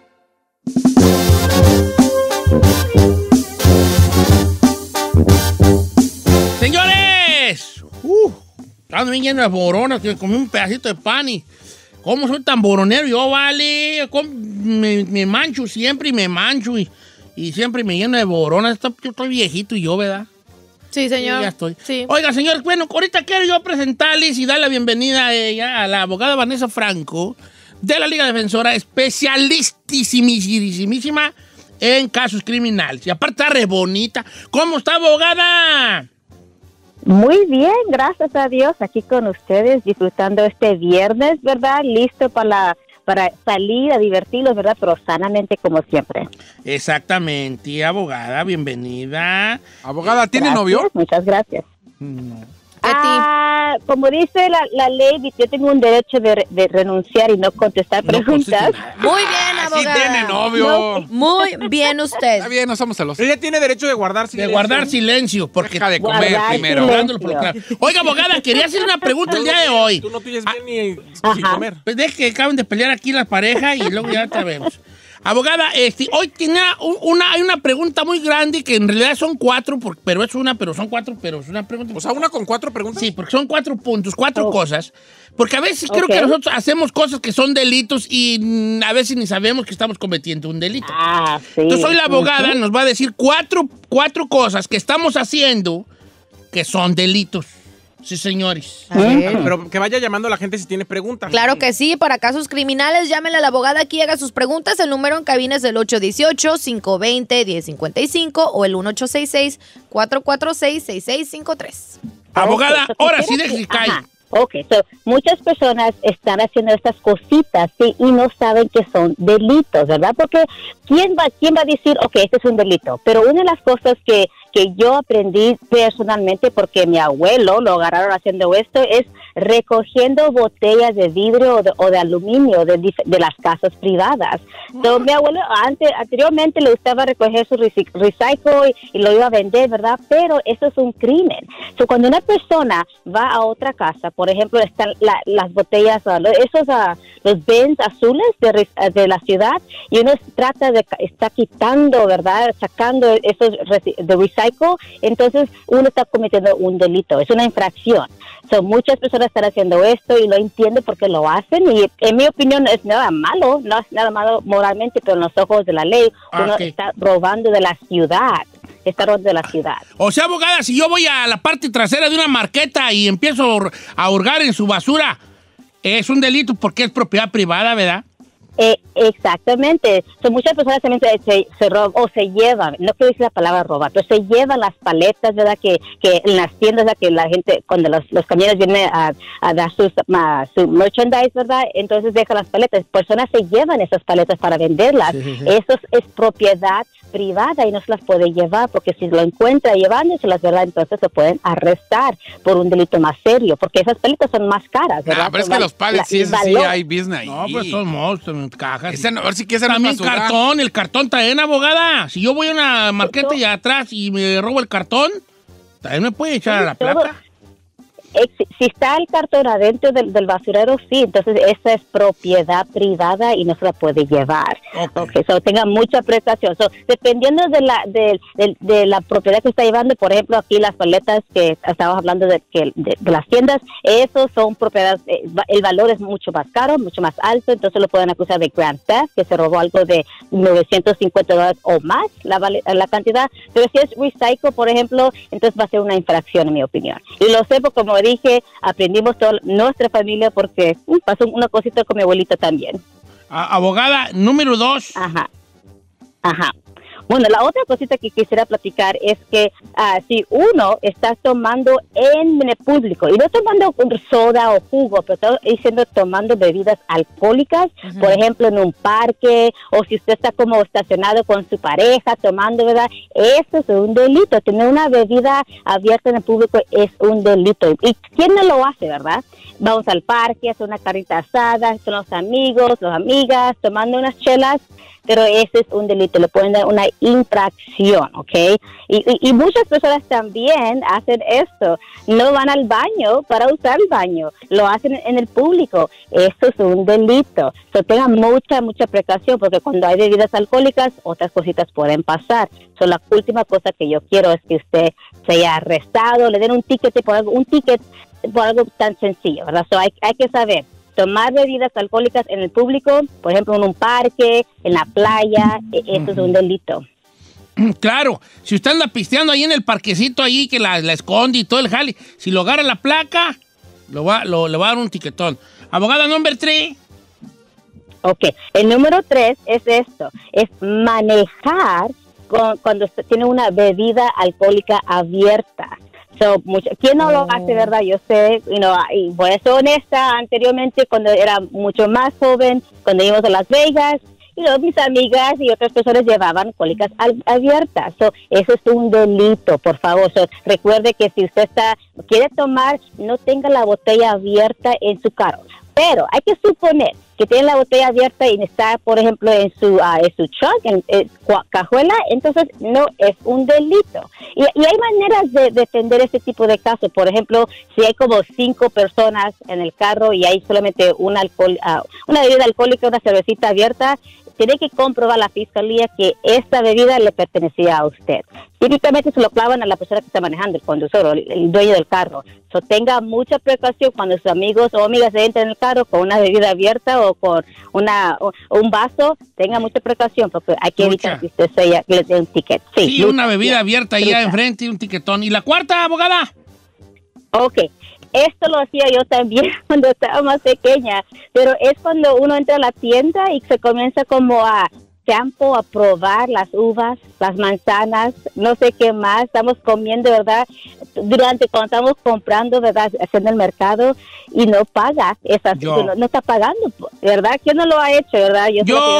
Señores, estamos bien lleno de boronas, que comí un pedacito de pan y ¿cómo soy tan boronero? Yo, vale, me mancho siempre y me mancho y siempre me lleno de boronas. Yo estoy viejito y yo, ¿verdad? Sí, señor. Sí, ya estoy. Sí. Oiga, señor, bueno, ahorita quiero yo presentarles y dar la bienvenida a ella, a la abogada Vanessa Franco, de la Liga Defensora, especialistísima en casos criminales. Y aparte está re bonita. ¿Cómo está, abogada? Muy bien, gracias a Dios, aquí con ustedes, disfrutando este viernes, ¿verdad? Listo para salir a divertirlos, ¿verdad? Pero sanamente, como siempre. Exactamente, abogada, bienvenida. Abogada, ¿tiene novio? Muchas gracias. No. Como dice la ley, yo tengo un derecho de renunciar y no contestar preguntas. Muy bien, abogada. Sí tiene novio. No, muy bien usted. Está bien, no somos celosos. Ella tiene derecho de guardar silencio. De guardar silencio, porque deja de comer Guardar primero. silencio. Hablándolo por lo claro. Oiga, abogada, quería hacer una pregunta el día de hoy. Tú no tienes bien ni sin Ajá. comer. Pues deje que acaben de pelear aquí la pareja y luego ya te vemos. Abogada, hoy tiene hay una pregunta muy grande que en realidad son 4, pero es una pregunta. O sea, una con 4 preguntas. Sí, porque son 4 puntos, 4 cosas. Porque a veces creo que nosotros hacemos cosas que son delitos y a veces ni sabemos que estamos cometiendo un delito. Sí. Entonces hoy la abogada nos va a decir 4 cosas que estamos haciendo que son delitos. Sí, señores. Pero que vaya llamando a la gente si tiene preguntas. Claro que sí, para casos criminales, llámenle a la abogada aquí y haga sus preguntas. El número en cabina es el 818-520-1055 o el 1866-446-6653. Abogada, Okay, ahora sí deje que caiga. Ok, muchas personas están haciendo estas cositas, ¿sí? Y no saben que son delitos, ¿verdad? Porque ¿quién va a decir, ok, este es un delito? Pero una de las cosas que yo aprendí personalmente, porque mi abuelo lo agarraron haciendo esto, es recogiendo botellas de vidrio o de aluminio de las casas privadas. So, mi abuelo anteriormente le gustaba recoger su recycle y lo iba a vender, ¿verdad? Pero eso es un crimen. So, cuando una persona va a otra casa, por ejemplo, están las botellas, los bins azules de la ciudad, y uno está quitando, ¿verdad? Sacando esos de recycle, entonces uno está cometiendo un delito, es una infracción. So, muchas personas están haciendo esto y lo entiendo porque lo hacen, y en mi opinión no es nada malo moralmente, pero en los ojos de la ley uno está robando de la ciudad. O sea, abogada, si yo voy a la parte trasera de una marqueta y empiezo a hurgar en su basura, es un delito porque es propiedad privada, ¿verdad? Exactamente. Muchas personas también se roban o se llevan, no quiero decir la palabra robar, pero se llevan las paletas, ¿verdad? Que en las tiendas, ¿verdad? Que la gente, cuando los camiones vienen a dar su merchandise, ¿verdad? Entonces dejan las paletas. Personas se llevan esas paletas para venderlas. Sí. Eso es propiedad privada y no se las puede llevar, porque si lo encuentra llevándoselas, ¿verdad? Entonces se pueden arrestar por un delito más serio, porque esas paletas son más caras, ¿verdad? Pero es que los pallets sí hay business ahí. No, pues son monstruos, cajas. A ver si quieres también el cartón también, abogada. Si yo voy a una marqueta y atrás y me robo el cartón, también me puede echar a la placa. Si está el cartón adentro del basurero, sí, entonces esa es propiedad privada y no se la puede llevar. Okay, so tenga mucha precaución. So, dependiendo de la propiedad que está llevando, por ejemplo, aquí las paletas que estábamos hablando de las tiendas, esos son propiedades, el valor es mucho más caro, mucho más alto, entonces lo pueden acusar de grand theft, que se robó algo de $950 o más, la cantidad. Pero si es recycle, por ejemplo, entonces va a ser una infracción, en mi opinión. Y lo sé porque, como dije, aprendimos toda nuestra familia porque pasó una cosita con mi abuelita también. Abogada, número 2. Ajá. Bueno, la otra cosita que quisiera platicar es que si uno está tomando en el público, y no tomando soda o jugo, pero está diciendo tomando bebidas alcohólicas, por ejemplo, en un parque, o si usted está como estacionado con su pareja tomando, ¿verdad? Eso es un delito. Tener una bebida abierta en el público es un delito. ¿Y quién no lo hace, verdad? Vamos al parque, hacer una carnita asada, con los amigos, las amigas, tomando unas chelas, pero ese es un delito, le pueden dar una infracción, ¿ok? Y muchas personas también hacen esto, no van al baño para usar el baño, lo hacen en el público, eso es un delito. So, tengan mucha precaución, porque cuando hay bebidas alcohólicas, otras cositas pueden pasar. So, la última cosa que yo quiero es que usted sea arrestado, le den un ticket por algo tan sencillo, ¿verdad? So, hay que saber. Tomar bebidas alcohólicas en el público, por ejemplo, en un parque, en la playa, eso es un delito. Claro, si usted anda pisteando ahí en el parquecito ahí, que la esconde y todo el jale, si lo agarra la placa, le va a dar un tiquetón. Abogada, número 3. Ok, el número 3 es esto, es manejar cuando tiene una bebida alcohólica abierta. So, ¿quién no lo hace, verdad? Yo sé, y voy a ser honesta, anteriormente, cuando era mucho más joven, cuando íbamos a Las Vegas, mis amigas y otras personas llevaban alcohólicas abiertas. So, eso es un delito, por favor. So, recuerde que si usted quiere tomar, no tenga la botella abierta en su carro. Pero hay que suponer que tiene la botella abierta y está, por ejemplo, en su trunk, en cajuela, entonces no es un delito. Y hay maneras de defender este tipo de casos. Por ejemplo, si hay como 5 personas en el carro y hay solamente una bebida alcohólica, una cervecita abierta, tiene que comprobar la fiscalía que esta bebida le pertenecía a usted. Típicamente se lo clavan a la persona que está manejando, el conductor, el dueño del carro. So, tenga mucha precaución cuando sus amigos o amigas se entren en el carro con una bebida abierta o con un vaso. Tenga mucha precaución porque hay que evitar que usted le dé un ticket. Sí, una bebida abierta ahí enfrente y un tiquetón. ¿Y la cuarta, abogada? Ok. Esto lo hacía yo también cuando estaba más pequeña, pero es cuando uno entra a la tienda y se comienza como a probar las uvas, las manzanas, no sé qué más, estamos comiendo, ¿verdad? Cuando estamos comprando, ¿verdad? Haciendo el mercado y no paga no está pagando, ¿verdad? ¿Quién no lo ha hecho, verdad?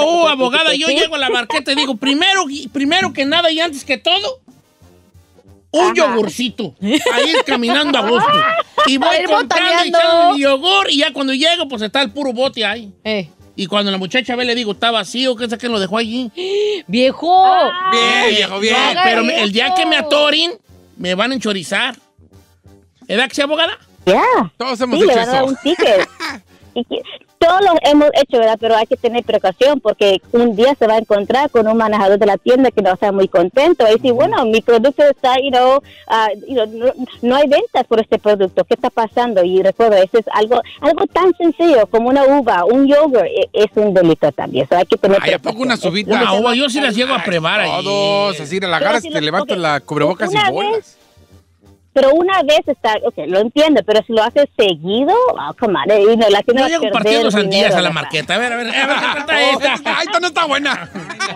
Abogada, yo llego a la marqueta y digo, primero que nada y antes que todo, un yogurcito. Ahí caminando a gusto. Y voy comprando y echando mi yogur y ya cuando llego, pues está el puro bote ahí. Y cuando la muchacha ve, le digo, ¿está vacío? ¿Qué es que lo dejó allí? ¡Viejo! Bien. Pero el día que me atoren, me van a enchorizar. ¿Edad que sea abogada? Ya. Todos hemos Sí, hecho le van a dar eso. un ticket. Todos lo hemos hecho, ¿verdad? Pero hay que tener precaución porque un día se va a encontrar con un manejador de la tienda que no está muy contento. Y decir, bueno, mi producto está, no hay ventas por este producto. ¿Qué está pasando? Y recuerda, eso es algo tan sencillo como una uva, un yogur, es un delito también. Hay que tener ¿a poco una subita? La uva yo sí las llego a probar ahí. Todos, así la agarras, te levantas la cubrebocas y bolas. Pero una vez está, lo entiendo, pero si lo haces seguido, come on, Yo llego partiendo sandías a la marqueta. A ver, ¿qué trata esta? Ay, esta no está buena.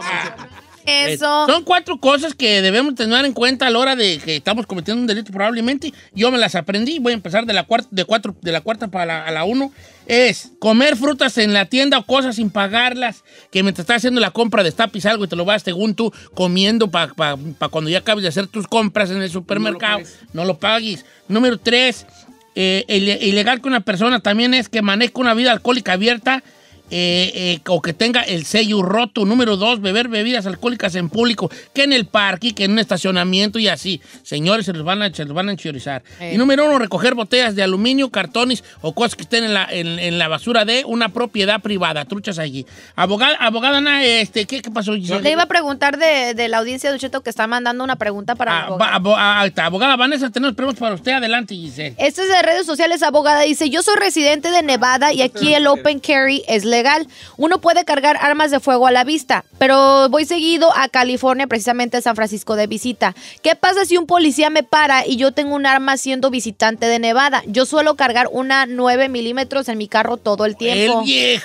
Eso. Son 4 cosas que debemos tener en cuenta a la hora de que estamos cometiendo un delito probablemente. Yo me las aprendí. Voy a empezar de la cuarta para la 1. Es comer frutas en la tienda o cosas sin pagarlas. Que mientras estás haciendo la compra destapes algo y te lo vas según tú comiendo para cuando ya acabes de hacer tus compras en el supermercado. No lo pagues. Número 3. Ilegal que una persona también es que maneje una vida alcohólica abierta. O que tenga el sello roto. Número 2, beber bebidas alcohólicas en público, que en el parque, que en un estacionamiento y así. Señores, se los van a enchorizar. Y número 1, recoger botellas de aluminio, cartones o cosas que estén en la basura de una propiedad privada. Truchas allí. Abogada Ana, ¿qué pasó, Giselle? Le iba a preguntar de la audiencia de Cheto que está mandando una pregunta para abogada Vanessa, tenemos preguntas para usted. Adelante, Giselle. Este es de redes sociales, abogada. Dice, yo soy residente de Nevada y aquí el open carry es legal. Uno puede cargar armas de fuego a la vista, pero voy seguido a California, precisamente a San Francisco de visita. ¿Qué pasa si un policía me para y yo tengo un arma siendo visitante de Nevada? Yo suelo cargar una 9 milímetros en mi carro todo el tiempo. El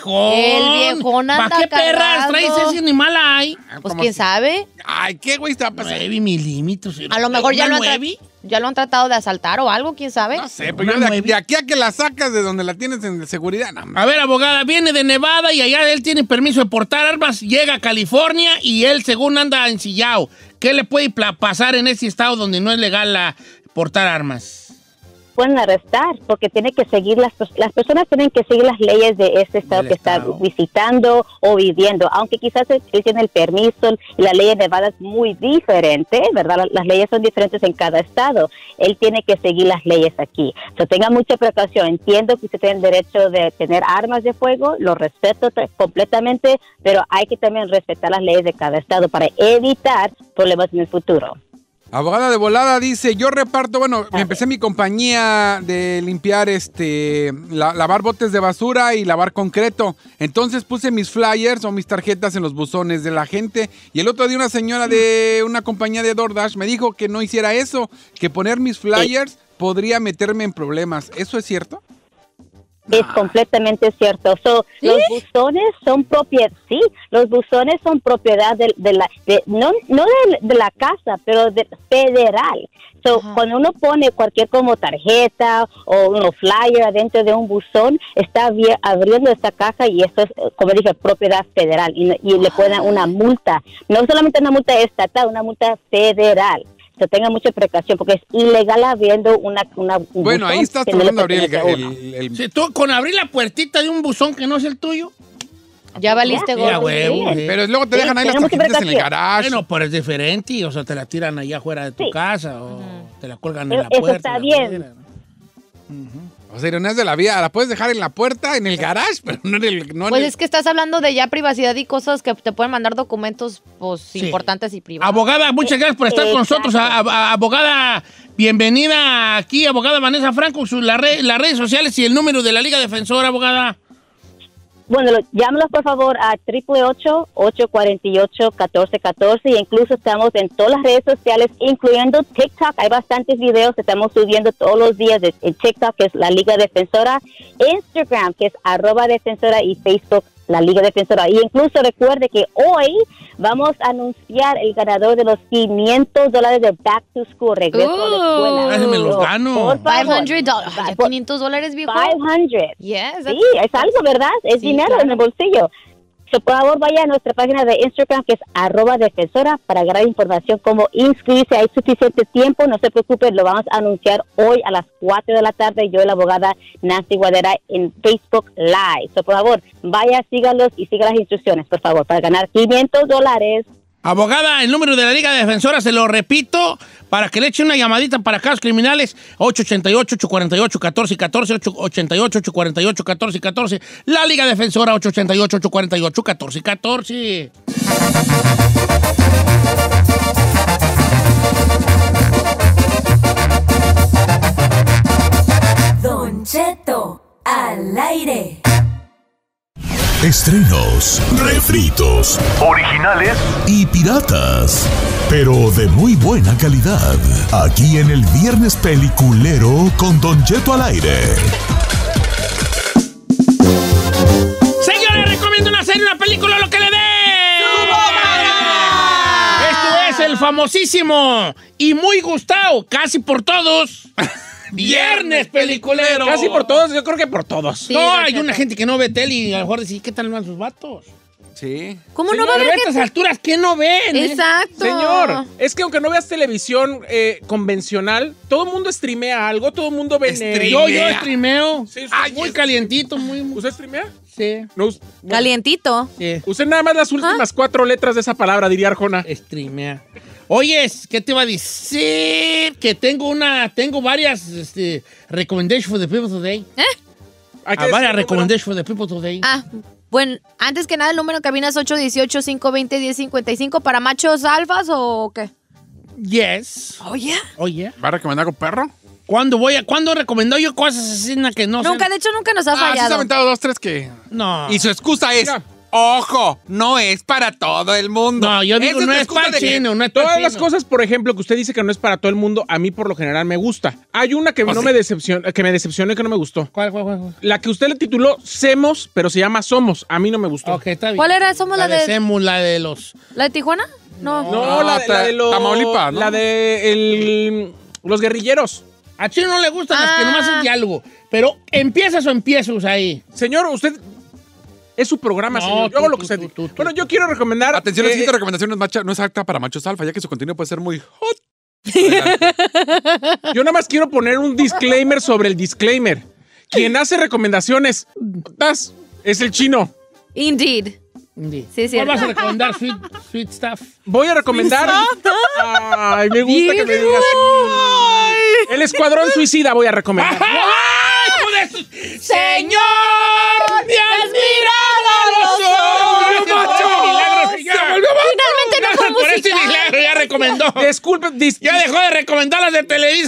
viejón anda ¿para qué perras cargando. traes ese animal ahí? Pues quién sabe. Ay, ¿qué güey está pasando? 9 milímetros. A lo mejor ya lo han tratado de asaltar o algo, quién sabe. No sé, pero yo de aquí a que la sacas de donde la tienes en seguridad. No. A ver, abogada, viene de Nevada y allá él tiene permiso de portar armas, llega a California y él según anda ensillado. ¿Qué le puede pasar en ese estado donde no es legal portar armas? Pueden arrestar porque tiene que seguir las personas tienen que seguir las leyes de este estado que está visitando o viviendo, aunque quizás él tiene el permiso y la ley de Nevada es muy diferente, ¿verdad? Las leyes son diferentes en cada estado. Él tiene que seguir las leyes aquí. Tenga mucha precaución. Entiendo que usted tiene el derecho de tener armas de fuego, lo respeto completamente, pero hay que también respetar las leyes de cada estado para evitar problemas en el futuro. Abogada de volada dice, yo reparto, empecé mi compañía de limpiar, lavar botes de basura y lavar concreto. Entonces puse mis flyers o mis tarjetas en los buzones de la gente. Y el otro día una señora de una compañía de DoorDash me dijo que no hiciera eso, que poner mis flyers podría meterme en problemas. ¿Eso es cierto? Es completamente cierto. Los buzones son propiedad, los buzones son propiedad no de la casa, pero federal. Cuando uno pone cualquier como tarjeta o flyer adentro de un buzón, está abriendo esta caja y esto es, como dije, propiedad federal y le pueden dar una multa. No solamente una multa estatal, una multa federal. Tenga mucha precaución porque es ilegal abriendo un Bueno, ahí estás tratando de abrir el... Si tú con abrir la puertita de un buzón que no es el tuyo, ya valiste gordo. Pero luego te dejan ahí las tarjetas en el garage. Bueno, pero es diferente, o sea, te la tiran allá afuera de tu casa o te la cuelgan en la puerta. Eso está bien. O sea, ironías de la vida, la puedes dejar en la puerta, en el garage, pero no en el... Pues es que estás hablando de ya privacidad y cosas que te pueden mandar documentos importantes y privados. Abogada, muchas gracias por estar con nosotros. Abogada, bienvenida aquí, abogada Vanessa Franco, las redes sociales y el número de la Liga Defensora, abogada. Bueno, llámenos por favor a 888-848-1414 y incluso estamos en todas las redes sociales, incluyendo TikTok. Hay bastantes videos que estamos subiendo todos los días en TikTok, que es la Liga Defensora, Instagram, que es @defensora y Facebook, la Liga Defensora. Y incluso recuerde que hoy vamos a anunciar el ganador de los $500 de Back to School, regreso a la escuela. Me los gano. $500. $500, viejo. $500. Yes. Sí, es algo, ¿verdad? Es dinero en el bolsillo. So, por favor, vaya a nuestra página de Instagram, que es @defensora, para agarrar información como inscribirse. Hay suficiente tiempo, no se preocupen, lo vamos a anunciar hoy a las 4 de la tarde. Yo y la abogada Nancy Guadera en Facebook Live. So, por favor, vaya, sígalos y siga las instrucciones, por favor, para ganar $500. Abogada, el número de la Liga Defensora, se lo repito, para que le eche una llamadita para casos criminales, 888-848-1414, 888-848-1414, la Liga Defensora, 888-848-1414. Don Cheto al aire. Estrenos, refritos, originales y piratas, pero de muy buena calidad. Aquí en el Viernes Peliculero con Don Cheto al aire. Señores, recomiendo una serie, una película, lo que le dé. Esto es el famosísimo y muy gustado, casi por todos, Viernes Peliculero. Casi por todos, yo creo que por todos. Sí, No, Don hay Cheto. una gente que no ve tele y a lo mejor decir, ¿qué tal van sus vatos? Sí. ¿Cómo no va a Señor, haber a estas alturas, ¿qué no ven? Exacto. Señor, es que aunque no veas televisión convencional, todo el mundo streamea algo, todo el mundo ve... Yo streameo. Sí, Muy calientito, muy... ¿Usted streamea? Sí. No, Calientito. Sí. usted nada más las últimas 4 letras de esa palabra, diría Arjona. Streamea. Oye, ¿qué te iba a decir? Que tengo varias recommendations for the people today. Hay que Varias decirlo, recommendations for the people today. Ah, bueno, antes que nada, el número de cabina es 818-520-1055 para machos alfas o qué. Yes. Oye. Oye. ¿Va a recomendar con perro? ¿Cuándo recomendó yo cosas así que no Nunca, de hecho, nunca nos ha Sí se ha fallado. aventado 2, 3 que... No. Y su excusa es... Mira. Ojo, no es para todo el mundo. No, yo digo, Esa no tu es excusa para de que- chino, no es para Todas las chino. cosas, por ejemplo, que usted dice que no es para todo el mundo, a mí por lo general me gusta. Hay una que me decepcionó y que no me gustó. ¿Cuál? La que usted le tituló Semos, pero se llama Somos. A mí no me gustó. Ok, está bien. ¿Cuál era? ¿Somos la de Semos, la de los... la de Tijuana? No. No, la de los... Tamaulipas, ¿no? La de los guerrilleros. A Chino no le gustan las que nomás es diálogo. Pero ¿empiezas o empiezas ahí? Señor, usted... Es su programa, No, señor. Yo tú, hago lo tú, que usted tú, diga. tú, Bueno, yo quiero recomendar... Atención, la siguiente recomendación no es apta para machos alfa, ya que su contenido puede ser muy hot. Yo nada más quiero poner un disclaimer sobre el disclaimer. Quien hace recomendaciones es el chino. Indeed. Sí, sí. ¿Cuál vas a recomendar? Sweet stuff. Voy a recomendar... Ay, me gusta que me digas así. El Escuadrón Suicida voy a recomendar. ¡Señor! ¡Me has mirado a los ojos! Finalmente no fue Por este musical. milagro ya recomendó. Disculpe, Ya dejó de recomendar las de Televisa.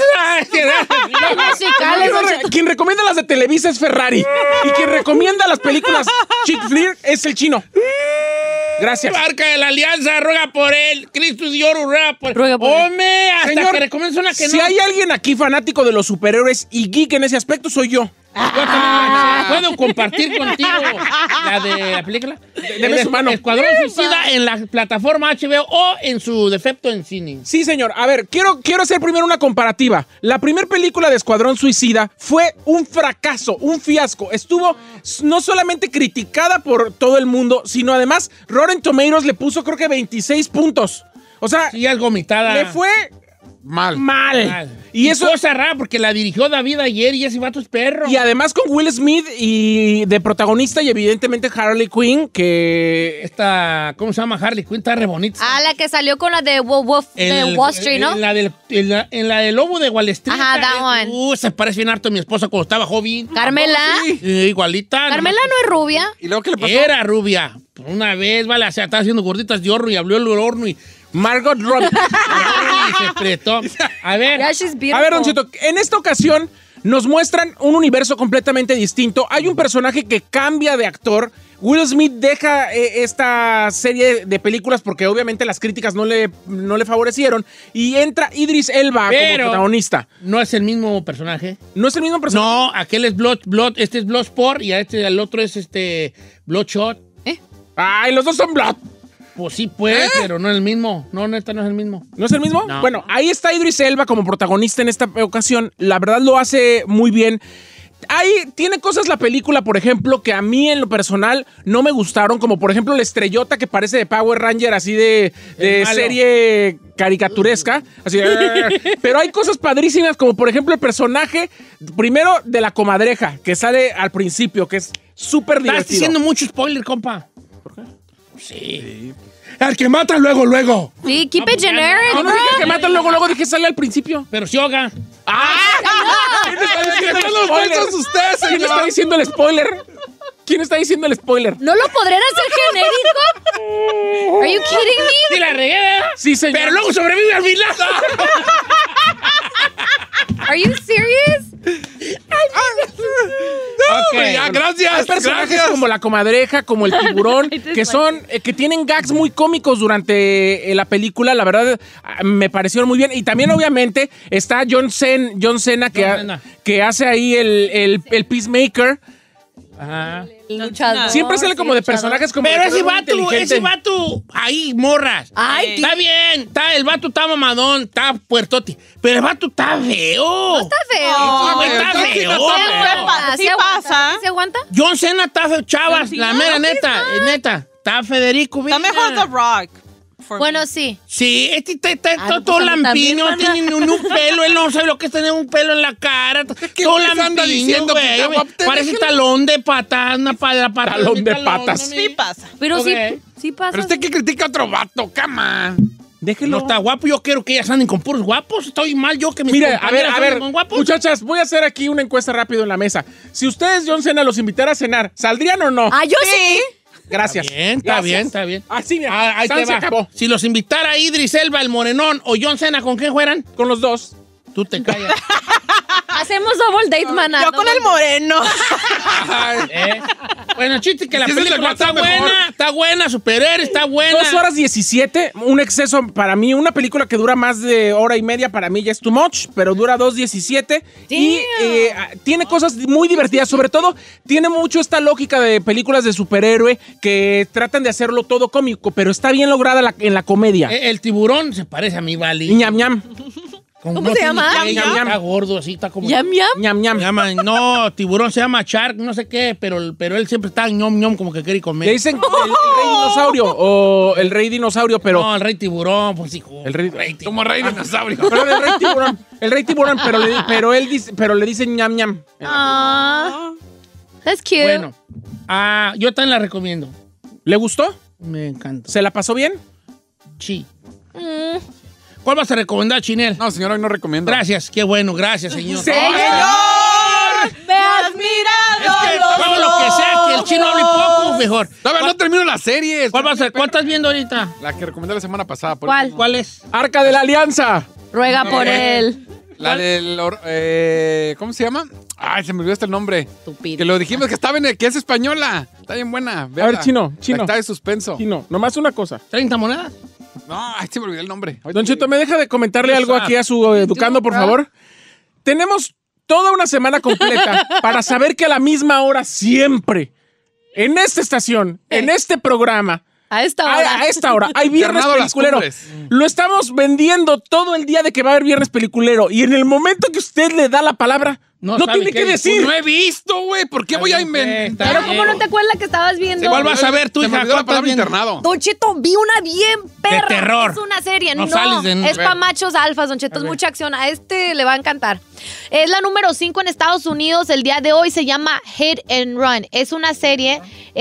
musicales, Don Cheto. Quien recomienda las de Televisa es Ferrari. Y quien recomienda las películas chick flick es el chino. Gracias. Barca de la Alianza, ruega por él. Cristo Dios, ruega por él. Ruega por él. Hombre, hasta Señor, que recomiendas una que si no. hay alguien aquí fanático de los superhéroes y geek en ese aspecto, soy yo. ¿Puedo compartir contigo la de la película? Deme su mano. Escuadrón Suicida en la plataforma HBO o en su defecto en cine. Sí, señor. A ver, quiero hacer primero una comparativa. La primera película de Escuadrón Suicida fue un fracaso, un fiasco. Estuvo no solamente criticada por todo el mundo, sino además Rotten Tomatoes le puso creo que 26 puntos. O sea, Sí, es gomitada. le fue Mal. mal. Y eso... cosa rara porque la dirigió David ayer y ese vato es perro. Y además con Will Smith y de protagonista y evidentemente Harley Quinn, que... Esta, ¿cómo se llama? Harley Quinn, está re bonita. Ah, la que salió con la de Wolf de Wall Street, ¿no? En la del Lobo de Wall Street. Ajá, that one. Se parece bien harto a mi esposa cuando estaba joven. Carmela. Igualita. Carmela no es rubia. ¿Y luego qué le pasó? Era rubia. Una vez, vale, o sea, estaba haciendo gorditas de horno y abrió el horno y Margot Robbie. y se apretó. A ver. Yeah, she's beautiful. A ver, Don Cheto, en esta ocasión nos muestran un universo completamente distinto. Hay un personaje que cambia de actor. Will Smith deja esta serie de películas porque obviamente las críticas no le favorecieron. Y entra Idris Elba como protagonista. No es el mismo personaje. ¿No es el mismo personaje? No, aquel es Blood, este es Bloodsport y el otro es Bloodshot. Ay, los dos son Blood. Pues sí, pues, pero no es el mismo. No, neta, no es el mismo. ¿No es el mismo? No. Bueno, ahí está Idris Elba como protagonista en esta ocasión. La verdad lo hace muy bien. Tiene cosas la película, por ejemplo, que a mí en lo personal no me gustaron, como por ejemplo la estrellota que parece de Power Ranger, así de serie caricaturesca. Así, pero hay cosas padrísimas, como por ejemplo el personaje, primero de la comadreja, que sale al principio, que es súper divertido. Estás diciendo mucho spoiler, compa. ¿Por qué? Sí. Al que mata luego. Sí, keep it generic, no dije que mata luego, dije sale al principio. Pero sí ahoga. ¿Quién está diciendo el spoiler? ¿Quién está diciendo el spoiler? ¿No lo podrían hacer genérico? Are you kidding me? Sí la regué, ¿verdad? Sí, señor. Pero luego sobrevive al final. Are you serious? Okay, ya, gracias. Hay personajes como la comadreja, como el tiburón, que tienen gags muy cómicos durante la película. La verdad, me parecieron muy bien. Y también, obviamente, está John Cena que hace ahí el Peacemaker. Ajá. Luchador. Siempre sale como de personajes como... Pero ese vato, ahí, morras. Ay, está bien, el vato está mamadón, está puertote, pero el vato está feo. No está feo. Está feo. Sí pasa. ¿Se aguanta? John Cena está feo, chavas, la mera neta. Está Federico. Está mejor The Rock. Bueno, sí. Sí, está todo lampiño, no tiene ni un pelo, él no sabe lo que es tener un pelo en la cara. Todo lampiño, güey. Parece talón de patas, talón de patas. Sí pasa. Pero sí pasa. Pero usted que critica a otro vato, cama. Déjelo. No está guapo, yo quiero que ellas anden con puros guapos. Estoy mal yo que mis Mire, a compañeras ver, anden con guapos. muchachas, voy a hacer aquí una encuesta rápido en la mesa. Si ustedes, John Cena, los invitara a cenar, ¿saldrían o no? Yo sí. Gracias. Está bien. Así, ahí te se va. acabó. Si los invitara Idris Elba, el Morenón o John Cena, ¿con quién fueran? Con los dos. Tú te callas. Hacemos double date, maná. Yo con el moreno. Bueno, chiste, que la Ese es el película está WhatsApp mejor. está buena, superhéroe, está buena. 2 horas 17, un exceso para mí. Una película que dura más de hora y media para mí ya es too much, pero dura 2:17 y tiene cosas muy divertidas. Sobre todo, tiene mucho esta lógica de películas de superhéroe que tratan de hacerlo todo cómico, pero está bien lograda en la comedia. El tiburón se parece a mi Vali. Ñam, ñam. ¿Cómo se llama? Está gordo, así, está como... ¿Yam, yam? Ñam, ñam. No, tiburón se llama Shark, no sé qué, pero él siempre está ñom, ñom, como que quiere comer. Le dicen el rey dinosaurio o el rey dinosaurio, pero... No, el rey tiburón, pues hijo. El rey tiburón. Como rey dinosaurio. Pero el rey tiburón, pero le dicen ñam, ñam. That's cute. Bueno, yo también la recomiendo. ¿Le gustó? Me encanta. ¿Se la pasó bien? Sí. ¿Cuál vas a recomendar, Chinel? No, señor, hoy no recomiendo. Gracias, qué bueno, gracias, señor. ¡Señor! ¡Me has mirado! Es que todo lo que sea, que el chino hable poco, mejor. Todavía no termino la serie. ¿Cuál estás viendo ahorita? La que recomendé la semana pasada. ¿Cuál es? Arca de la Alianza. Ruega por él. La del... ¿cómo se llama? Ay, se me olvidó hasta el nombre. Estúpido. Que lo dijimos que estaba que es española. Está bien buena. A ver, chino. Está de suspenso. Chino, nomás una cosa. ¿30 monedas? No, ay, se me olvidó el nombre. Don Cheto, ¿me deja de comentarle algo aquí a su educando, por favor? Tenemos toda una semana completa para saber que a la misma hora siempre, en esta estación, en este programa, a esta hora hay viernes Internado Las peliculero. Cumbres. Lo estamos vendiendo todo el día de que va a haber viernes peliculero. Y en el momento que usted le da la palabra, no tiene que decir. No he visto, güey. ¿Por qué voy a inventar? Pero ¿cómo no te acuerdas que estabas viendo? ¿Cuál vas a ver tú, Se me hija? olvidó la ¿Cuál palabra estás viendo? internado. Don Cheto, vi una bien perra. De terror. Es una serie, No no. sales de- Es para machos alfas, Don Cheto. Es mucha acción. A este le va a encantar. Es la número 5 en Estados Unidos. El día de hoy se llama Hit and Run. Es una serie.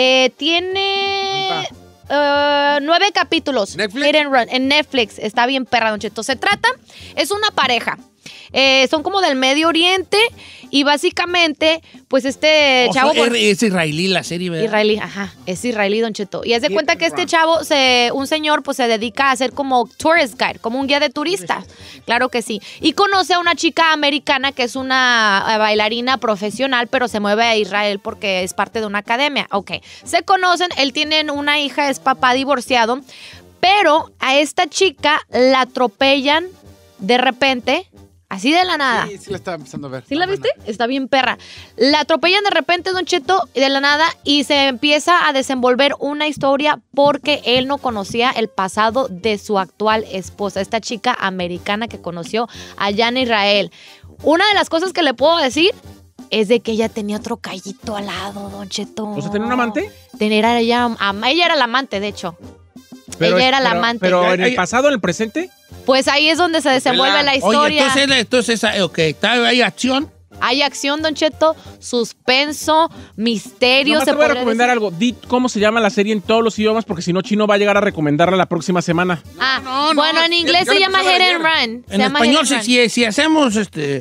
Tiene 9 capítulos. ¿Netflix? Hit and Run. En Netflix. Está bien perra, Don Cheto. Se trata, es una pareja. Son como del Medio Oriente y básicamente, pues chavo... Es israelí la serie, ¿verdad? Israelí, es israelí, Don Cheto. Y haz de cuenta que este chavo, un señor, pues se dedica a ser como tourist guide, como un guía de turistas. Claro que sí. Y conoce a una chica americana que es una bailarina profesional, pero se mueve a Israel porque es parte de una academia. Ok. Se conocen, él tiene una hija, es papá divorciado, pero a esta chica la atropellan de repente. Así de la nada. Sí, la estaba empezando a ver. ¿Sí la viste? Está bien perra. La atropellan de repente, Don Cheto, de la nada, y se empieza a desenvolver una historia porque él no conocía el pasado de su actual esposa, esta chica americana que conoció allá en Israel. Una de las cosas que le puedo decir es de que ella tenía otro callito al lado, Don Cheto. O sea, ¿tenía un amante? Ella era la amante, de hecho. Ella era la amante. Pero en el pasado, en el presente. Pues ahí es donde se desenvuelve la historia. Oye, entonces, ¿hay acción? Hay acción, Don Cheto, suspenso, misterio. No te voy a recomendar algo. Di cómo se llama la serie en todos los idiomas, porque si no, Chino va a llegar a recomendarla la próxima semana. Bueno, en inglés se llama Hit and Run. En español, si hacemos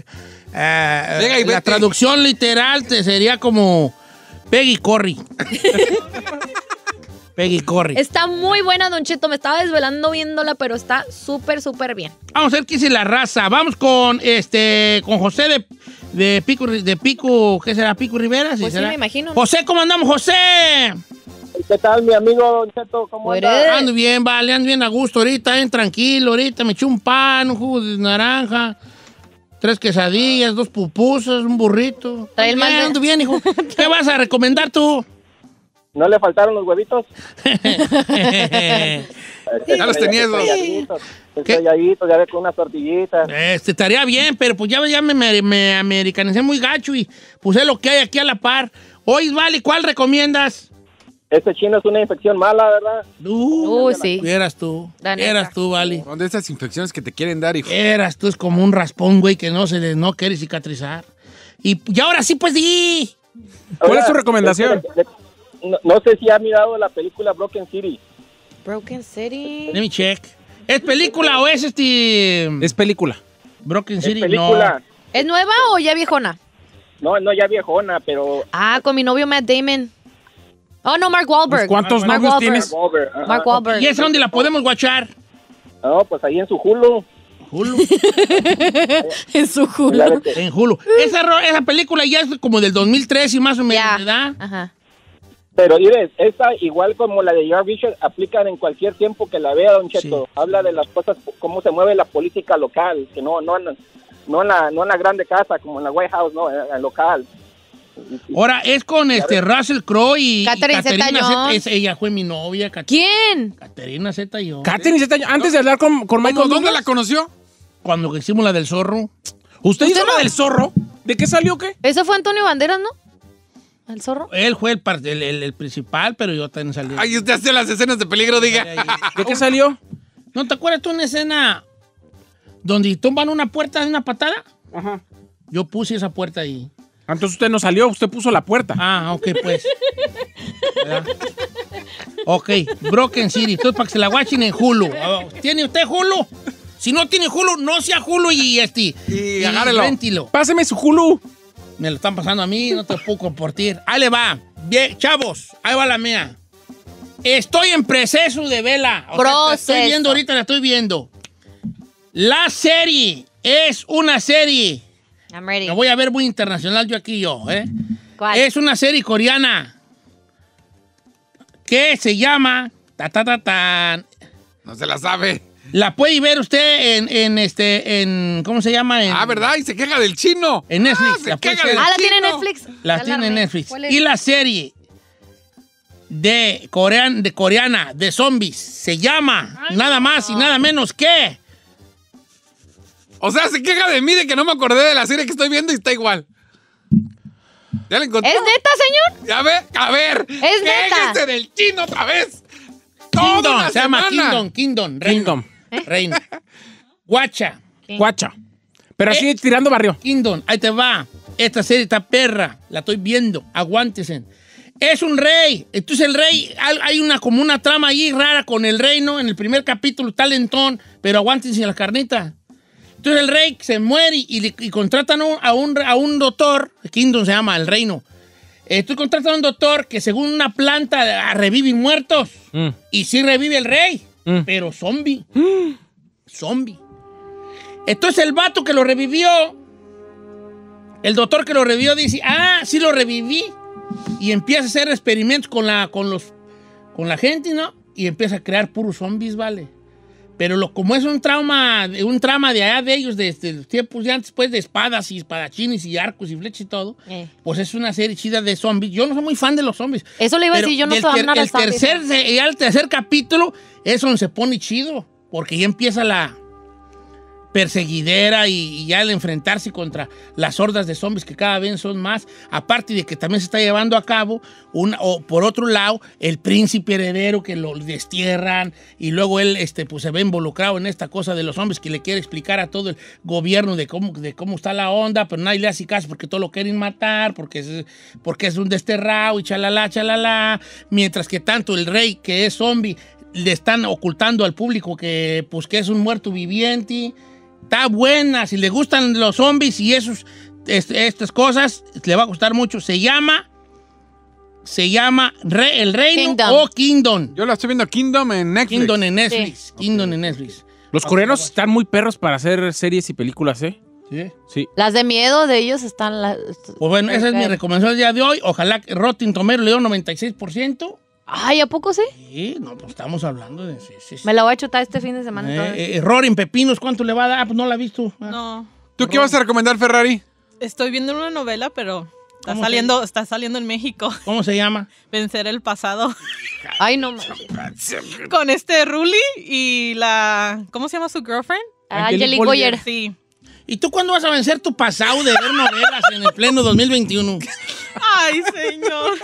la traducción literal, sería como Peggy Corry. Peggy Corry. Está muy buena, Don Cheto. Me estaba desvelando viéndola, pero está súper, súper bien. Vamos a ver qué dice la raza. Vamos con José de Pico, ¿qué será? ¿Pico Rivera? Pues ¿será? sí, me imagino. José, ¿cómo andamos, José? ¿Qué tal, mi amigo Don Cheto? ¿Cómo anda? Ando bien, vale, ando bien a gusto ahorita, tranquilo. Ahorita me eché un pan, un jugo de naranja, 3 quesadillas, 2 pupusas, un burrito. Ando bien, hijo. ¿Qué vas a recomendar tú? ¿No le faltaron los huevitos? Ya los tenías, ¿no? Estrelladitos, ya ves, con unas tortillitas. Estaría bien, pero pues ya me americanicé muy gacho y puse lo que hay aquí a la par. Oye, vale, ¿cuál recomiendas? Este chino es una infección mala, ¿verdad? Sí. Eras tú, vale. Son de esas infecciones que te quieren dar, hijo. Eras tú, es como un raspón, güey, que no quiere cicatrizar. Y ahora sí, pues sí. ¿Cuál es tu recomendación? No sé si ha mirado la película Broken City. Broken City. Let me check. ¿Es película o es Es película. Broken City? Es película. No. ¿Es nueva o ya viejona? No, ya viejona, pero... Con mi novio Matt Damon. Oh, no, Mark Wahlberg. ¿Cuántos novios tienes? Mark Wahlberg. ¿Y es dónde la podemos guachar? No, pues ahí en su Hulu. En su Hulu. En Hulu. Esa película ya es como del 2003 y más o menos, ¿verdad? Ajá. Pero, Ives, esa, igual como la de Jar Richard, aplican en cualquier tiempo que la vea, Don Cheto. Sí. Habla de las cosas, cómo se mueve la política local, que no en la grande casa, como en la White House, no, en la local. Ahora, es con Russell Crowe y Catherine Zeta-Jones. Ella fue mi novia. ¿Quién? Catherine Zeta-Jones. Catherine Zeta-Jones. Antes de hablar con Michael ¿Dónde Douglas. la conoció? Cuando hicimos la del zorro. ¿Usted hizo la del zorro? ¿De qué salió qué? Eso fue Antonio Banderas, ¿no? ¿El zorro? Él fue el principal, pero yo también salí. Ay, usted hace las escenas de peligro, diga. ¿De qué salió? ¿No te acuerdas tú una escena donde tumban una puerta de una patada? Ajá. Yo puse esa puerta ahí. Entonces usted no salió, usted puso la puerta. Ok, pues. ¿verdad? Ok, Broken City. Entonces, para que se la guachen en Hulu. ¿Tiene usted Hulu? Si no tiene Hulu, no sea Hulu y agárrelo. réntilo. Páseme su Hulu. Me lo están pasando a mí, no te puedo compartir. Ahí le va. Bien, chavos, ahí va la mía. Estoy en proceso de vela. La estoy viendo ahorita, la estoy viendo. La serie es una serie. I'm ready. Me voy a ver muy internacional yo, ¿eh? ¿Cuál? Es una serie coreana que se llama No se la sabe. La puede ver usted en ¿cómo se llama? ¿Verdad? Y se queja del chino. En Netflix. ¿la tiene Netflix? La tiene en Netflix. Y la serie de coreana de zombies se llama nada más y nada menos que... O sea, se queja de mí de que no me acordé de la serie que estoy viendo y está igual. ¿Ya la encontré? ¿Es neta, señor? ¿Ya ve? A ver. Es neta. ¡Quéjese del chino otra vez! Kingdom, se llama Kingdom. Reina. Guacha. Pero así tirando barrio. Kingdom, ahí te va. Esta serie está perra. La estoy viendo. Aguántese. Es un rey. Entonces el rey, hay como una trama ahí rara con el rey, ¿no? En el primer capítulo, talentón, pero aguántense la carnita. Entonces el rey se muere y contratan a un doctor. Kingdom se llama, el reino. Entonces contratan a un doctor que según una planta revive muertos. Y sí revive el rey, pero zombie. Zombie. Entonces el vato que lo revivió, el doctor que lo revivió dice, sí lo reviví. Y empieza a hacer experimentos con la gente, ¿no? Y empieza a crear puros zombies, ¿vale? Pero como es un trama de allá de ellos, desde los tiempos de antes, pues, de espadas y espadachines y arcos y flechas y todo, pues es una serie chida de zombies. Yo no soy muy fan de los zombies. Eso le iba a decir, yo no soy fan de los zombies. El tercer capítulo es donde se pone chido, porque ya empieza perseguidera y ya el enfrentarse contra las hordas de zombies que cada vez son más, aparte de que también se está llevando a cabo, por otro lado, el príncipe heredero que lo destierran y luego él pues se ve involucrado en esta cosa de los zombies que le quiere explicar a todo el gobierno de cómo está la onda, pero nadie le hace caso porque todo lo quieren matar, porque es un desterrado y chalala, mientras que tanto el rey que es zombie le están ocultando al público que es un muerto viviente. Está buena, si le gustan los zombies y estas cosas, le va a gustar mucho. Se llama El Reino o Kingdom. Yo la estoy viendo Kingdom en Netflix. Kingdom en Netflix. Sí. Kingdom en Netflix. Los coreanos están muy perros para hacer series y películas, ¿eh? Sí. Las de miedo de ellos están... Pues bueno, esa es mi recomendación del día de hoy. Ojalá que Rotten Tomatoes le dio 96%. Ay, ¿a poco sí? Sí, no, pues estamos hablando de... Sí. Me la voy a chutar este fin de semana. Error en pepinos, ¿cuánto le va a dar? Pues no la he visto. No. ¿Tú qué vas a recomendar, Ferrari? Estoy viendo una novela, pero está saliendo en México. ¿Cómo se llama? Vencer el pasado. Ay, no manches. Con Ruli y la... ¿Cómo se llama su girlfriend? Angelique Boyer. Sí. ¿Y tú cuándo vas a vencer tu pasado de ver novelas en el pleno 2021? Ay, señor.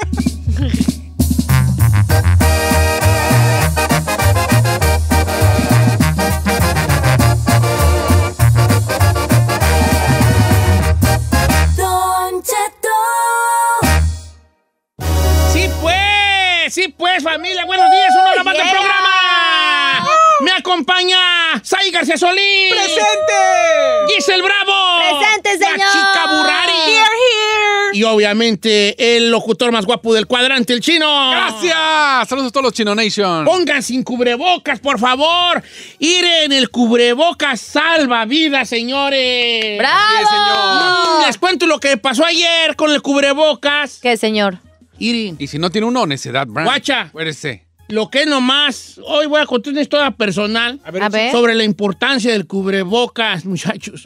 Don Cheto. Sí pues, familia, buenos días, una hora más del programa. Me acompaña Sai García Solís. ¡Presente! Giselle Bravo. ¡Presente, señor! La chica Burrari. Here. Y obviamente el locutor más guapo del cuadrante, el Chino. ¡Gracias! Saludos a todos los Chino Nation. Pongan sin cubrebocas, por favor. En el cubrebocas salva vidas, señores. ¡Bravo! Les cuento lo que pasó ayer con el cubrebocas. ¿Qué, señor? Irin. Y si no tiene uno, necedad, Brand. Guacha. Acuérdese. Lo que nomás, hoy voy a contar una historia personal A ver. sobre la importancia del cubrebocas, muchachos.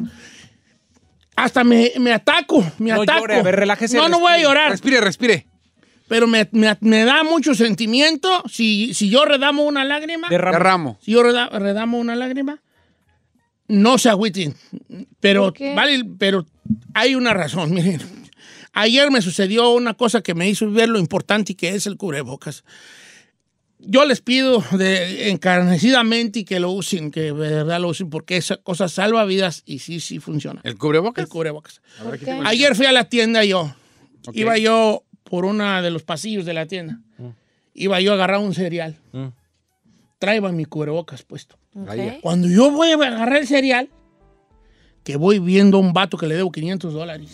Hasta me ataco, No ataco. llore, a ver, relájese. No voy a llorar. Respire. Pero me da mucho sentimiento si yo redamo una lágrima. Derramo. Si yo redamo una lágrima, no se agüiten. Pero, ¿Por qué? vale, pero hay una razón, miren. Ayer me sucedió una cosa que me hizo ver lo importante que es el cubrebocas. Yo les pido encarecidamente y que lo usen, que de verdad lo usen, porque esa cosa salva vidas y sí funciona. ¿El cubrebocas? El cubrebocas. ¿Por qué? Ayer fui a la tienda yo. Ok. Iba yo por uno de los pasillos de la tienda. Iba yo a agarrar un cereal. Traía mi cubrebocas puesto. Ok. Cuando yo voy a agarrar el cereal, que voy viendo a un vato que le debo $500.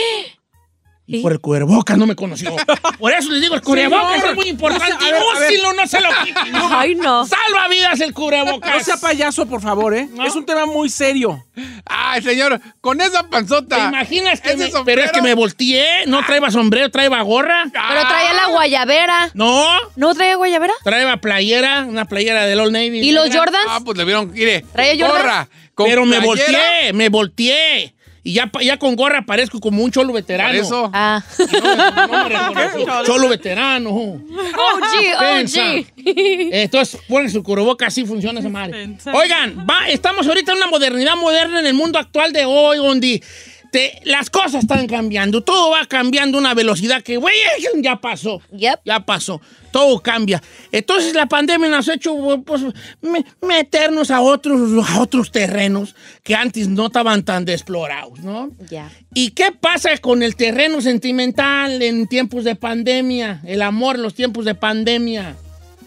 Y por el cubrebocas no me conoció. Por eso les digo, el cubrebocas es muy importante. Úselo, no se lo quiten. Ay, no. Salva vidas el cubrebocas. No sea payaso, por favor, ¿eh? ¿No? Es un tema muy serio. Ay, señor, con esa panzota. ¿Te imaginas que Ese sombrero. pero es que me volteé? No traía sombrero, traía gorra. Pero traía la guayabera. No, ¿No traía guayabera? traía playera, una playera del Old Navy. ¿Y los negra. Jordans? Ah, pues le vieron, mire. ¿Traía Jordan? Gorra. Con Pero me playera. volteé. Y ya con gorra parezco como un cholo veterano. Por eso. Ah. No me reconoció. Cholo veterano. Pensa. OG. Entonces, ponen su cubrebocas, así funciona esa madre. Pensa. Oigan, estamos ahorita en una modernidad moderna en el mundo actual de hoy, donde las cosas están cambiando. Todo va cambiando a una velocidad que, güey, ya pasó. Yep. Ya pasó. Todo cambia. Entonces, la pandemia nos ha hecho pues, meternos a otros terrenos que antes no estaban tan explorados, ¿no? Ya. ¿Y qué pasa con el terreno sentimental en tiempos de pandemia? El amor en los tiempos de pandemia.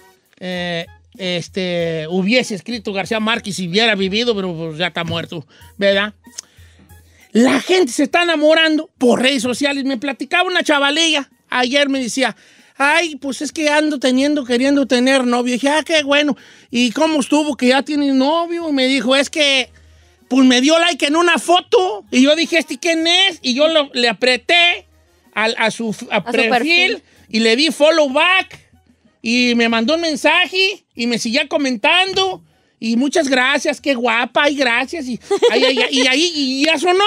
Hubiese escrito García Márquez si hubiera vivido, pero pues, ya está muerto, ¿verdad? La gente se está enamorando por redes sociales. Me platicaba una chavalilla. Ayer me decía, ay, pues es que ando queriendo tener novio. Y dije, qué bueno. ¿Y cómo estuvo que ya tienes novio? Y me dijo, es que, pues me dio like en una foto. Y yo dije, ¿quién es? Y yo le apreté a su perfil y le di follow back. Y me mandó un mensaje y me seguía comentando. Y muchas gracias, qué guapa, y gracias. Y ya son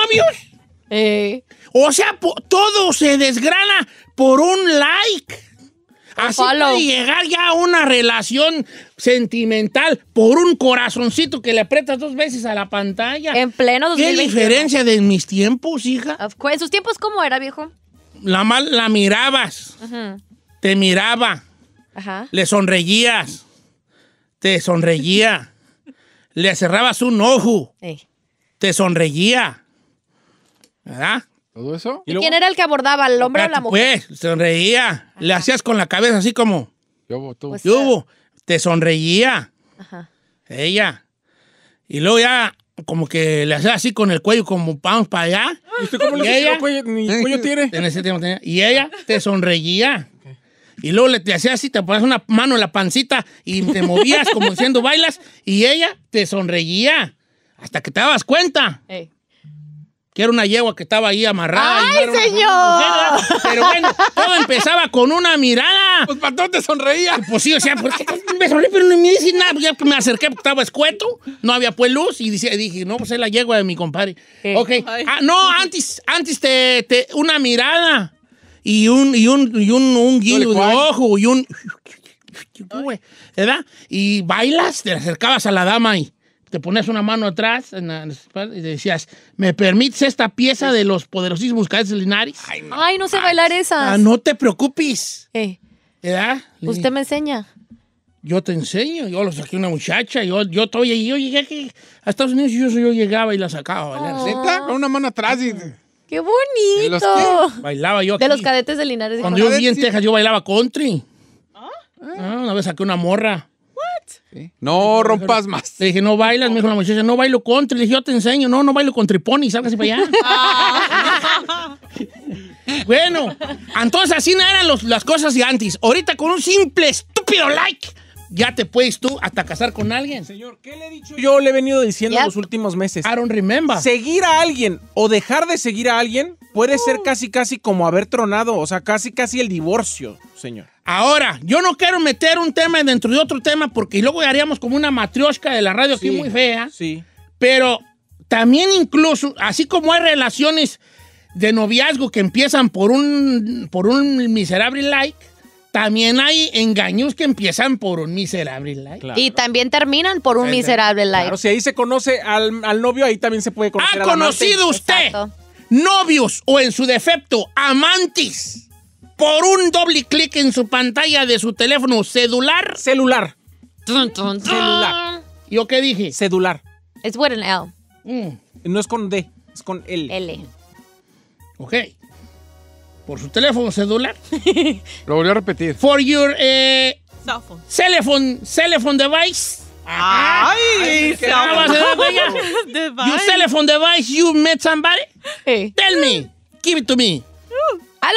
novios. O sea, todo se desgrana por un like. Así follow. puede llegar ya a una relación sentimental por un corazoncito que le aprietas 2 veces a la pantalla. En pleno ¿Qué 2021. diferencia de mis tiempos, hija? Of course. ¿En sus tiempos cómo era, viejo? La mirabas, Ujú. te miraba, Ajá. le sonreías, te sonreía, le cerrabas un ojo, Ey. te sonreía, ¿verdad? ¿Todo eso? ¿Y quién era el que abordaba, el hombre o la mujer? Pues, sonreía, le hacías con la cabeza así como, Yo, tú. Pues, ¿qué hubo? Te sonreía, Ajá. ella. Y luego ya, como que le hacía así con el cuello, como vamos para allá. ¿Y usted cómo ¿Y le ella? hace? Cuello, ni cuello tiene. En ese tiempo tenía. Y ella te sonreía. Y luego te hacía así, te ponías una mano en la pancita y te movías como diciendo bailas. Y ella te sonreía. Hasta que te dabas cuenta Ey. que era una yegua que estaba ahí amarrada. y ¡Ay, no era una señor! mujer, ¿verdad? Pero bueno, todo empezaba con una mirada. Pues Patón te sonreía. Pues sí, o sea, ¿por qué me sonreí? Pero no me dice nada. Ya que me acerqué porque estaba escueto, no había pues luz. Y dije, no, pues es la yegua de mi compadre. ¿Qué? Ok. Ay. Ah, no, antes una mirada y un guiño de ¿cuál? ojo y un... ¿Verdad? Y bailas, te acercabas a la dama y te pones una mano atrás en la espalda y decías, ¿me permites esta pieza de los poderosísimos Cadetes Linares? Ay, no sé bailar esas. No te preocupes. Ey. ¿Verdad? Usted me enseña. Yo te enseño, yo lo saqué una muchacha, yo llegué aquí a Estados Unidos y yo llegaba y la sacaba a bailar. ¿Neta? Con una mano atrás y... ¡Qué ¿De los bonito! Bailaba yo aquí. De los cadetes de Linares. Cuando dijo. yo viví en Texas, yo bailaba country. Una vez saqué una morra. No rompas más. Le dije, no bailas, me dijo la muchacha, no bailo country. Le dije, yo te enseño. No bailo country pony, sálgase para allá. Bueno, entonces así no eran las cosas de antes. Ahorita con un simple, estúpido like, ya te puedes tú hasta casar con alguien. Señor, ¿qué le he dicho? Yo le he venido diciendo Yep. los últimos meses. I don't remember. Seguir a alguien o dejar de seguir a alguien puede ser casi como haber tronado, o sea, casi el divorcio, señor. Ahora, yo no quiero meter un tema dentro de otro tema porque luego haríamos como una matrioshka de la radio aquí Sí, muy fea. Sí. Pero también incluso, así como hay relaciones de noviazgo que empiezan por un miserable like, también hay engaños que empiezan por un miserable like. Claro. Y también terminan por un miserable like. Claro, si ahí se conoce al novio, ahí también se puede conocer ¿Ha al amante. conocido usted Exacto. novios o en su defecto amantes por un doble clic en su pantalla de su teléfono celular? Celular. Tun, tun, tun. Celular. ¿Yo qué dije? Celular. Es with an L. No es con D, es con L. L. Ok. Por su teléfono celular. Lo volvió a repetir. For your Cell phone. telephone device. Ay, ¿Qué vas a dar, güey? Your telephone device, you met somebody? Hey. Tell me. Give it to me. Al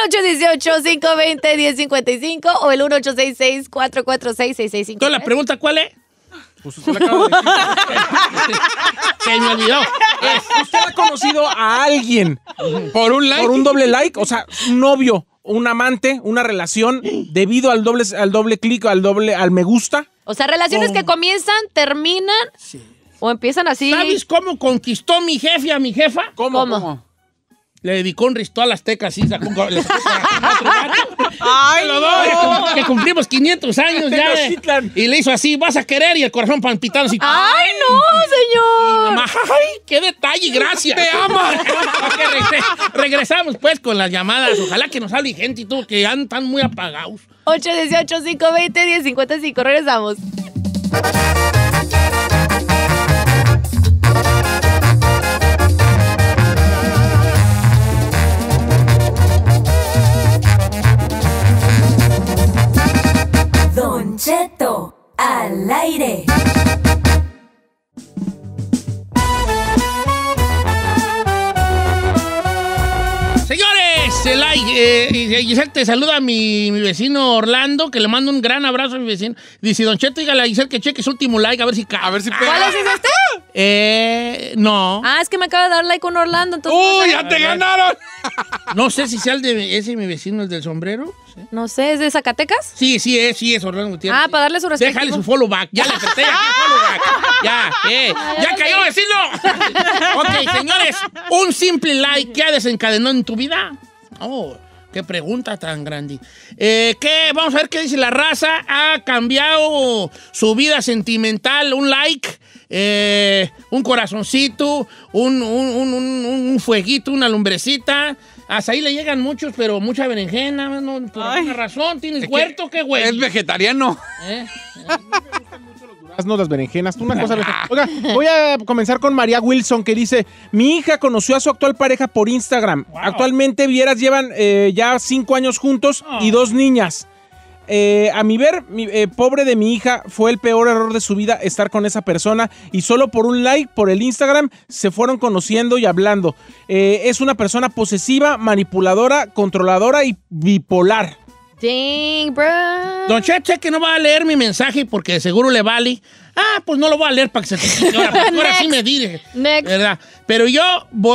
818-520-1055 o el 1866-446-6653. Entonces, la pregunta, ¿cuál es? Pues usted le acaba de decir. Se me olvidó. ¿Usted ha conocido a alguien Por un like. por un doble like? O sea, un novio, un amante, una relación debido al doble clic, al me gusta. O sea, relaciones que comienzan, terminan o empiezan así. ¿Sabes cómo conquistó mi jefe a mi jefa? ¿Cómo? Le dedicó un ritual azteca, así, le sacó otro gato. Ay, Lo doy, que cumplimos 500 años ya. Tenochtitlan. Y le hizo así, vas a querer, y el corazón palpitando así. ¡Ay, no, señor! Mamá, ¡ay, qué detalle! ¡Gracias! ¡Te amo! Regresamos, pues, con las llamadas. Ojalá que nos hable gente y todo, que están muy apagados. 818-520-1055. Regresamos. Don Cheto al aire. Señores, Giselle, te saluda mi vecino Orlando, que le mando un gran abrazo a mi vecino. Dice, Don Cheto, dígale a Giselle que cheque su último like, a ver si cae. A ver si pega. ¿Cuál es este? No. Ah, es que me acaba de dar like con Orlando, entonces. ¡Uy, ya te ganaron! No sé si sea ese mi vecino, el del sombrero. ¿Sí? No sé, ¿es de Zacatecas? Sí, es Orlando Gutiérrez. Ah, para darle su respectivo. Déjale su follow back. Ya le apreté aquí follow back. Ya cayó, vecino. Ok, señores, un simple like que ha desencadenado en tu vida. Oh, Qué pregunta tan grande. ¿Qué? Vamos a ver qué dice la raza. ¿Ha cambiado su vida sentimental? ¿Un like? ¿Un corazoncito? ¿Un fueguito? ¿Una lumbrecita? Hasta ahí le llegan muchos, pero mucha berenjena. No, por alguna razón. ¿Tienes huerto? ¿Qué güey? Es vegetariano. No, las berenjenas, una cosa. Oiga, voy a comenzar con María Wilson, que dice: mi hija conoció a su actual pareja por Instagram. Wow. Actualmente, vieras, llevan ya 5 años juntos y 2 niñas. A mi ver, pobre de mi hija, fue el peor error de su vida estar con esa persona, y solo por un like por el Instagram se fueron conociendo y hablando. Es una persona posesiva, manipuladora, controladora y bipolar. Dang, bro. Don Cheche, que no va a leer mi mensaje porque seguro le vale. Pues no lo voy a leer para que se te... Ahora sí me diré. ¿Verdad? Pero yo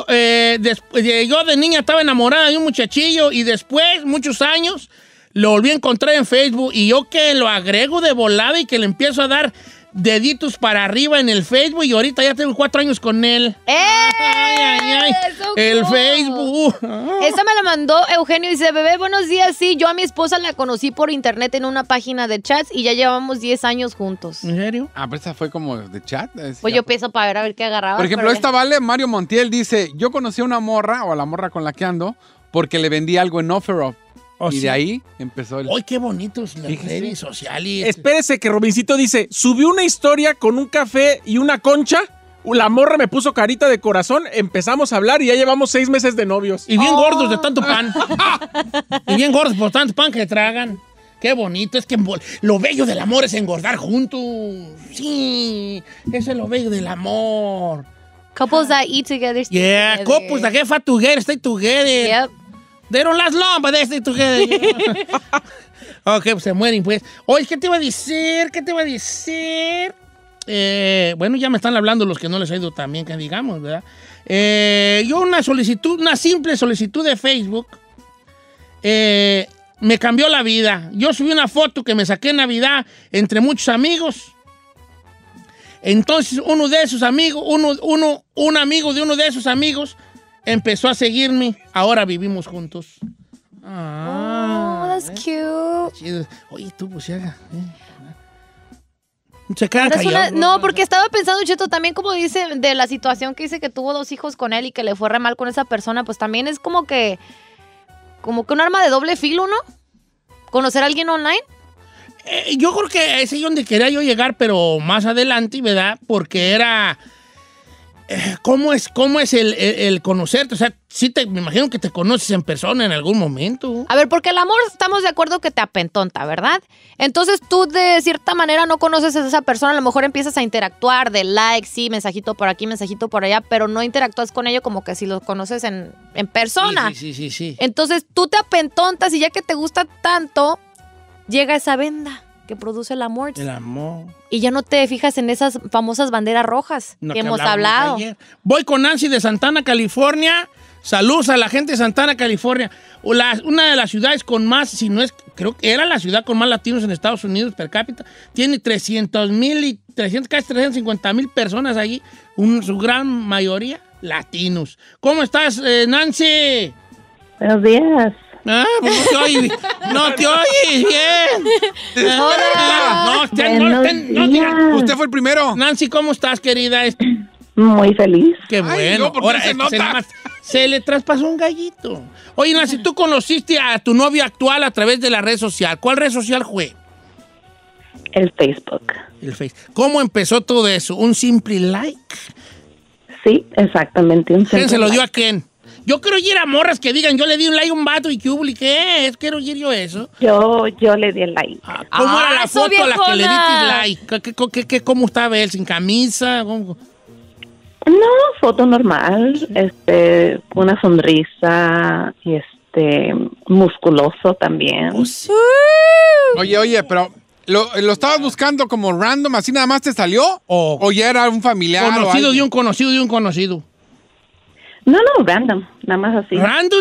de niña estaba enamorada de un muchachillo, y después, muchos años, lo volví a encontrar en Facebook, y yo que lo agrego de volada y que le empiezo a dar deditos para arriba en el Facebook, y ahorita ya tengo 4 años con él. El Facebook. Esta me la mandó Eugenio, dice: bebé, buenos días. Sí, yo a mi esposa la conocí por internet en una página de chats y ya llevamos 10 años juntos. ¿En serio? Pero esa fue como de chat. Pues yo pienso para ver qué agarraba. Por ejemplo, esta vale, Mario Montiel dice: yo conocí a una morra, o a la morra con la que ando, porque le vendí algo en OfferUp. Y de ahí empezó el... ¡Ay, qué bonitos las redes sociales! Espérese que Robincito dice: subí una historia con un café y una concha, la morra me puso carita de corazón, empezamos a hablar y ya llevamos 6 meses de novios. Y bien gordos de tanto pan. Y bien gordos por tanto pan que tragan. ¡Qué bonito! Es que lo bello del amor es engordar juntos. Sí, eso es lo bello del amor. Couples that eat together. Yeah, couples that get fat together, stay together. Yep. They don't last long, but they stay together. Ok, pues se mueren, pues. Oye, ¿qué te iba a decir? Bueno, ya me están hablando los que no les ha ido tan bien, que digamos, ¿verdad? Yo una simple solicitud de Facebook, me cambió la vida. Yo subí una foto que me saqué en Navidad entre muchos amigos. Entonces, uno de esos amigos, un amigo de uno de esos amigos empezó a seguirme. Ahora vivimos juntos. That's cute. Chido. Oye, tú, pues, se quedan callados. No, porque estaba pensando, Cheto, también como dice, de la situación que dice que tuvo 2 hijos con él y que le fue re mal con esa persona, pues también es como que un arma de doble filo, ¿no? ¿Conocer a alguien online? Yo creo que ese es donde quería yo llegar, pero más adelante, ¿verdad? Porque era... ¿Cómo es el conocerte? O sea, sí me imagino que te conoces en persona en algún momento. A ver, porque el amor, estamos de acuerdo que te apentonta, ¿verdad? Entonces tú de cierta manera no conoces a esa persona, a lo mejor empiezas a interactuar de like, sí, mensajito por aquí, mensajito por allá, pero no interactúas con ello como que si lo conoces en persona. Sí. Entonces tú te apentontas, y ya que te gusta tanto, llega esa venda que produce el amor. El amor. Y ya no te fijas en esas famosas banderas rojas que hemos hablado. Ayer. Voy con Nancy de Santana, California. Saludos a la gente de Santana, California. Una de las ciudades con más, si no es, creo que era la ciudad con más latinos en Estados Unidos per cápita. Tiene 300,000 y casi 350,000 personas allí. Su gran mayoría latinos. ¿Cómo estás, Nancy? Buenos días. Pues no te oyes bien. Hola. No, usted fue el primero. Nancy, ¿cómo estás, querida? Muy feliz. Qué bueno. Ahora, se le traspasó un gallito. Oye, Nancy, tú conociste a tu novio actual a través de la red social. ¿Cuál red social fue? El Facebook. ¿Cómo empezó todo eso? ¿Un simple like? Sí, exactamente. ¿Quién se lo dio a quién? Yo quiero ir a morras que digan, yo le di un like a un vato y que ¿qué es? Quiero ir yo eso. Yo le di el like. ¿Cómo era la foto a la que le diste like? ¿Cómo estaba él? ¿Sin camisa? ¿Cómo? No, foto normal. Una sonrisa y musculoso también. Oye, pero ¿lo estabas buscando como random, así nada más te salió? ¿O ya era un familiar? Conocido de un conocido. No, random, nada más así. ¿Random?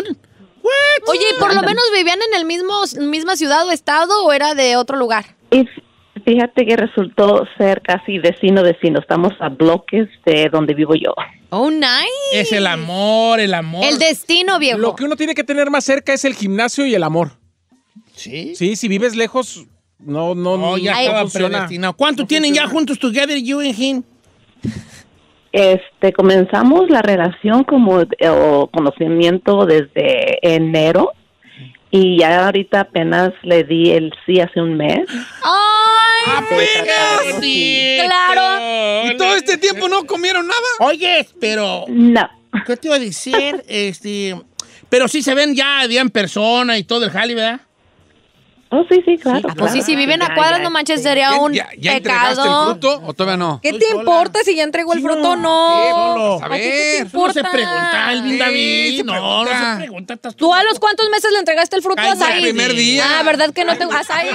Oye, ¿por lo menos vivían en misma ciudad o estado o era de otro lugar? Y fíjate que resultó ser casi vecino. Estamos a bloques de donde vivo yo. Oh, nice. Es el amor, el amor. El destino, viejo. Lo que uno tiene que tener más cerca es el gimnasio y el amor. ¿Sí? Sí, si vives lejos, no ya estaba predestinado. ¿Cuánto tienen ya juntos together, you and him? Comenzamos la relación o conocimiento desde enero y ya ahorita apenas le di el sí hace un mes. ¡Ay! Sí, ¡Claro! ¿Y todo este tiempo no comieron nada? Oye, pero... No. ¿Qué te iba a decir? Pero sí se ven ya en persona y todo el jali, ¿verdad? Oh, sí, claro. Pues claro. sí, si viven a cuadras, no manches, sería un ¿Ya entregaste pecado. el fruto o todavía no? ¿Qué te importa si ya entregó el fruto o no? A ¿A ti qué te ver. No se importa? pregunta, Elvin Sí, David. se No pregunta. se pregunta. Estás ¿Tú a los cuántos meses le entregaste el fruto a Cállate. Said? El primer día. Ah, ¿verdad que no te vas a ir?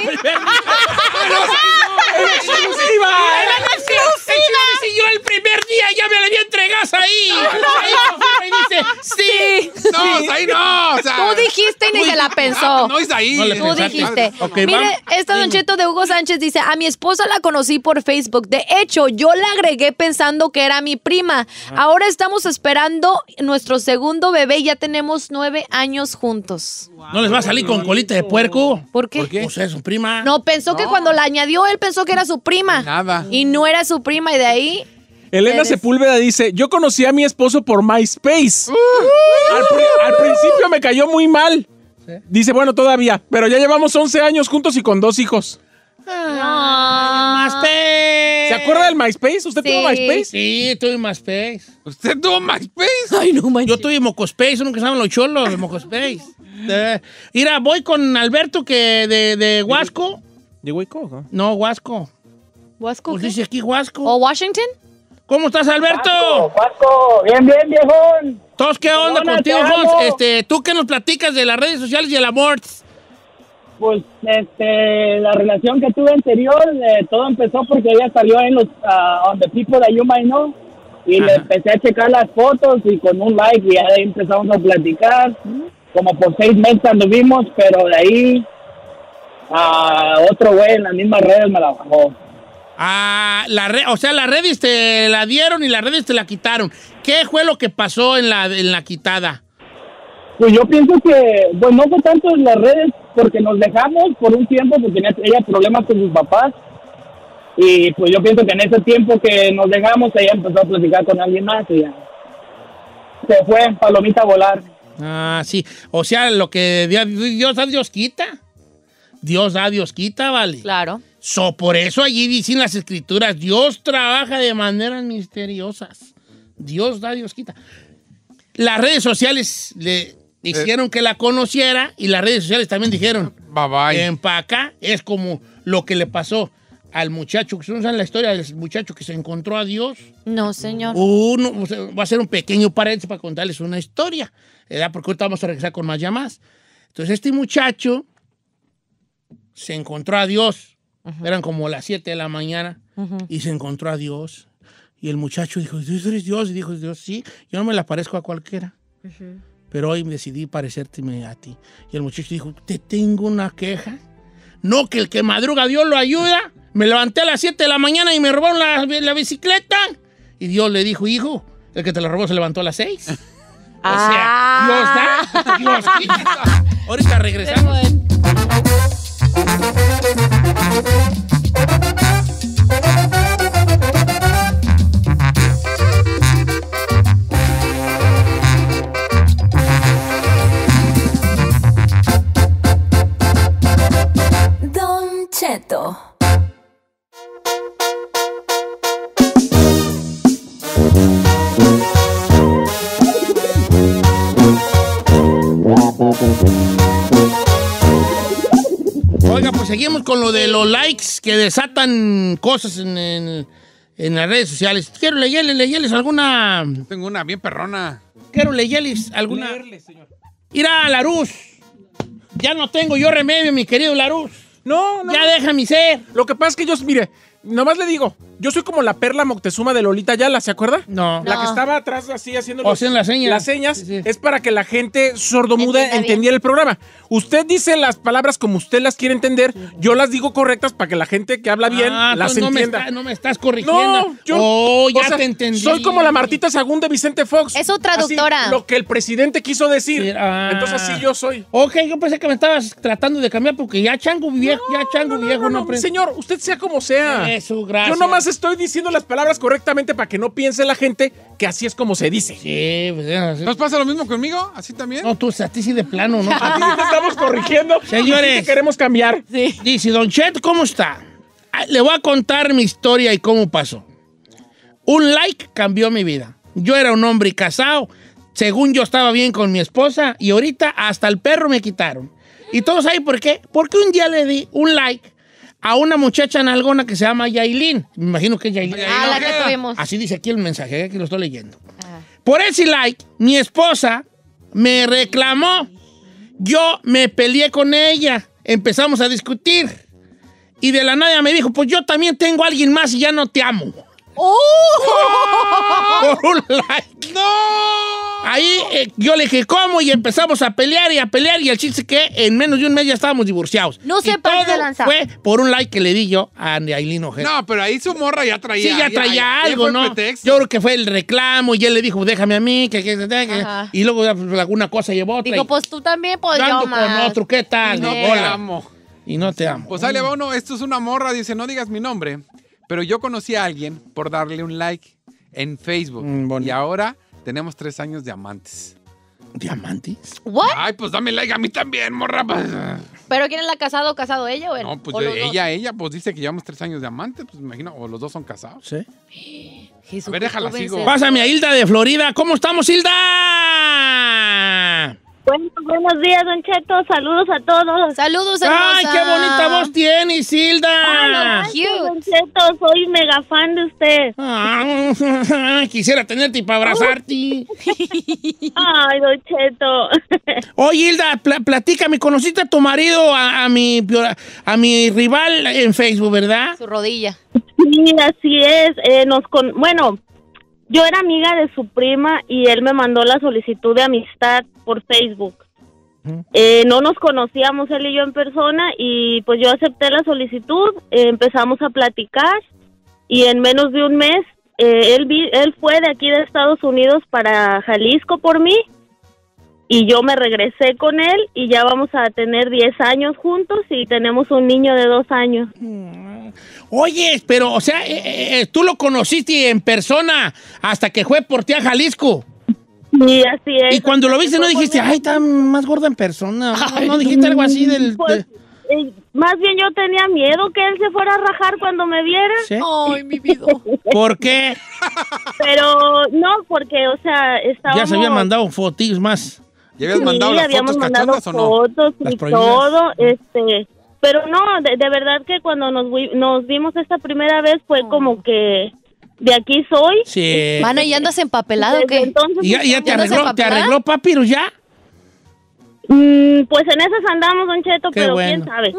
Yo el primer día ya me la había entregado ahí. Ahí dice, sí. No, ahí no. O sea, Tú dijiste y ni se la pensó. No es ahí. No le Tú pensaste. dijiste. Ok, Mire, vamos. esta Don Cheto de Hugo Sánchez dice, a mi esposa la conocí por Facebook. De hecho, yo la agregué pensando que era mi prima. Ahora estamos esperando nuestro segundo bebé y ya tenemos 9 años juntos. ¿No les va a salir con colita de puerco? ¿Por qué? Pues es su prima. No, pensó que cuando la añadió, él pensó que era su prima. Nada. Y no era su prima y de ahí... Elena Sepúlveda dice, yo conocí a mi esposo por MySpace. Al principio me cayó muy mal. Dice, bueno, todavía, pero ya llevamos 11 años juntos y con 2 hijos. MySpace. ¿Se acuerda del MySpace? ¿Usted tuvo MySpace? Sí, tuve MySpace. ¿Usted tuvo MySpace? Ay, no manches. Yo tuve Mocospace, nunca saben los cholos de Mocospace. Mira, voy con Alberto que de Huasco. ¿De Hueco? No, Huasco. ¿Huasco Pues qué? dice aquí Huasco. ¿O Washington? ¿Cómo estás, Alberto? Paco, bien, viejón. ¿Todos qué onda Perdona, contigo, te amo. Jons? ¿Tú qué nos platicas de las redes sociales y el amor? Pues, la relación que tuve anterior, todo empezó porque ella salió en los On the People That You Might Know y le empecé a checar las fotos y con un like y ahí empezamos a platicar. Como por 6 meses anduvimos, pero de ahí otro güey en las mismas redes me la bajó. O sea, las redes te la dieron y las redes te la quitaron. ¿Qué fue lo que pasó en la quitada? Pues yo pienso que, pues no fue tanto en las redes, porque nos dejamos por un tiempo, porque tenía ella problemas con sus papás. Y pues yo pienso que en ese tiempo que nos dejamos, ella empezó a platicar con alguien más y ya se fue, palomita a volar. Sí. O sea, lo que Dios da, Dios quita. Dios da, Dios quita, ¿vale? Claro. Por eso allí dicen las escrituras, Dios trabaja de maneras misteriosas. Dios da, Dios quita. Las redes sociales le hicieron que la conociera y las redes sociales también dijeron, Bye bye. para acá es como lo que le pasó al muchacho. ¿No saben la historia del muchacho que se encontró a Dios? No, señor. Va a ser un pequeño paréntesis para contarles una historia, ¿verdad? Porque ahorita vamos a regresar con más llamadas. Entonces este muchacho se encontró a Dios. Eran como las 7 de la mañana y se encontró a Dios. Y el muchacho dijo, ¿tú eres Dios? Y dijo, Dios, sí, yo no me la parezco a cualquiera. Pero hoy decidí parecérteme a ti. Y el muchacho dijo, te tengo una queja. No, que el que madruga Dios lo ayuda. Me levanté a las 7 de la mañana y me robaron la bicicleta. Y Dios le dijo, hijo, el que te la robó se levantó a las 6. O sea, Dios da, Dios quita. Ahorita regresamos. Don Cheto. Oiga, pues seguimos con lo de los likes que desatan cosas en las redes sociales. Quiero leerles alguna... Tengo una bien perrona. Quiero leerles alguna... Leerle, señor. Mira, Laruz. Ya no tengo yo remedio, mi querido Laruz. No. Ya deja mi ser. Lo que pasa es que yo, mire, nomás le digo, Yo soy como la Perla Moctezuma de Lolita Ayala, ¿se acuerda? No. La que estaba atrás así haciendo O sea, en las señas. Las señas Sí. es para que la gente sordomuda entendiera el programa. Usted dice las palabras como usted las quiere entender, yo las digo correctas para que la gente que habla bien las entienda. No me estás corrigiendo. No, yo ya o sea, te entendí. soy como la Martita Sagún de Vicente Fox. Es su traductora. Así, lo que el presidente quiso decir. Sí, Entonces así yo soy. Ok, yo pensé que me estabas tratando de cambiar porque ya chango viejo, no aprende. Señor, usted sea como sea. Eso, gracias. Yo nomás estoy diciendo las palabras correctamente para que no piense la gente que así es como se dice. Sí, pues ¿Nos pasa lo mismo conmigo? ¿Así también? No, tú, a ti sí de plano, ¿no? A ti te estamos corrigiendo. Señores, sí te queremos cambiar. Sí. Dice, Don Cheto, ¿cómo está? Le voy a contar mi historia y cómo pasó. Un like cambió mi vida. Yo era un hombre casado. Según yo estaba bien con mi esposa y ahorita hasta el perro me quitaron. ¿Y todos saben por qué? Porque un día le di un like a una muchacha nalgona que se llama Yailin. Me imagino que es Yailin. La que tuvimos. Así dice aquí el mensaje, que lo estoy leyendo. Por ese like, mi esposa me reclamó. Yo me peleé con ella. Empezamos a discutir. Y de la nada me dijo, pues yo también tengo a alguien más y ya no te amo. Por un like. ¡No! Ahí yo le dije, ¿cómo? Y empezamos a pelear y el chiste que en menos de un mes ya estábamos divorciados. No se Y pase de todo lanza. fue por un like que le di yo a Yailin Ojeda. No, pero ahí su morra ya traía. Sí, ya traía ya algo, fue ¿no? pretexto. Yo creo que fue el reclamo y él le dijo, déjame a mí, Ajá. y luego ya, pues, alguna cosa llevó otra. Digo, pues tú también, pues yo yo ando más. con otro, ¿qué tal? No Y te hola. amo. Y no te amo. Pues ahí le va uno, esto es una morra, dice, no digas mi nombre, pero yo conocí a alguien por darle un like en Facebook. Y ahora tenemos 3 años de amantes. ¿Diamantes? ¿What? Ay, pues dame like a mí también, morra. ¿Pero quién es la casado ella o él? No, pues ¿O los dos? ella, pues dice que llevamos 3 años de amantes, pues me imagino, o los dos son casados. Sí. Jesús, A ver, déjala, sigo. Pásame a Hilda de Florida. ¿Cómo estamos, Hilda? Bueno, buenos días, Don Cheto. Saludos a todos. Saludos, hermosa. ¡Ay, qué bonita voz tienes, Hilda! Don Cheto, soy mega fan de usted. Quisiera tenerte para abrazarte. Ay, Don Cheto. Oye, Hilda, platícame, ¿conociste a tu marido, a mi rival en Facebook, verdad? Su rodilla. Sí, así es. Bueno, yo era amiga de su prima y él me mandó la solicitud de amistad por Facebook. No nos conocíamos él y yo en persona y pues yo acepté la solicitud, empezamos a platicar y en menos de un mes él fue de aquí de Estados Unidos para Jalisco por mí y yo me regresé con él y ya vamos a tener 10 años juntos y tenemos un niño de 2 años. Oye, pero, o sea, tú lo conociste en persona hasta que fue por ti a Jalisco. Sí, así es. Y cuando lo viste no dijiste, ay, está más gorda en persona. No dijiste algo así del... Pues, más bien yo tenía miedo que él se fuera a rajar cuando me viera. ¿Sí? Ay, mi vida. ¿Por qué? Pero no, porque, o sea, estábamos... Ya se había mandado fotos más. ¿Ya habías mandado las habíamos fotos mandado cachondas o no? fotos Las y prohibidas. todo, pero no, de verdad que cuando nos vimos esta primera vez fue como que de aquí soy. Sí. Mana, ¿y andas empapelado o Desde qué? entonces ¿Y ya te ¿andas arregló empapelada? Papyrus ya? pues en esas andamos, Don Cheto, Qué pero bueno. quién sabe.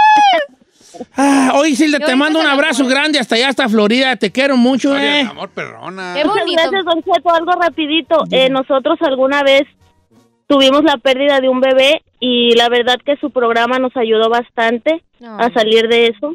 Oye, Silda, Yo te mando un ahorita se la abrazo pongo. grande hasta allá, hasta Florida. Te quiero mucho, Historia de amor perrona. Qué Muchas bonito. gracias, Don Cheto. Algo rapidito. Nosotros alguna vez tuvimos la pérdida de un bebé y la verdad que su programa nos ayudó bastante a salir de eso.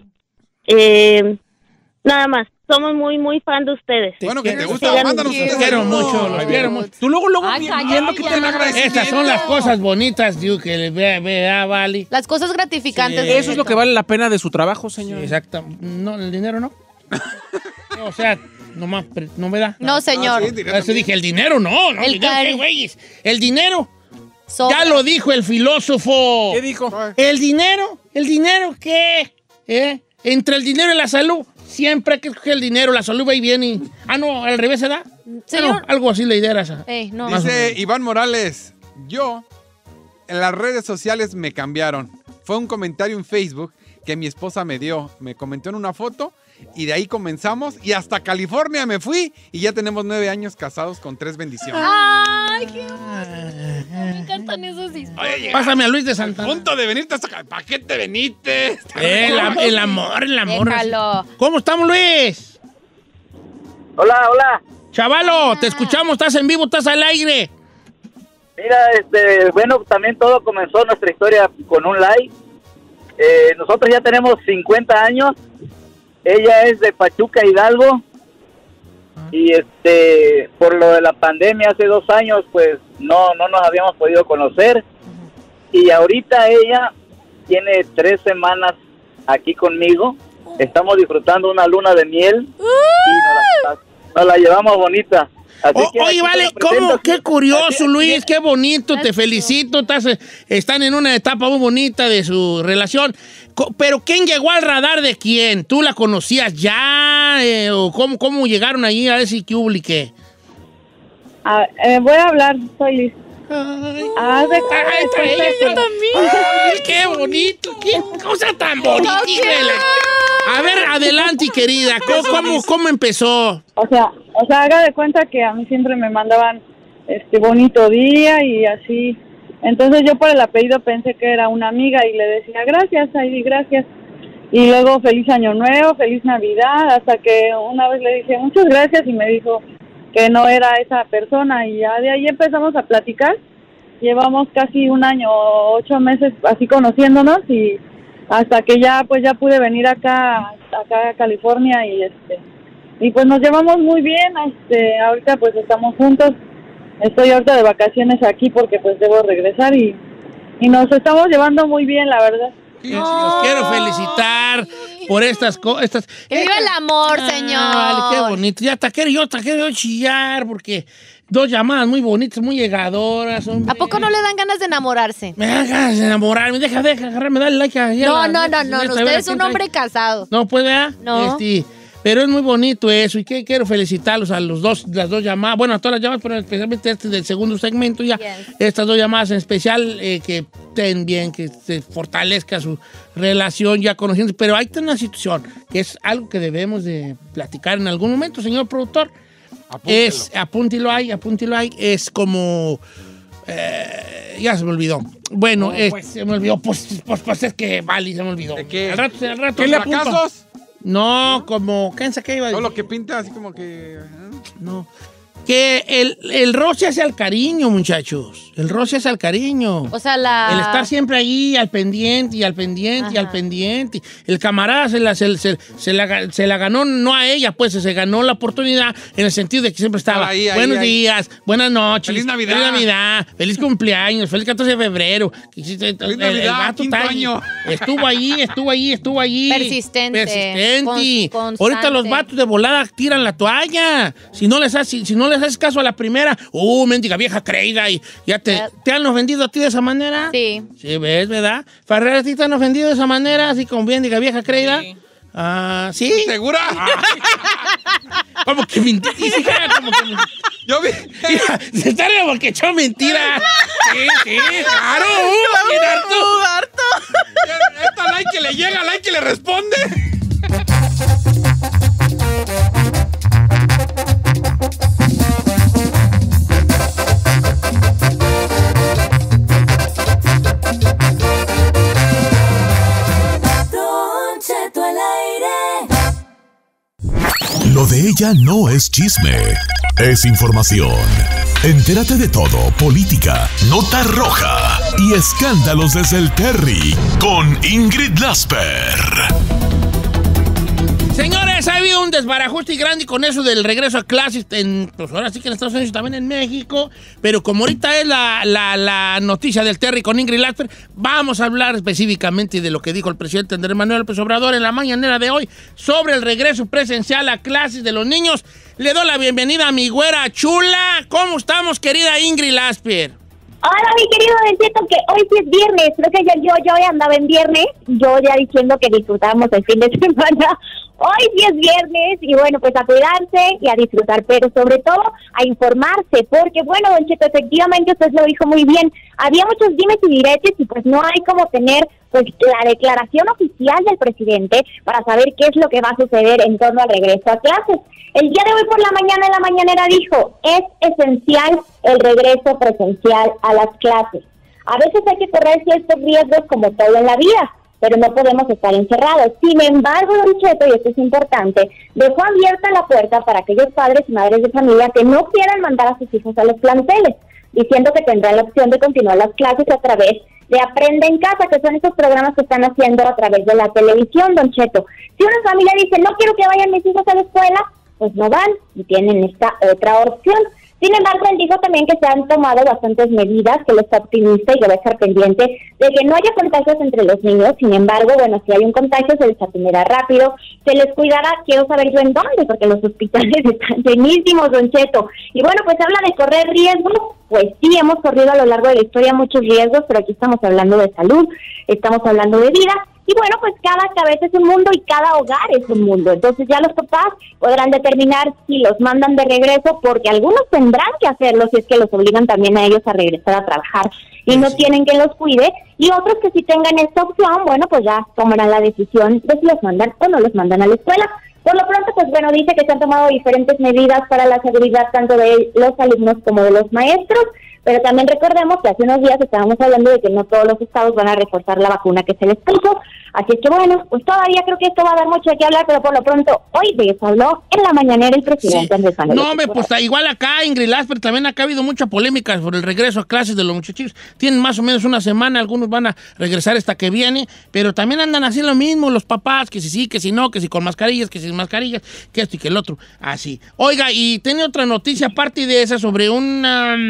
Nada más. Somos muy, muy fan de ustedes. Bueno, que te quiero. gusta, mándanos un Los quiero saludo. mucho, los quiero mucho. Tú luego Ay, viendo que te cállate. Estas son las cosas bonitas, digo, que le vea, vale. Las cosas gratificantes. Sí. de Eso es lo que vale la pena de su trabajo, Sí, señor. exacto. No, el dinero no. No, o sea, nomás, no me da. No, señor. Ah, sí, directo. Eso dije, el dinero no. El dinero, cari- ¿qué, güeyes? El dinero. Sobra. Ya lo dijo el filósofo. ¿Qué dijo? ¿El dinero qué? Entre el dinero y la salud. Siempre hay que escoger el dinero, la salud va y viene. Ah, no, al revés se da. Señor. Bueno, algo así la idea era esa. No. Más o Dice menos. Iván Morales, yo en las redes sociales me cambiaron. Fue un comentario en Facebook que mi esposa me dio. Me comentó en una foto y de ahí comenzamos y hasta California me fui y ya tenemos 9 años casados con 3 bendiciones. Ay, qué me encantan esas historias. Pásame a Luis de Santana. Punto de venirte hasta acá. ¿Para qué te veniste? El amor. Déjalo. ¿Cómo estamos, Luis? Hola, hola. Chavalo, te escuchamos, estás en vivo, estás al aire. Mira, bueno, también todo comenzó nuestra historia con un like. Nosotros ya tenemos 50 años. Ella es de Pachuca, Hidalgo. Y por lo de la pandemia hace 2 años, pues no nos habíamos podido conocer. Y ahorita ella tiene 3 semanas aquí conmigo. Estamos disfrutando una luna de miel y nos la llevamos bonita. Oye, vale, ¿cómo? Qué curioso, Luis, qué bonito, te felicito. Están en una etapa muy bonita de su relación. Pero ¿quién llegó al radar de quién? ¿Tú la conocías ya? ¿O cómo llegaron allí a ese que publiqué? Voy a hablar, soy Liz. Yo también. Ay, qué bonito, qué cosa tan bonita. A ver, adelante, querida. ¿Cómo empezó? O sea, haga de cuenta que a mí siempre me mandaban bonito día y así. Entonces yo por el apellido pensé que era una amiga y le decía gracias, Heidi, gracias. Y luego feliz año nuevo, feliz Navidad, hasta que una vez le dije muchas gracias y me dijo que no era esa persona y ya de ahí empezamos a platicar. Llevamos casi 1 año, 8 meses así conociéndonos y hasta que ya pude venir acá a California y pues nos llevamos muy bien. Ahorita pues estamos juntos. Estoy ahorita de vacaciones aquí porque pues debo regresar y nos estamos llevando muy bien, la verdad. Los quiero felicitar por estas cosas. ¡Que viva el amor, señor! Vale, qué bonito. Ya hasta quiero yo chillar porque 2 llamadas muy bonitas, muy llegadoras. Hombre. ¿A poco no le dan ganas de enamorarse? Me dan ganas de enamorarme. Deja agarrarme, dale like a No. Usted es un hombre casado. No, pues, ¿verdad? No. Pero es muy bonito eso y quiero felicitarlos a las dos llamadas, bueno, a todas las llamadas, pero especialmente del segundo segmento ya, estas 2 llamadas en especial, que estén bien, que se fortalezca su relación ya conociendo, pero hay una situación que es algo que debemos de platicar en algún momento, señor productor. Apúntelo ahí, es como... ya se me olvidó. Bueno, se me olvidó, pues es que vale, se me olvidó. ¿De qué? Al rato. ¿Qué le apunto? No, como... ¿Qué iba a decir? Todo lo que pinta así como que... No. Que el roce hace al cariño, muchachos. El roce hace al cariño. O sea, el estar siempre ahí al pendiente y al pendiente. Ajá. Y al pendiente. El camarada se la ganó, no a ella, pues se ganó la oportunidad en el sentido de que siempre estaba. Buenos días, buenas noches. Feliz Navidad. Feliz cumpleaños, feliz 14 de febrero. Feliz Navidad, quinto año. Estuvo ahí. Persistente. Ahorita los vatos de volada tiran la toalla. Si no les haces caso a la primera, mendiga vieja creída y ya te han ofendido a ti de esa manera. Sí. Sí, ¿ves, verdad? Farrera, ¿a ti te han ofendido de esa manera, así como mendiga vieja creída? Sí. ¿Sí? ¿Segura? ¿Cómo que mentira? Yo vi. Mira, se está riendo porque echó mentira. Sí, claro. Harto. Esta like que le llega, like que le responde. Lo de ella no es chisme, es información. Entérate de todo, política, nota roja y escándalos desde el Terry con Ingrid Lasper. Señores, ha habido un desbarajuste grande con eso del regreso a clases, pues ahora sí que en Estados Unidos y también en México, pero como ahorita es la noticia del Terry con Ingrid Lasper, vamos a hablar específicamente de lo que dijo el presidente Andrés Manuel López Obrador en la mañanera de hoy sobre el regreso presencial a clases de los niños. Le doy la bienvenida a mi güera chula. ¿Cómo estamos, querida Ingrid Lasper? Hola, mi querido Don, que hoy sí es viernes. Creo que yo ya andaba en viernes. Yo ya diciendo que disfrutamos el fin de semana. Hoy sí es viernes y bueno, pues a cuidarse y a disfrutar, pero sobre todo a informarse, porque bueno, Don Cheto, efectivamente usted lo dijo muy bien. Había muchos dimes y diretes y pues no hay como tener pues la declaración oficial del presidente para saber qué es lo que va a suceder en torno al regreso a clases. El día de hoy por la mañana en la mañanera dijo, es esencial el regreso presencial a las clases. A veces hay que correr ciertos riesgos como todo en la vida, pero no podemos estar encerrados. Sin embargo, Don Cheto, y esto es importante, dejó abierta la puerta para aquellos padres y madres de familia que no quieran mandar a sus hijos a los planteles, diciendo que tendrán la opción de continuar las clases a través de Aprende en Casa, que son esos programas que están haciendo a través de la televisión, Don Cheto. Si una familia dice, no quiero que vayan mis hijos a la escuela, pues no van y tienen esta otra opción. Sin embargo, él dijo también que se han tomado bastantes medidas, que él está optimista y que va a estar pendiente de que no haya contagios entre los niños. Sin embargo, bueno, si hay un contagio se les atenderá rápido, se les cuidará. Quiero saber yo en dónde, porque los hospitales están llenísimos, Don Cheto. Y bueno, pues habla de correr riesgos. Pues sí, hemos corrido a lo largo de la historia muchos riesgos, pero aquí estamos hablando de salud, estamos hablando de vida. Y bueno, pues cada cabeza es un mundo y cada hogar es un mundo. Entonces ya los papás podrán determinar si los mandan de regreso, porque algunos tendrán que hacerlo si es que los obligan también a ellos a regresar a trabajar y no tienen quien los cuide. Y otros que si tengan esta opción, bueno, pues ya tomarán la decisión de si los mandan o no los mandan a la escuela. Por lo pronto, pues bueno, dice que se han tomado diferentes medidas para la seguridad tanto de los alumnos como de los maestros, pero también recordemos que hace unos días estábamos hablando de que no todos los estados van a reforzar la vacuna que se les puso, así es que bueno, pues todavía creo que esto va a dar mucho de qué hablar, pero por lo pronto, hoy de eso habló en la mañanera el presidente Andrés Manuel. No, hombre, pues igual acá, Ingrid Lasper, también acá ha habido mucha polémica por el regreso a clases de los muchachos. Tienen más o menos una semana, algunos van a regresar esta que viene, pero también andan así lo mismo los papás, que si sí, que si no, que si con mascarillas, que sin mascarillas, que esto y que el otro, así. Oiga, y tiene otra noticia aparte de esa sobre un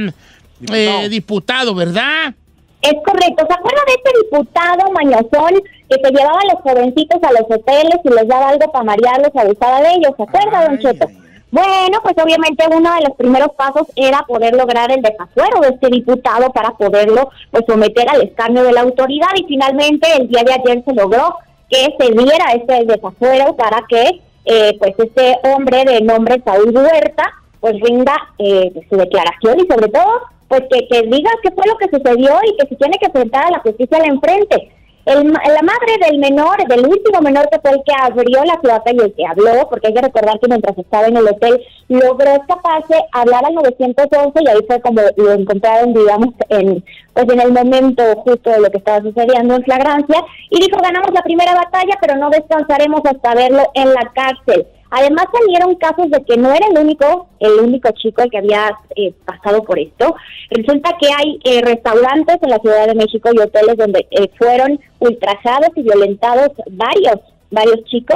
diputado, ¿verdad? Es correcto. ¿Se acuerda de este diputado mañosón que se llevaba a los jovencitos a los hoteles y les daba algo para marearlos, abusaba de ellos? ¿Se acuerda, Don Cheto? Bueno, pues obviamente uno de los primeros pasos era poder lograr el desafuero de este diputado para poderlo pues someter al escarnio de la autoridad, y finalmente el día de ayer se logró que se diera este desafuero para que pues este hombre de nombre Saúl Huerta pues rinda su declaración y sobre todo pues que diga qué fue lo que sucedió y que se tiene que enfrentar a la justicia al enfrente. La madre del menor, del último menor, que fue el que abrió la placa y el que habló, porque hay que recordar que mientras estaba en el hotel logró escaparse, hablar al 911 y ahí fue como lo encontraron, digamos, en el momento justo de lo que estaba sucediendo en flagrancia, y dijo, ganamos la primera batalla, pero no descansaremos hasta verlo en la cárcel. Además salieron casos de que no era el único chico el que había pasado por esto. Resulta que hay restaurantes en la Ciudad de México y hoteles donde fueron ultrajados y violentados varios chicos.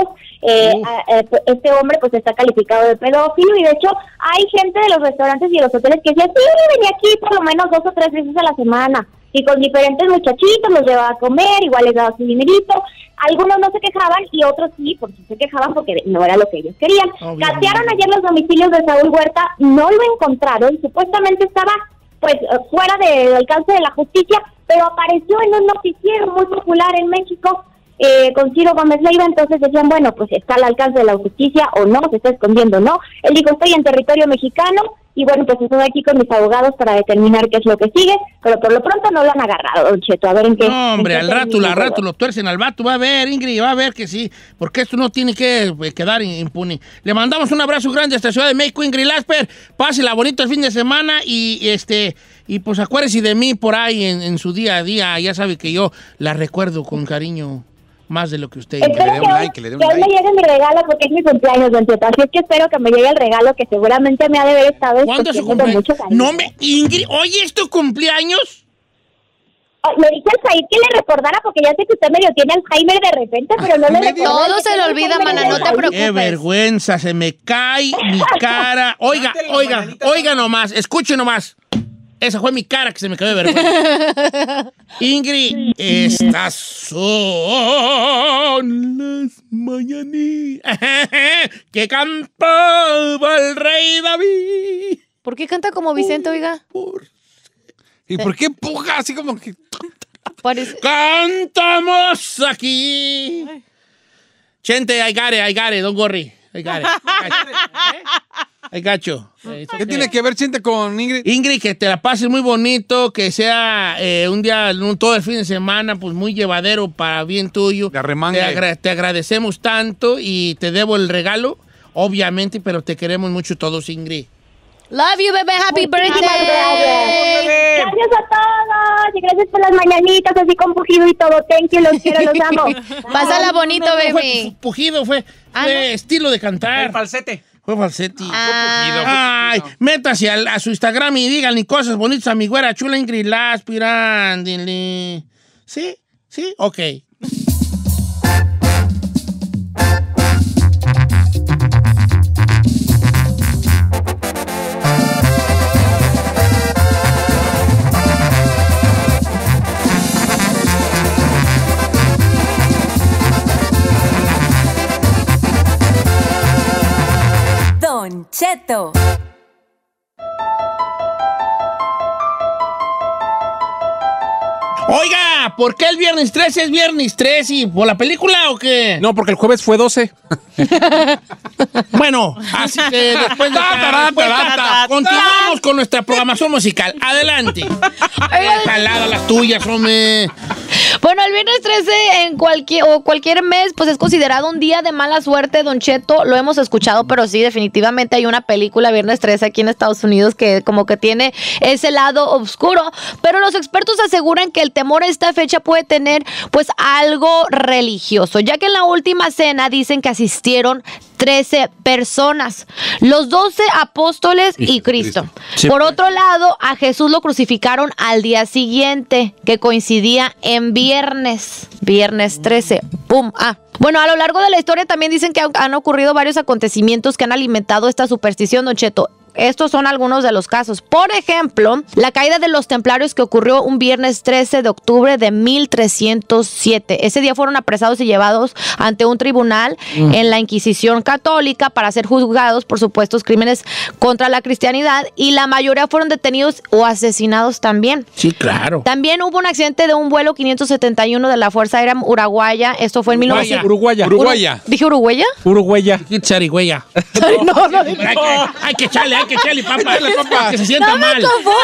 Este hombre pues está calificado de pedófilo, y de hecho hay gente de los restaurantes y de los hoteles que decía, sí, venía aquí por lo menos 2 o 3 veces a la semana, y con diferentes muchachitos los llevaba a comer, igual les daba su dinerito. Algunos no se quejaban y otros sí, porque se quejaban porque no era lo que ellos querían. Catearon ayer los domicilios de Saúl Huerta, no lo encontraron, supuestamente estaba pues fuera del alcance de la justicia, pero apareció en un noticiero muy popular en México con Ciro Gómez Leiva. Entonces decían, bueno, pues está al alcance de la justicia o no, se está escondiendo o no. Él dijo, estoy en territorio mexicano, y bueno, pues estoy aquí con mis abogados para determinar qué es lo que sigue, pero por lo pronto no lo han agarrado, Don Cheto, a ver en qué... No, hombre, al rato lo tuercen al vato, va a ver, Ingrid, va a ver que sí, porque esto no tiene que quedar impune. Le mandamos un abrazo grande hasta Ciudad de México, Ingrid Lasper, pásela bonito el fin de semana, y pues acuérdese de mí por ahí en su día a día, ya sabe que yo la recuerdo con cariño. Más de lo que usted... Que le dé un like, que le dé un like. Que hoy me llegue mi regalo porque es mi cumpleaños, Don Cheto. Así es que espero que me llegue el regalo que seguramente me ha de haber estado... ¿Cuándo es su cumpleaños? No me... Ingrid, ¿hoy es tu cumpleaños? Le dije al Said que le recordara porque ya sé que usted medio tiene Alzheimer de repente, pero no le recuerdo. Todo se le olvida, mana, no te preocupes. Qué vergüenza, se me cae mi cara. Oiga nomás, escuche nomás. Esa fue mi cara que se me cayó de vergüenza. Ingrid, estas son las mañanitas que cantaba el rey David. ¿Por qué canta como Vicente, oiga? ¿Y por qué empuja así como que... Cantamos aquí. Chente, I got it, don't worry. I got it. I got you. ¿Qué tiene que ver, Chente, con Ingrid? Ingrid, que te la pases muy bonito, que sea un día, todo el fin de semana, pues muy llevadero para bien tuyo. Te agradecemos tanto y te debo el regalo, obviamente, pero te queremos mucho todos, Ingrid. Love you, bebé. Happy birthday. Gracias a todos y gracias por las mañanitas así con pujido y todo. Thank you, los quiero, los amo. Pásala bonito, baby. Fue pujido, fue estilo de cantar. El falsete. Fue falsete. Ay, métase a su Instagram y díganle cosas bonitas a mi güera chula Ingrid Lasper. Ándele. ¿Sí? ¿Sí? Ok. Don Cheto. Oiga, ¿por qué el viernes 13 es viernes 13? ¿Por la película o qué? No, porque el jueves fue 12. Bueno, así que después de continuamos con nuestra programación musical. Adelante. Jalada las tuyas, hombre. Bueno, el viernes 13 en cualquier mes, pues es considerado un día de mala suerte, Don Cheto. Lo hemos escuchado, pero sí, definitivamente hay una película viernes 13 aquí en Estados Unidos que como que tiene ese lado oscuro. Pero los expertos aseguran que el temor a esta fecha puede tener pues algo religioso, ya que en la última cena dicen que asistieron 13 personas, los 12 apóstoles y Cristo. Sí. Por otro lado, a Jesús lo crucificaron al día siguiente, que coincidía en viernes 13. ¡Pum! Bueno, a lo largo de la historia también dicen que han ocurrido varios acontecimientos que han alimentado esta superstición, Don Cheto. Estos son algunos de los casos. Por ejemplo, la caída de los templarios que ocurrió un viernes 13 de octubre de 1307. Ese día fueron apresados y llevados ante un tribunal en la Inquisición católica para ser juzgados por supuestos crímenes contra la cristianidad, y la mayoría fueron detenidos o asesinados también. Sí, claro. También hubo un accidente de un vuelo 571 de la Fuerza Aérea Uruguaya. Esto fue en 1900. Uruguaya. ¿Dije Uruguaya? Uruguaya. Charigüeya. No. Hay que echarle, papá. Que se sienta mal.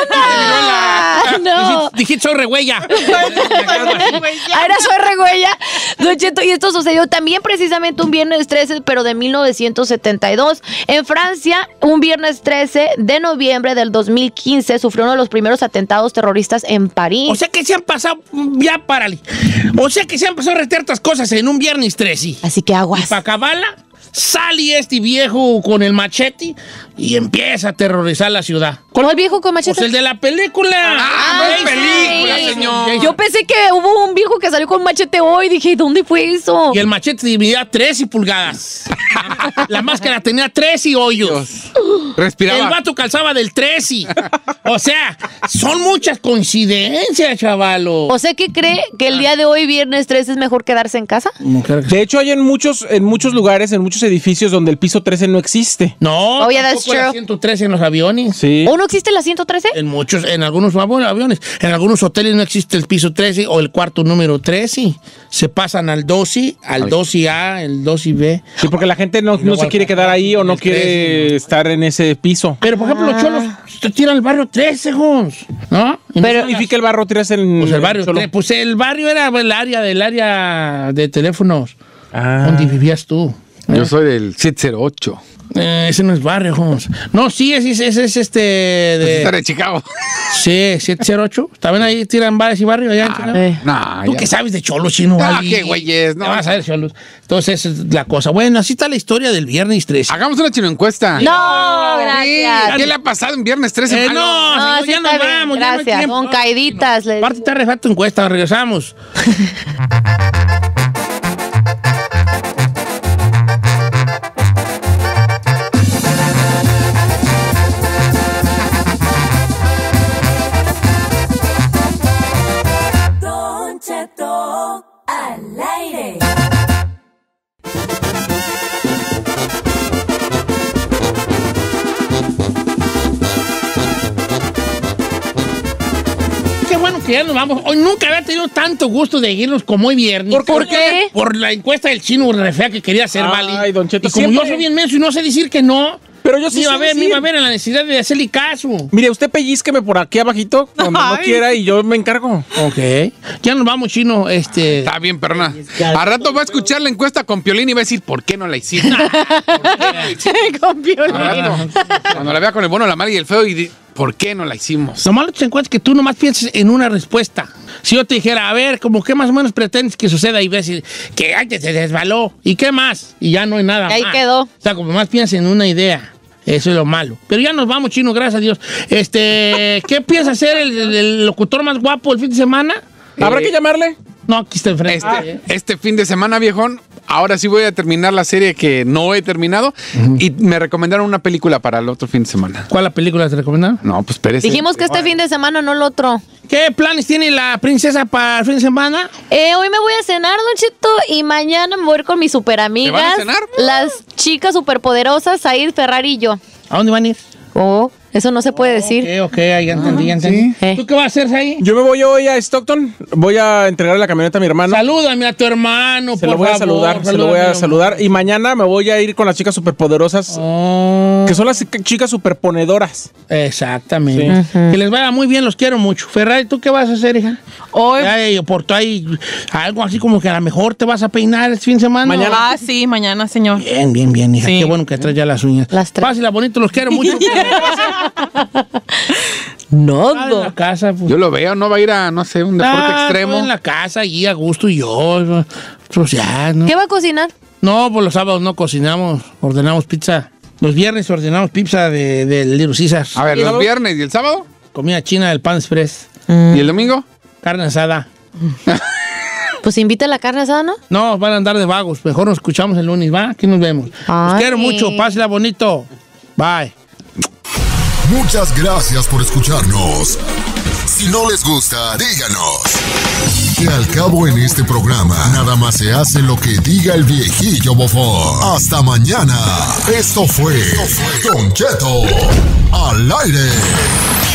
No. Dijiste soy regüeya. Ahora soy regüeya. Don Cheto, y esto sucedió también precisamente un viernes 13, pero de 1972. En Francia, un viernes 13 de noviembre del 2015, sufrió uno de los primeros atentados terroristas en París. O sea que se han pasado, ya párale. O sea que se han pasado retertas cosas en un viernes 13. Así que aguas. Y para acabarla, sale este viejo con el machete y empieza a aterrorizar la ciudad. ¿Cuál viejo con machete? Pues el de la película. No es película, señor. Yo pensé que hubo un viejo que salió con machete hoy. Dije, ¿dónde fue eso? Y el machete dividía 13 pulgadas. La máscara tenía 13 hoyos. Respiraba. El vato calzaba del 13. O sea, son muchas coincidencias, chavalo. ¿O sea que cree que el día de hoy, viernes 13, es mejor quedarse en casa? De hecho, hay en muchos lugares, en muchos edificios donde el piso 13 no existe. No, that's true. La 113 en los aviones. Sí. ¿O no existe la 113? En algunos aviones. En algunos hoteles no existe el piso 13 o el cuarto número 13. Se pasan al 12, al 12A, el 12B. Sí, porque la gente no se quiere quedar ahí o no quiere estar en ese piso. Pero, por ejemplo, los cholos te tiran el barrio 13, ¿no? Pero significa el barrio 13 en... Pues el barrio 13. Pues el barrio era el área de teléfonos. ¿Dónde vivías tú? Yo soy del 708. Ese no es barrio, Jones. No, sí, ese es de Chicago. Sí, 708. También ahí tiran bares y barrios allá en Chicago. ¿Tú qué sabes de cholos, chino? Qué güeyes, no. Vas a ver cholos. Entonces, esa es la cosa. Bueno, así está la historia del viernes 13. Hagamos una chino encuesta. No, gracias. ¿Qué le ha pasado en viernes 13? No, ya nos vamos. Gracias, con caiditas. Aparte está re tu encuesta, regresamos. Al aire. Qué bueno que ya nos vamos. Hoy nunca había tenido tanto gusto de irnos como hoy viernes. ¿Por qué? Por la encuesta del chino re fea que quería hacer, Ay, Vali. Don Cheto, y como yo soy bien menso y no sé decir que no, Pero yo sí me iba sé a ver en la necesidad de hacerle caso. Mire, usted pellízqueme por aquí abajito cuando no quiera y yo me encargo. Ok. Ya nos vamos, Chino. Está bien, perrona. A rato va a escuchar la encuesta con Piolín y va a decir, ¿por qué no la hicimos? Con Piolín. Cuando la vea con el bueno, la mala y el feo y ¿por qué no la hicimos? Lo malo te encuentras que tú nomás pienses en una respuesta. Si yo te dijera, a ver, como qué más o menos pretendes que suceda y ves que ay, te desbaló. ¿Y qué más? Y ya no hay nada más. Ahí quedó. O sea, como más piensas en una idea. Eso es lo malo. Pero ya nos vamos, Chino, gracias a Dios. ¿Qué piensa hacer el locutor más guapo el fin de semana? ¿Habrá que llamarle? No, aquí está enfrente. Este fin de semana, viejón, ahora sí voy a terminar la serie que no he terminado y me recomendaron una película para el otro fin de semana. ¿Cuál la película te recomendaron? No, pues espérese. Dijimos que este fin de semana, no el otro. ¿Qué planes tiene la princesa para el fin de semana? Hoy me voy a cenar, Don Cheto, y mañana me voy a ir con mis super amigas. ¿Te van a cenar? Las chicas superpoderosas, Said, Ferrari y yo. ¿A dónde van a ir? Oh, eso no se puede decir. Ok, ya entendí, ya entendí. Sí. ¿Tú qué vas a hacer ahí? Yo me voy hoy a Stockton. Voy a entregarle la camioneta a mi hermano. Salúdame a tu hermano, Se lo voy a saludar. Y mañana me voy a ir con las chicas superpoderosas, que son las chicas superponedoras. Exactamente. Sí. Que les vaya muy bien, los quiero mucho. Ferrari, ¿tú qué vas a hacer, hija? Hoy. Por tu ahí, algo así como que a lo mejor te vas a peinar el fin de semana. Mañana. Ah, sí, mañana, señor. Bien, hija. Sí. Qué bueno que traes ya las uñas. Pásela bonito, los quiero mucho. No, en la casa, pues. Yo lo veo, no va a ir a, no sé, un deporte extremo. En la casa, allí a gusto y yo. Pues ya, ¿no? ¿Qué va a cocinar? No, pues los sábados no cocinamos, ordenamos pizza. Los viernes ordenamos pizza de Little Caesars. A ver, ¿los viernes y el sábado? Comida china del Pan Express. ¿Y el domingo? Carne asada. Pues invita a la carne asada, ¿no? No, van a andar de vagos. Mejor nos escuchamos el lunes, ¿va? Aquí nos vemos. Los quiero mucho, pásela bonito. Bye. Muchas gracias por escucharnos. Si no les gusta, díganos. Que al cabo en este programa, nada más se hace lo que diga el viejillo bofón. Hasta mañana. Esto fue Don Cheto al aire.